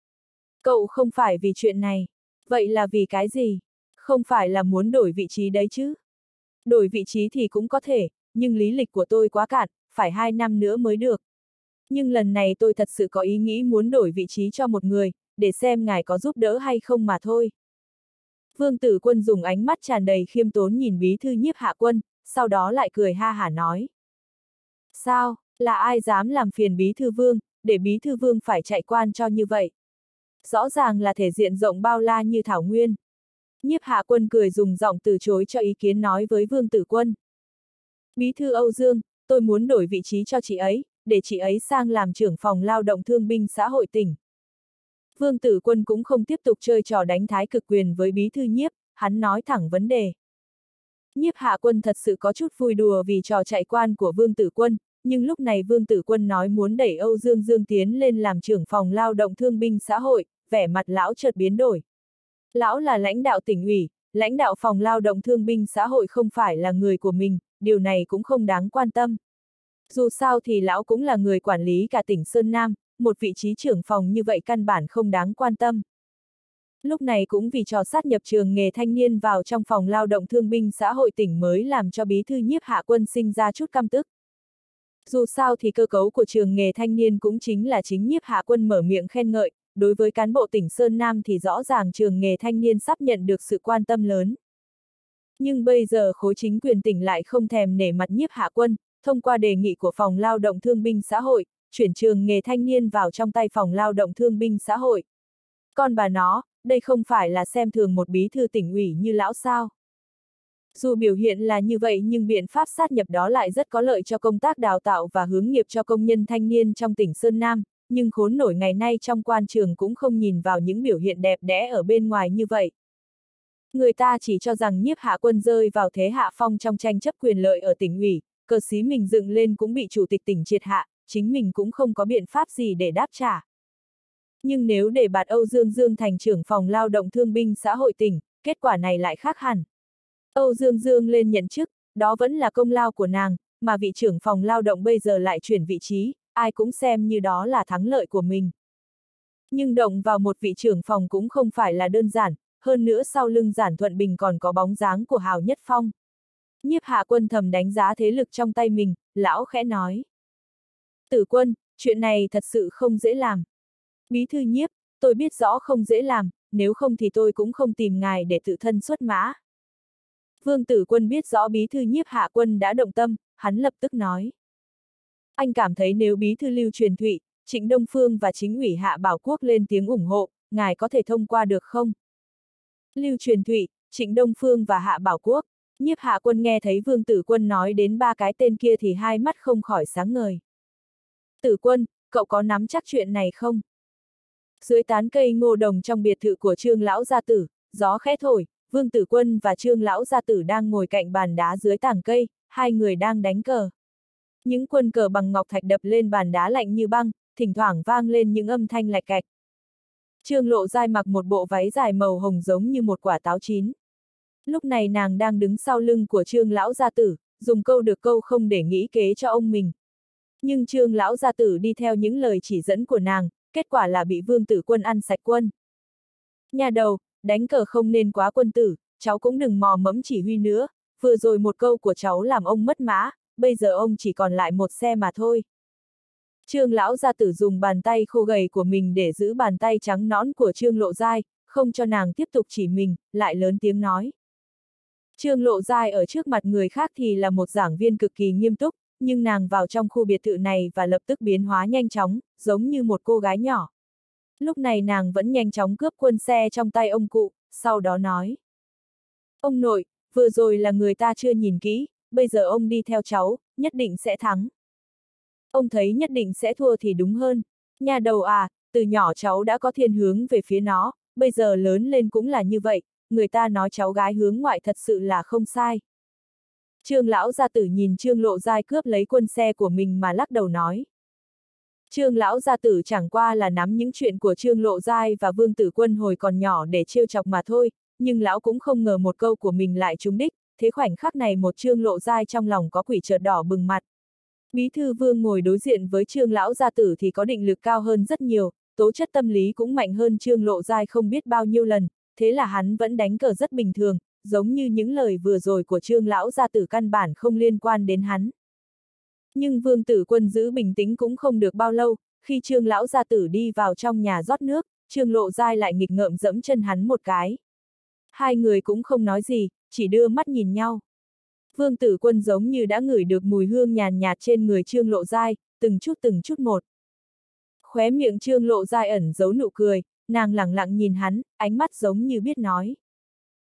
Cậu không phải vì chuyện này, vậy là vì cái gì? Không phải là muốn đổi vị trí đấy chứ? Đổi vị trí thì cũng có thể, nhưng lý lịch của tôi quá cạn, phải 2 năm nữa mới được. Nhưng lần này tôi thật sự có ý nghĩ muốn đổi vị trí cho một người, để xem ngài có giúp đỡ hay không mà thôi. Vương Tử Quân dùng ánh mắt tràn đầy khiêm tốn nhìn bí thư Nhiếp Hạ Quân, sau đó lại cười ha hả nói. Sao, là ai dám làm phiền bí thư Vương, để bí thư Vương phải chạy quan cho như vậy? Rõ ràng là thể diện rộng bao la như thảo nguyên. Nhiếp Hạ Quân cười dùng giọng từ chối cho ý kiến nói với Vương Tử Quân. Bí thư Âu Dương, tôi muốn đổi vị trí cho chị ấy, để chị ấy sang làm trưởng phòng lao động thương binh xã hội tỉnh. Vương Tử Quân cũng không tiếp tục chơi trò đánh thái cực quyền với bí thư Nhiếp, hắn nói thẳng vấn đề. Nhiếp Hạ Quân thật sự có chút vui đùa vì trò chạy quan của Vương Tử Quân, nhưng lúc này Vương Tử Quân nói muốn đẩy Âu Dương Dương tiến lên làm trưởng phòng lao động thương binh xã hội, vẻ mặt lão chợt biến đổi. Lão là lãnh đạo tỉnh ủy, lãnh đạo phòng lao động thương binh xã hội không phải là người của mình, điều này cũng không đáng quan tâm. Dù sao thì lão cũng là người quản lý cả tỉnh Sơn Nam, một vị trí trưởng phòng như vậy căn bản không đáng quan tâm. Lúc này cũng vì trò sát nhập trường nghề thanh niên vào trong phòng lao động thương binh xã hội tỉnh mới làm cho bí thư Nhiếp Hạ Quân sinh ra chút căm tức. Dù sao thì cơ cấu của trường nghề thanh niên cũng chính là chính Nhiếp Hạ Quân mở miệng khen ngợi, đối với cán bộ tỉnh Sơn Nam thì rõ ràng trường nghề thanh niên sắp nhận được sự quan tâm lớn. Nhưng bây giờ khối chính quyền tỉnh lại không thèm nể mặt Nhiếp Hạ Quân, thông qua đề nghị của phòng lao động thương binh xã hội, chuyển trường nghề thanh niên vào trong tay phòng lao động thương binh xã hội. Còn bà nó, đây không phải là xem thường một bí thư tỉnh ủy như lão sao. Dù biểu hiện là như vậy nhưng biện pháp sát nhập đó lại rất có lợi cho công tác đào tạo và hướng nghiệp cho công nhân thanh niên trong tỉnh Sơn Nam, nhưng khốn nổi ngày nay trong quan trường cũng không nhìn vào những biểu hiện đẹp đẽ ở bên ngoài như vậy. Người ta chỉ cho rằng Nhiếp Hạ Quân rơi vào thế hạ phong trong tranh chấp quyền lợi ở tỉnh ủy, cờ xí mình dựng lên cũng bị chủ tịch tỉnh triệt hạ, chính mình cũng không có biện pháp gì để đáp trả. Nhưng nếu để bạt Âu Dương Dương thành trưởng phòng lao động thương binh xã hội tỉnh, kết quả này lại khác hẳn. Âu Dương Dương lên nhận chức, đó vẫn là công lao của nàng, mà vị trưởng phòng lao động bây giờ lại chuyển vị trí, ai cũng xem như đó là thắng lợi của mình. Nhưng động vào một vị trưởng phòng cũng không phải là đơn giản, hơn nữa sau lưng Giản Thuận Bình còn có bóng dáng của Hào Nhất Phong. Nhiếp Hạ Quân thầm đánh giá thế lực trong tay mình, lão khẽ nói. Tử Quân, chuyện này thật sự không dễ làm. Bí thư Nhiếp, tôi biết rõ không dễ làm, nếu không thì tôi cũng không tìm ngài để tự thân xuất mã. Vương Tử Quân biết rõ bí thư Nhiếp Hạ Quân đã động tâm, hắn lập tức nói. Anh cảm thấy nếu bí thư Lưu Truyền Thụy, Trịnh Đông Phương và chính ủy Hạ Bảo Quốc lên tiếng ủng hộ, ngài có thể thông qua được không? Lưu Truyền Thụy, Trịnh Đông Phương và Hạ Bảo Quốc. Nhiếp Hạ Quân nghe thấy Vương Tử Quân nói đến ba cái tên kia thì hai mắt không khỏi sáng ngời. Tử Quân, cậu có nắm chắc chuyện này không? Dưới tán cây ngô đồng trong biệt thự của Trương Lão Gia Tử, gió khẽ thổi, Vương Tử Quân và Trương Lão Gia Tử đang ngồi cạnh bàn đá dưới tảng cây, hai người đang đánh cờ. Những quân cờ bằng ngọc thạch đập lên bàn đá lạnh như băng, thỉnh thoảng vang lên những âm thanh lạch cạch. Trương Lộ Giai mặc một bộ váy dài màu hồng giống như một quả táo chín. Lúc này nàng đang đứng sau lưng của Trương Lão Gia Tử, dùng câu được câu không để nghĩ kế cho ông mình. Nhưng Trương Lão Gia Tử đi theo những lời chỉ dẫn của nàng, kết quả là bị Vương Tử Quân ăn sạch quân. Nhà đầu, đánh cờ không nên quá quân tử, cháu cũng đừng mò mẫm chỉ huy nữa, vừa rồi một câu của cháu làm ông mất mã, bây giờ ông chỉ còn lại một xe mà thôi. Trương Lão Gia Tử dùng bàn tay khô gầy của mình để giữ bàn tay trắng nõn của Trương Lộ Giai, không cho nàng tiếp tục chỉ mình, lại lớn tiếng nói. Trương Lộ Giai ở trước mặt người khác thì là một giảng viên cực kỳ nghiêm túc, nhưng nàng vào trong khu biệt thự này và lập tức biến hóa nhanh chóng, giống như một cô gái nhỏ. Lúc này nàng vẫn nhanh chóng cướp quân xe trong tay ông cụ, sau đó nói. Ông nội, vừa rồi là người ta chưa nhìn kỹ, bây giờ ông đi theo cháu, nhất định sẽ thắng. Ông thấy nhất định sẽ thua thì đúng hơn. Nhà đầu à, từ nhỏ cháu đã có thiên hướng về phía nó, bây giờ lớn lên cũng là như vậy, người ta nói cháu gái hướng ngoại thật sự là không sai. Trương Lão Gia Tử nhìn Trương Lộ Giai cướp lấy quân xe của mình mà lắc đầu nói. Trương Lão Gia Tử chẳng qua là nắm những chuyện của Trương Lộ Giai và Vương Tử Quân hồi còn nhỏ để trêu chọc mà thôi, nhưng lão cũng không ngờ một câu của mình lại trúng đích, thế khoảnh khắc này một Trương Lộ Giai trong lòng có quỷ chợt đỏ bừng mặt. Bí thư Vương ngồi đối diện với Trương Lão Gia Tử thì có định lực cao hơn rất nhiều, tố chất tâm lý cũng mạnh hơn Trương Lộ Giai không biết bao nhiêu lần, thế là hắn vẫn đánh cờ rất bình thường, giống như những lời vừa rồi của Trương Lão Gia Tử căn bản không liên quan đến hắn. Nhưng Vương Tử Quân giữ bình tĩnh cũng không được bao lâu, khi Trương Lão Gia Tử đi vào trong nhà rót nước, Trương Lộ Giai lại nghịch ngợm dẫm chân hắn một cái. Hai người cũng không nói gì, chỉ đưa mắt nhìn nhau. Vương Tử Quân giống như đã ngửi được mùi hương nhàn nhạt trên người Trương Lộ Giai, từng chút một. Khóe miệng Trương Lộ Giai ẩn giấu nụ cười, nàng lẳng lặng nhìn hắn, ánh mắt giống như biết nói.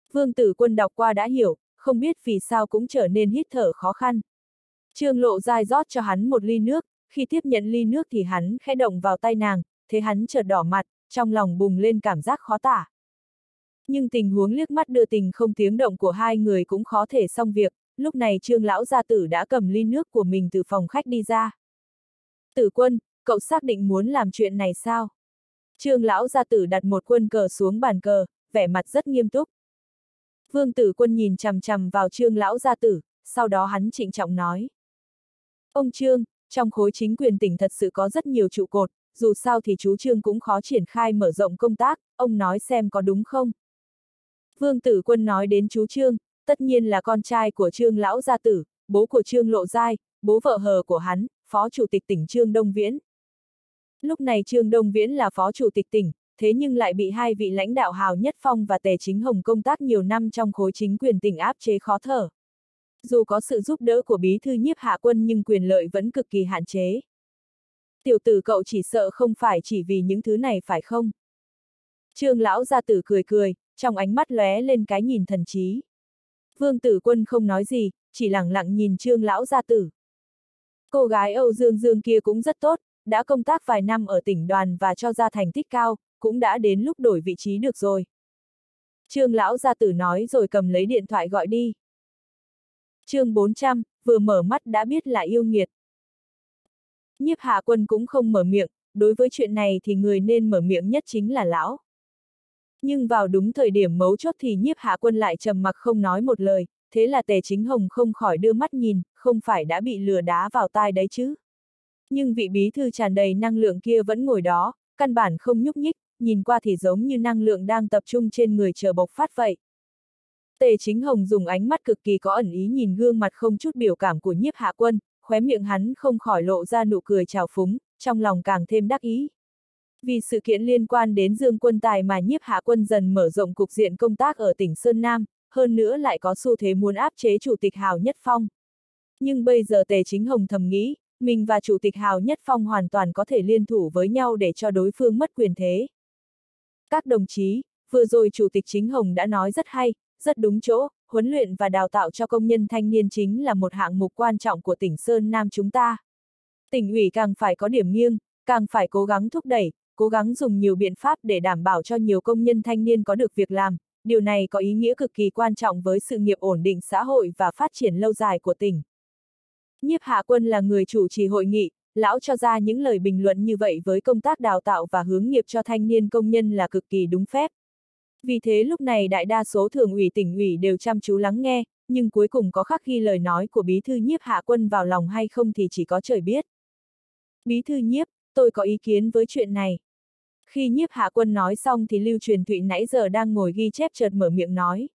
Vương Tử Quân đọc qua đã hiểu, không biết vì sao cũng trở nên hít thở khó khăn. Trương Lộ Giai rót cho hắn một ly nước, khi tiếp nhận ly nước thì hắn khẽ động vào tay nàng, thế hắn chợt đỏ mặt, trong lòng bùng lên cảm giác khó tả. Nhưng tình huống liếc mắt đưa tình không tiếng động của hai người cũng khó thể xong việc, lúc này Trương lão gia tử đã cầm ly nước của mình từ phòng khách đi ra. Tử Quân, cậu xác định muốn làm chuyện này sao? Trương lão gia tử đặt một quân cờ xuống bàn cờ, vẻ mặt rất nghiêm túc. Vương Tử Quân nhìn chằm chằm vào Trương lão gia tử, sau đó hắn trịnh trọng nói. Ông Trương, trong khối chính quyền tỉnh thật sự có rất nhiều trụ cột, dù sao thì chú Trương cũng khó triển khai mở rộng công tác, ông nói xem có đúng không? Vương Tử Quân nói đến chú Trương, tất nhiên là con trai của Trương lão gia tử, bố của Trương Lộ Giai, bố vợ hờ của hắn, phó chủ tịch tỉnh Trương Đông Viễn. Lúc này Trương Đông Viễn là phó chủ tịch tỉnh, thế nhưng lại bị hai vị lãnh đạo Hào Nhất Phong và Tề Chính Hồng công tác nhiều năm trong khối chính quyền tỉnh áp chế khó thở. Dù có sự giúp đỡ của bí thư Nhiếp Hạ Quân nhưng quyền lợi vẫn cực kỳ hạn chế. Tiểu tử cậu chỉ sợ không phải chỉ vì những thứ này phải không? Trương lão gia tử cười cười, trong ánh mắt lóe lên cái nhìn thần trí. Vương Tử Quân không nói gì, chỉ lẳng lặng nhìn Trương lão gia tử. Cô gái Âu Dương Dương kia cũng rất tốt, đã công tác vài năm ở tỉnh đoàn và cho ra thành tích cao, cũng đã đến lúc đổi vị trí được rồi. Trương lão gia tử nói rồi cầm lấy điện thoại gọi đi. Chương 400, vừa mở mắt đã biết là yêu nghiệt. Nhiếp Hạ Quân cũng không mở miệng, đối với chuyện này thì người nên mở miệng nhất chính là lão. Nhưng vào đúng thời điểm mấu chốt thì Nhiếp Hạ Quân lại trầm mặc không nói một lời, thế là Tề Chính Hồng không khỏi đưa mắt nhìn, không phải đã bị lừa đá vào tai đấy chứ. Nhưng vị bí thư tràn đầy năng lượng kia vẫn ngồi đó, căn bản không nhúc nhích, nhìn qua thì giống như năng lượng đang tập trung trên người chờ bộc phát vậy. Tề Chính Hồng dùng ánh mắt cực kỳ có ẩn ý nhìn gương mặt không chút biểu cảm của Nhiếp Hạ Quân, khóe miệng hắn không khỏi lộ ra nụ cười trào phúng, trong lòng càng thêm đắc ý. Vì sự kiện liên quan đến Dương Quân Tài mà Nhiếp Hạ Quân dần mở rộng cục diện công tác ở tỉnh Sơn Nam, hơn nữa lại có xu thế muốn áp chế Chủ tịch Hào Nhất Phong. Nhưng bây giờ Tề Chính Hồng thầm nghĩ, mình và Chủ tịch Hào Nhất Phong hoàn toàn có thể liên thủ với nhau để cho đối phương mất quyền thế. Các đồng chí, vừa rồi Chủ tịch Chính Hồng đã nói rất hay, rất đúng chỗ, huấn luyện và đào tạo cho công nhân thanh niên chính là một hạng mục quan trọng của tỉnh Sơn Nam chúng ta. Tỉnh ủy càng phải có điểm nghiêng, càng phải cố gắng thúc đẩy, cố gắng dùng nhiều biện pháp để đảm bảo cho nhiều công nhân thanh niên có được việc làm, điều này có ý nghĩa cực kỳ quan trọng với sự nghiệp ổn định xã hội và phát triển lâu dài của tỉnh. Nhiếp Hạ Quân là người chủ trì hội nghị, lão cho ra những lời bình luận như vậy với công tác đào tạo và hướng nghiệp cho thanh niên công nhân là cực kỳ đúng phép. Vì thế lúc này đại đa số thường ủy tỉnh ủy đều chăm chú lắng nghe, nhưng cuối cùng có khắc ghi lời nói của bí thư Nhiếp Hạ Quân vào lòng hay không thì chỉ có trời biết. Bí thư Nhiếp, tôi có ý kiến với chuyện này. Khi Nhiếp Hạ Quân nói xong thì Lưu Truyền Thụy nãy giờ đang ngồi ghi chép chợt mở miệng nói.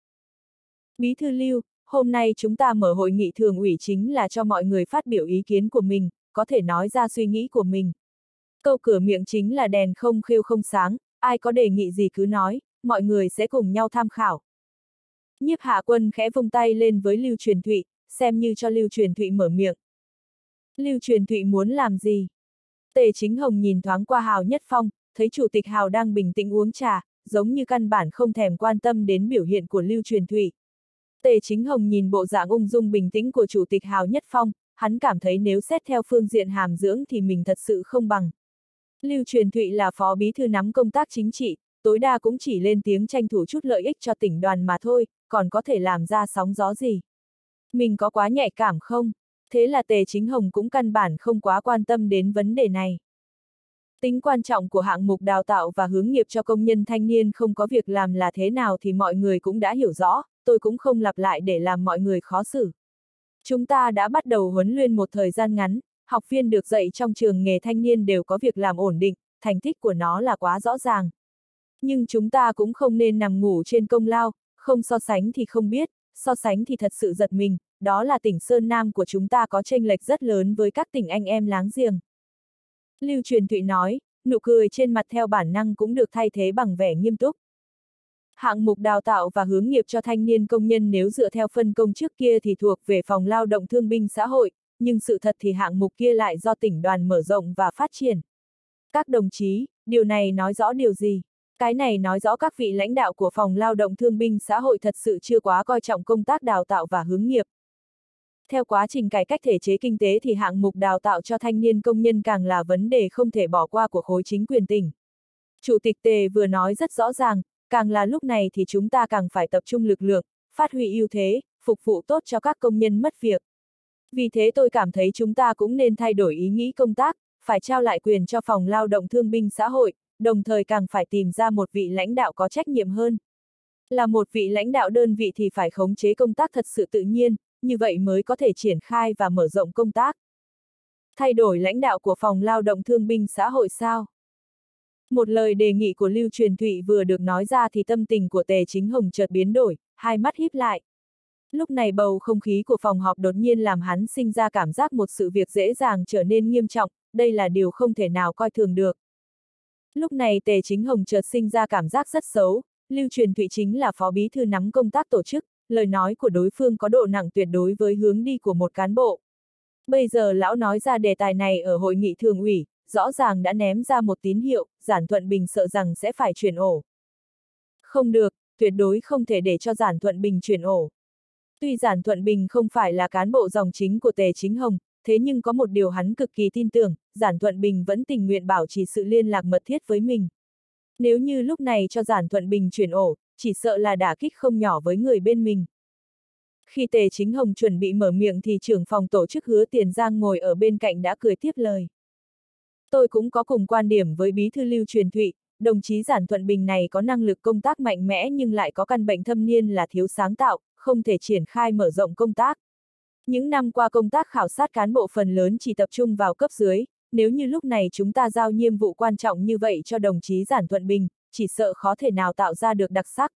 Bí thư Lưu, hôm nay chúng ta mở hội nghị thường ủy chính là cho mọi người phát biểu ý kiến của mình, có thể nói ra suy nghĩ của mình. Câu cửa miệng chính là đèn không khêu không sáng, ai có đề nghị gì cứ nói, mọi người sẽ cùng nhau tham khảo. Nhiếp Hạ Quân khẽ vung tay lên với Lưu Truyền Thụy, xem như cho Lưu Truyền Thụy mở miệng. Lưu Truyền Thụy muốn làm gì? Tề Chính Hồng nhìn thoáng qua Hào Nhất Phong, thấy Chủ tịch Hào đang bình tĩnh uống trà, giống như căn bản không thèm quan tâm đến biểu hiện của Lưu Truyền Thụy. Tề Chính Hồng nhìn bộ dạng ung dung bình tĩnh của Chủ tịch Hào Nhất Phong, hắn cảm thấy nếu xét theo phương diện hàm dưỡng thì mình thật sự không bằng. Lưu Truyền Thụy là phó bí thư nắm công tác chính trị, tối đa cũng chỉ lên tiếng tranh thủ chút lợi ích cho tỉnh đoàn mà thôi, còn có thể làm ra sóng gió gì. Mình có quá nhạy cảm không? Thế là Tề Chính Hồng cũng căn bản không quá quan tâm đến vấn đề này. Tính quan trọng của hạng mục đào tạo và hướng nghiệp cho công nhân thanh niên không có việc làm là thế nào thì mọi người cũng đã hiểu rõ, tôi cũng không lặp lại để làm mọi người khó xử. Chúng ta đã bắt đầu huấn luyện một thời gian ngắn, học viên được dạy trong trường nghề thanh niên đều có việc làm ổn định, thành tích của nó là quá rõ ràng. Nhưng chúng ta cũng không nên nằm ngủ trên công lao, không so sánh thì không biết, so sánh thì thật sự giật mình, đó là tỉnh Sơn Nam của chúng ta có chênh lệch rất lớn với các tỉnh anh em láng giềng. Lưu Truyền Thụy nói, nụ cười trên mặt theo bản năng cũng được thay thế bằng vẻ nghiêm túc. Hạng mục đào tạo và hướng nghiệp cho thanh niên công nhân nếu dựa theo phân công trước kia thì thuộc về Phòng Lao động Thương binh Xã hội, nhưng sự thật thì hạng mục kia lại do tỉnh đoàn mở rộng và phát triển. Các đồng chí, điều này nói rõ điều gì? Cái này nói rõ các vị lãnh đạo của Phòng Lao động Thương binh Xã hội thật sự chưa quá coi trọng công tác đào tạo và hướng nghiệp. Theo quá trình cải cách thể chế kinh tế thì hạng mục đào tạo cho thanh niên công nhân càng là vấn đề không thể bỏ qua của khối chính quyền tỉnh. Chủ tịch Tề vừa nói rất rõ ràng, càng là lúc này thì chúng ta càng phải tập trung lực lượng, phát huy ưu thế, phục vụ tốt cho các công nhân mất việc. Vì thế tôi cảm thấy chúng ta cũng nên thay đổi ý nghĩ công tác, phải trao lại quyền cho Phòng Lao động Thương binh Xã hội, đồng thời càng phải tìm ra một vị lãnh đạo có trách nhiệm hơn. Là một vị lãnh đạo đơn vị thì phải khống chế công tác thật sự tự nhiên, như vậy mới có thể triển khai và mở rộng công tác. Thay đổi lãnh đạo của Phòng Lao động Thương binh Xã hội sao? Một lời đề nghị của Lưu Truyền Thụy vừa được nói ra thì tâm tình của Tề Chính Hồng chợt biến đổi, hai mắt híp lại. Lúc này bầu không khí của phòng họp đột nhiên làm hắn sinh ra cảm giác một sự việc dễ dàng trở nên nghiêm trọng, đây là điều không thể nào coi thường được. Lúc này Tề Chính Hồng chợt sinh ra cảm giác rất xấu, Lưu Truyền Thụy chính là phó bí thư nắm công tác tổ chức, lời nói của đối phương có độ nặng tuyệt đối với hướng đi của một cán bộ. Bây giờ lão nói ra đề tài này ở hội nghị thường ủy, rõ ràng đã ném ra một tín hiệu, Giản Thuận Bình sợ rằng sẽ phải chuyển ổ. Không được, tuyệt đối không thể để cho Giản Thuận Bình chuyển ổ. Tuy Giản Thuận Bình không phải là cán bộ dòng chính của Tề Chính Hồng, thế nhưng có một điều hắn cực kỳ tin tưởng, Giản Thuận Bình vẫn tình nguyện bảo trì sự liên lạc mật thiết với mình. Nếu như lúc này cho Giản Thuận Bình chuyển ổ, chỉ sợ là đả kích không nhỏ với người bên mình. Khi Tề Chính Hồng chuẩn bị mở miệng thì trưởng phòng tổ chức Hứa Tiền Giang ngồi ở bên cạnh đã cười tiếp lời. Tôi cũng có cùng quan điểm với bí thư Lưu Truyền Thụy, đồng chí Giản Thuận Bình này có năng lực công tác mạnh mẽ nhưng lại có căn bệnh thâm niên là thiếu sáng tạo, không thể triển khai mở rộng công tác. Những năm qua công tác khảo sát cán bộ phần lớn chỉ tập trung vào cấp dưới, nếu như lúc này chúng ta giao nhiệm vụ quan trọng như vậy cho đồng chí Giản Thuận Bình, chỉ sợ khó thể nào tạo ra được đặc sắc.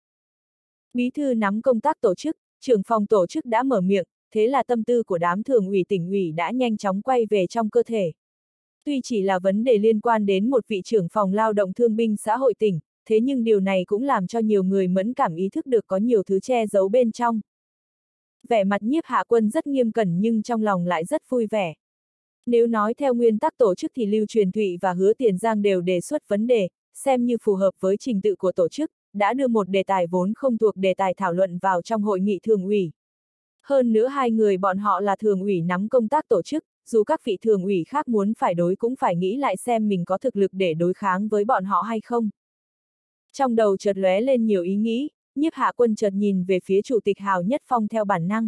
Bí thư nắm công tác tổ chức, trưởng phòng tổ chức đã mở miệng, thế là tâm tư của đám thường ủy tỉnh ủy đã nhanh chóng quay về trong cơ thể. Tuy chỉ là vấn đề liên quan đến một vị trưởng phòng lao động thương binh xã hội tỉnh, thế nhưng điều này cũng làm cho nhiều người mẫn cảm ý thức được có nhiều thứ che giấu bên trong. Vẻ mặt Nhiếp Hạ Quân rất nghiêm cẩn nhưng trong lòng lại rất vui vẻ. Nếu nói theo nguyên tắc tổ chức thì Lưu Truyền Thụy và Hứa Tiền Giang đều đề xuất vấn đề, xem như phù hợp với trình tự của tổ chức, đã đưa một đề tài vốn không thuộc đề tài thảo luận vào trong hội nghị thường ủy. Hơn nữa hai người bọn họ là thường ủy nắm công tác tổ chức, dù các vị thường ủy khác muốn phải đối cũng phải nghĩ lại xem mình có thực lực để đối kháng với bọn họ hay không. Trong đầu chợt lóe lên nhiều ý nghĩ, Nhiếp Hạ Quân chợt nhìn về phía Chủ tịch Hào Nhất Phong theo bản năng.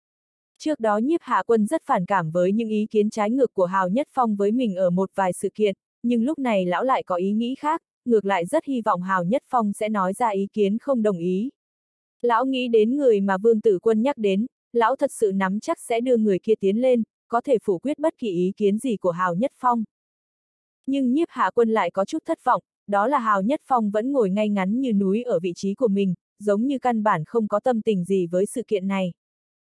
Trước đó Nhiếp Hạ Quân rất phản cảm với những ý kiến trái ngược của Hào Nhất Phong với mình ở một vài sự kiện, nhưng lúc này lão lại có ý nghĩ khác, ngược lại rất hy vọng Hào Nhất Phong sẽ nói ra ý kiến không đồng ý. Lão nghĩ đến người mà Vương Tử Quân nhắc đến, lão thật sự nắm chắc sẽ đưa người kia tiến lên, có thể phủ quyết bất kỳ ý kiến gì của Hào Nhất Phong. Nhưng Nhiếp Hạ Quân lại có chút thất vọng, đó là Hào Nhất Phong vẫn ngồi ngay ngắn như núi ở vị trí của mình, giống như căn bản không có tâm tình gì với sự kiện này.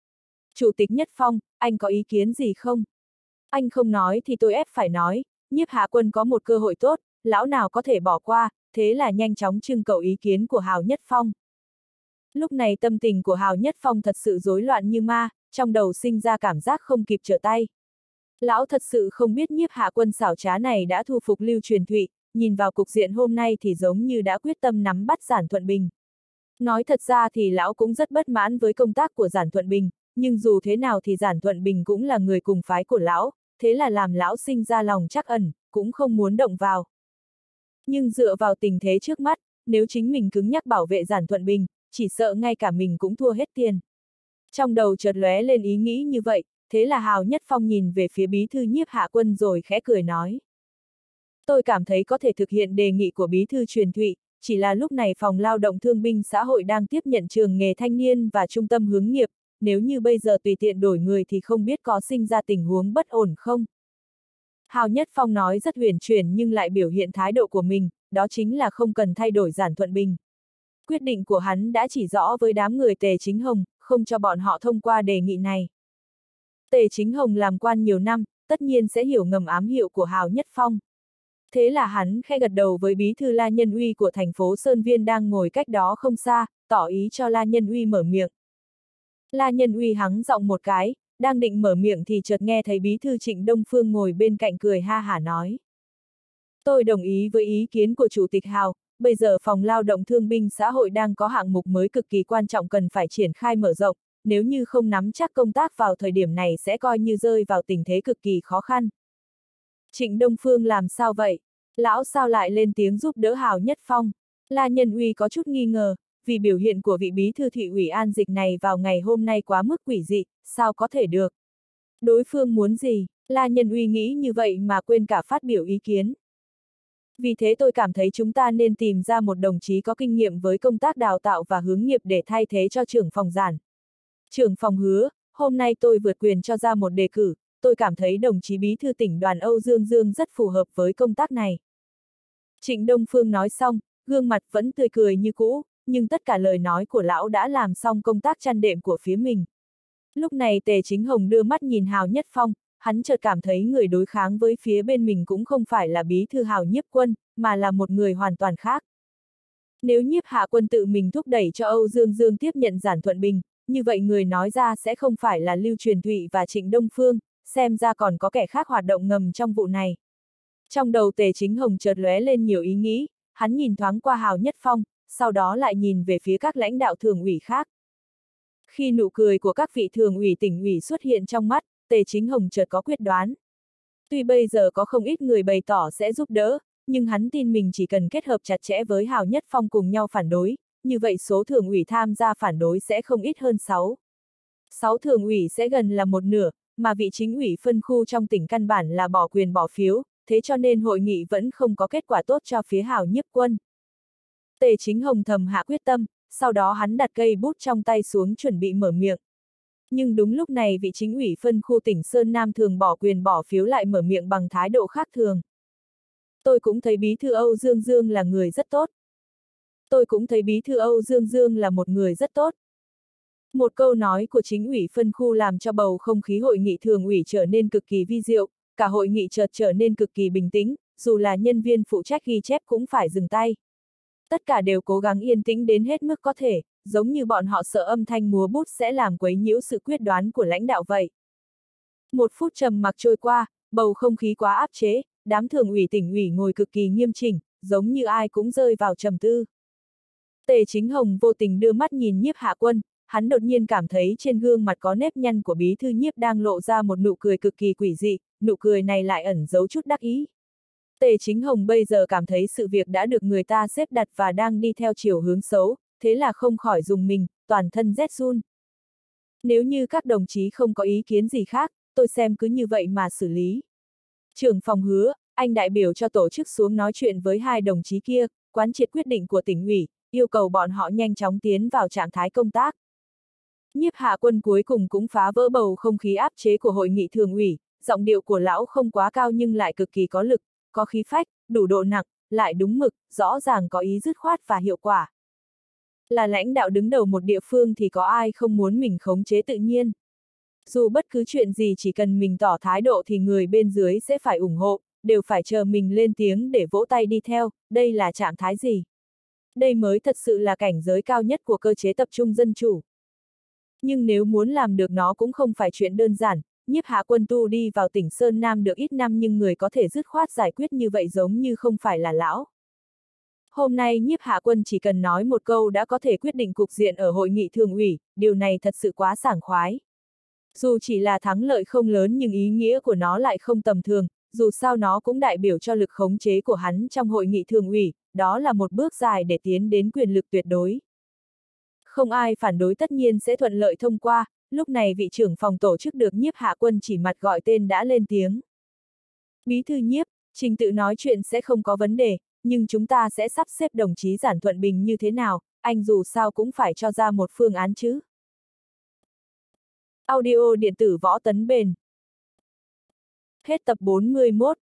Chủ tịch Nhất Phong, anh có ý kiến gì không? Anh không nói thì tôi ép phải nói, Nhiếp Hạ Quân có một cơ hội tốt, lão nào có thể bỏ qua, thế là nhanh chóng trưng cầu ý kiến của Hào Nhất Phong. Lúc này tâm tình của Hào Nhất Phong thật sự rối loạn như ma, trong đầu sinh ra cảm giác không kịp trở tay. Lão thật sự không biết Nhiếp Hạ Quân xảo trá này đã thu phục Lưu Truyền Thụy, nhìn vào cục diện hôm nay thì giống như đã quyết tâm nắm bắt Giản Thuận Bình. Nói thật ra thì lão cũng rất bất mãn với công tác của Giản Thuận Bình, nhưng dù thế nào thì Giản Thuận Bình cũng là người cùng phái của lão, thế là làm lão sinh ra lòng trắc ẩn, cũng không muốn động vào. Nhưng dựa vào tình thế trước mắt, nếu chính mình cứng nhắc bảo vệ Giản Thuận Bình, chỉ sợ ngay cả mình cũng thua hết tiền. Trong đầu chợt lóe lên ý nghĩ như vậy, thế là Hào Nhất Phong nhìn về phía bí thư Nhiếp Hạ Quân rồi khẽ cười nói. Tôi cảm thấy có thể thực hiện đề nghị của bí thư Truyền Thụy, chỉ là lúc này Phòng Lao động Thương binh Xã hội đang tiếp nhận trường nghề thanh niên và trung tâm hướng nghiệp, nếu như bây giờ tùy tiện đổi người thì không biết có sinh ra tình huống bất ổn không. Hào Nhất Phong nói rất huyền chuyển nhưng lại biểu hiện thái độ của mình, đó chính là không cần thay đổi Giản Thuận Bình. Quyết định của hắn đã chỉ rõ với đám người Tề Chính Hồng, không cho bọn họ thông qua đề nghị này. Tề Chính Hồng làm quan nhiều năm, tất nhiên sẽ hiểu ngầm ám hiệu của Hào Nhất Phong. Thế là hắn khẽ gật đầu với bí thư La Nhân Uy của thành phố Sơn Viên đang ngồi cách đó không xa, tỏ ý cho La Nhân Uy mở miệng. La Nhân Uy hắng giọng một cái, đang định mở miệng thì chợt nghe thấy bí thư Trịnh Đông Phương ngồi bên cạnh cười ha hả nói. Tôi đồng ý với ý kiến của Chủ tịch Hào, bây giờ phòng lao động thương binh xã hội đang có hạng mục mới cực kỳ quan trọng cần phải triển khai mở rộng, nếu như không nắm chắc công tác vào thời điểm này sẽ coi như rơi vào tình thế cực kỳ khó khăn. Trịnh Đông Phương làm sao vậy? Lão sao lại lên tiếng giúp đỡ Hào Nhất Phong? La Nhân Uy có chút nghi ngờ, vì biểu hiện của vị bí thư thị ủy An Dịch này vào ngày hôm nay quá mức quỷ dị, sao có thể được? Đối phương muốn gì? La Nhân Uy nghĩ như vậy mà quên cả phát biểu ý kiến. Vì thế tôi cảm thấy chúng ta nên tìm ra một đồng chí có kinh nghiệm với công tác đào tạo và hướng nghiệp để thay thế cho trưởng phòng Giản. Trưởng phòng Hứa, hôm nay tôi vượt quyền cho ra một đề cử, tôi cảm thấy đồng chí bí thư tỉnh đoàn Âu Dương Dương rất phù hợp với công tác này. Trịnh Đông Phương nói xong, gương mặt vẫn tươi cười như cũ, nhưng tất cả lời nói của lão đã làm xong công tác chăn đệm của phía mình. Lúc này Tề Chính Hồng đưa mắt nhìn Hào Nhất Phong, hắn chợt cảm thấy người đối kháng với phía bên mình cũng không phải là bí thư Hào Nhiếp Quân, mà là một người hoàn toàn khác. Nếu Nhiếp Hạ Quân tự mình thúc đẩy cho Âu Dương Dương tiếp nhận Giản Thuận Bình, như vậy người nói ra sẽ không phải là Lưu Truyền Thụy và Trịnh Đông Phương, xem ra còn có kẻ khác hoạt động ngầm trong vụ này. Trong đầu Tề Chính Hồng chợt lóe lên nhiều ý nghĩ, hắn nhìn thoáng qua Hào Nhất Phong, sau đó lại nhìn về phía các lãnh đạo thường ủy khác. Khi nụ cười của các vị thường ủy tỉnh ủy xuất hiện trong mắt, Tề Chính Hồng chợt có quyết đoán. Tuy bây giờ có không ít người bày tỏ sẽ giúp đỡ, nhưng hắn tin mình chỉ cần kết hợp chặt chẽ với Hào Nhất Phong cùng nhau phản đối, như vậy số thường ủy tham gia phản đối sẽ không ít hơn 6. 6 thường ủy sẽ gần là một nửa, mà vị chính ủy phân khu trong tỉnh căn bản là bỏ quyền bỏ phiếu, thế cho nên hội nghị vẫn không có kết quả tốt cho phía Hào Nhiếp Quân. Tề Chính Hồng thầm hạ quyết tâm, sau đó hắn đặt cây bút trong tay xuống chuẩn bị mở miệng. Nhưng đúng lúc này vị chính ủy phân khu tỉnh Sơn Nam thường bỏ quyền bỏ phiếu lại mở miệng bằng thái độ khác thường. Tôi cũng thấy bí thư Âu Dương Dương là người rất tốt. Tôi cũng thấy bí thư Âu Dương Dương là một người rất tốt. Một câu nói của chính ủy phân khu làm cho bầu không khí hội nghị thường ủy trở nên cực kỳ vi diệu, cả hội nghị chợt trở nên cực kỳ bình tĩnh, dù là nhân viên phụ trách ghi chép cũng phải dừng tay. Tất cả đều cố gắng yên tĩnh đến hết mức có thể, giống như bọn họ sợ âm thanh múa bút sẽ làm quấy nhiễu sự quyết đoán của lãnh đạo vậy. 1 phút trầm mặc trôi qua, bầu không khí quá áp chế, đám thường ủy tỉnh ủy ngồi cực kỳ nghiêm chỉnh, giống như ai cũng rơi vào trầm tư. Tề Chính Hồng vô tình đưa mắt nhìn Nhiếp Hạ Quân, hắn đột nhiên cảm thấy trên gương mặt có nếp nhăn của bí thư Nhiếp đang lộ ra một nụ cười cực kỳ quỷ dị, nụ cười này lại ẩn giấu chút đắc ý. Tề Chính Hồng bây giờ cảm thấy sự việc đã được người ta xếp đặt và đang đi theo chiều hướng xấu, thế là không khỏi dùng mình, toàn thân rét run. Nếu như các đồng chí không có ý kiến gì khác, tôi xem cứ như vậy mà xử lý. Trưởng phòng Hứa, anh đại biểu cho tổ chức xuống nói chuyện với 2 đồng chí kia, quán triệt quyết định của tỉnh ủy, yêu cầu bọn họ nhanh chóng tiến vào trạng thái công tác. Nhiếp Hạ Quân cuối cùng cũng phá vỡ bầu không khí áp chế của hội nghị thường ủy, giọng điệu của lão không quá cao nhưng lại cực kỳ có lực, có khí phách, đủ độ nặng, lại đúng mực, rõ ràng có ý dứt khoát và hiệu quả. Là lãnh đạo đứng đầu một địa phương thì có ai không muốn mình khống chế tự nhiên. Dù bất cứ chuyện gì chỉ cần mình tỏ thái độ thì người bên dưới sẽ phải ủng hộ, đều phải chờ mình lên tiếng để vỗ tay đi theo, đây là trạng thái gì? Đây mới thật sự là cảnh giới cao nhất của cơ chế tập trung dân chủ. Nhưng nếu muốn làm được nó cũng không phải chuyện đơn giản, Nhiếp Hạ Quân tu đi vào tỉnh Sơn Nam được ít năm nhưng người có thể dứt khoát giải quyết như vậy giống như không phải là lão. Hôm nay Nhiếp Hạ Quân chỉ cần nói một câu đã có thể quyết định cục diện ở hội nghị thường ủy, điều này thật sự quá sảng khoái. Dù chỉ là thắng lợi không lớn nhưng ý nghĩa của nó lại không tầm thường, dù sao nó cũng đại biểu cho lực khống chế của hắn trong hội nghị thường ủy, đó là một bước dài để tiến đến quyền lực tuyệt đối. Không ai phản đối tất nhiên sẽ thuận lợi thông qua, lúc này vị trưởng phòng tổ chức được Nhiếp Hạ Quân chỉ mặt gọi tên đã lên tiếng. Bí thư Nhiếp, trình tự nói chuyện sẽ không có vấn đề, nhưng chúng ta sẽ sắp xếp đồng chí Giản Thuận Bình như thế nào, anh dù sao cũng phải cho ra một phương án chứ. Audio điện tử Võ Tấn Bền. Hết tập 41.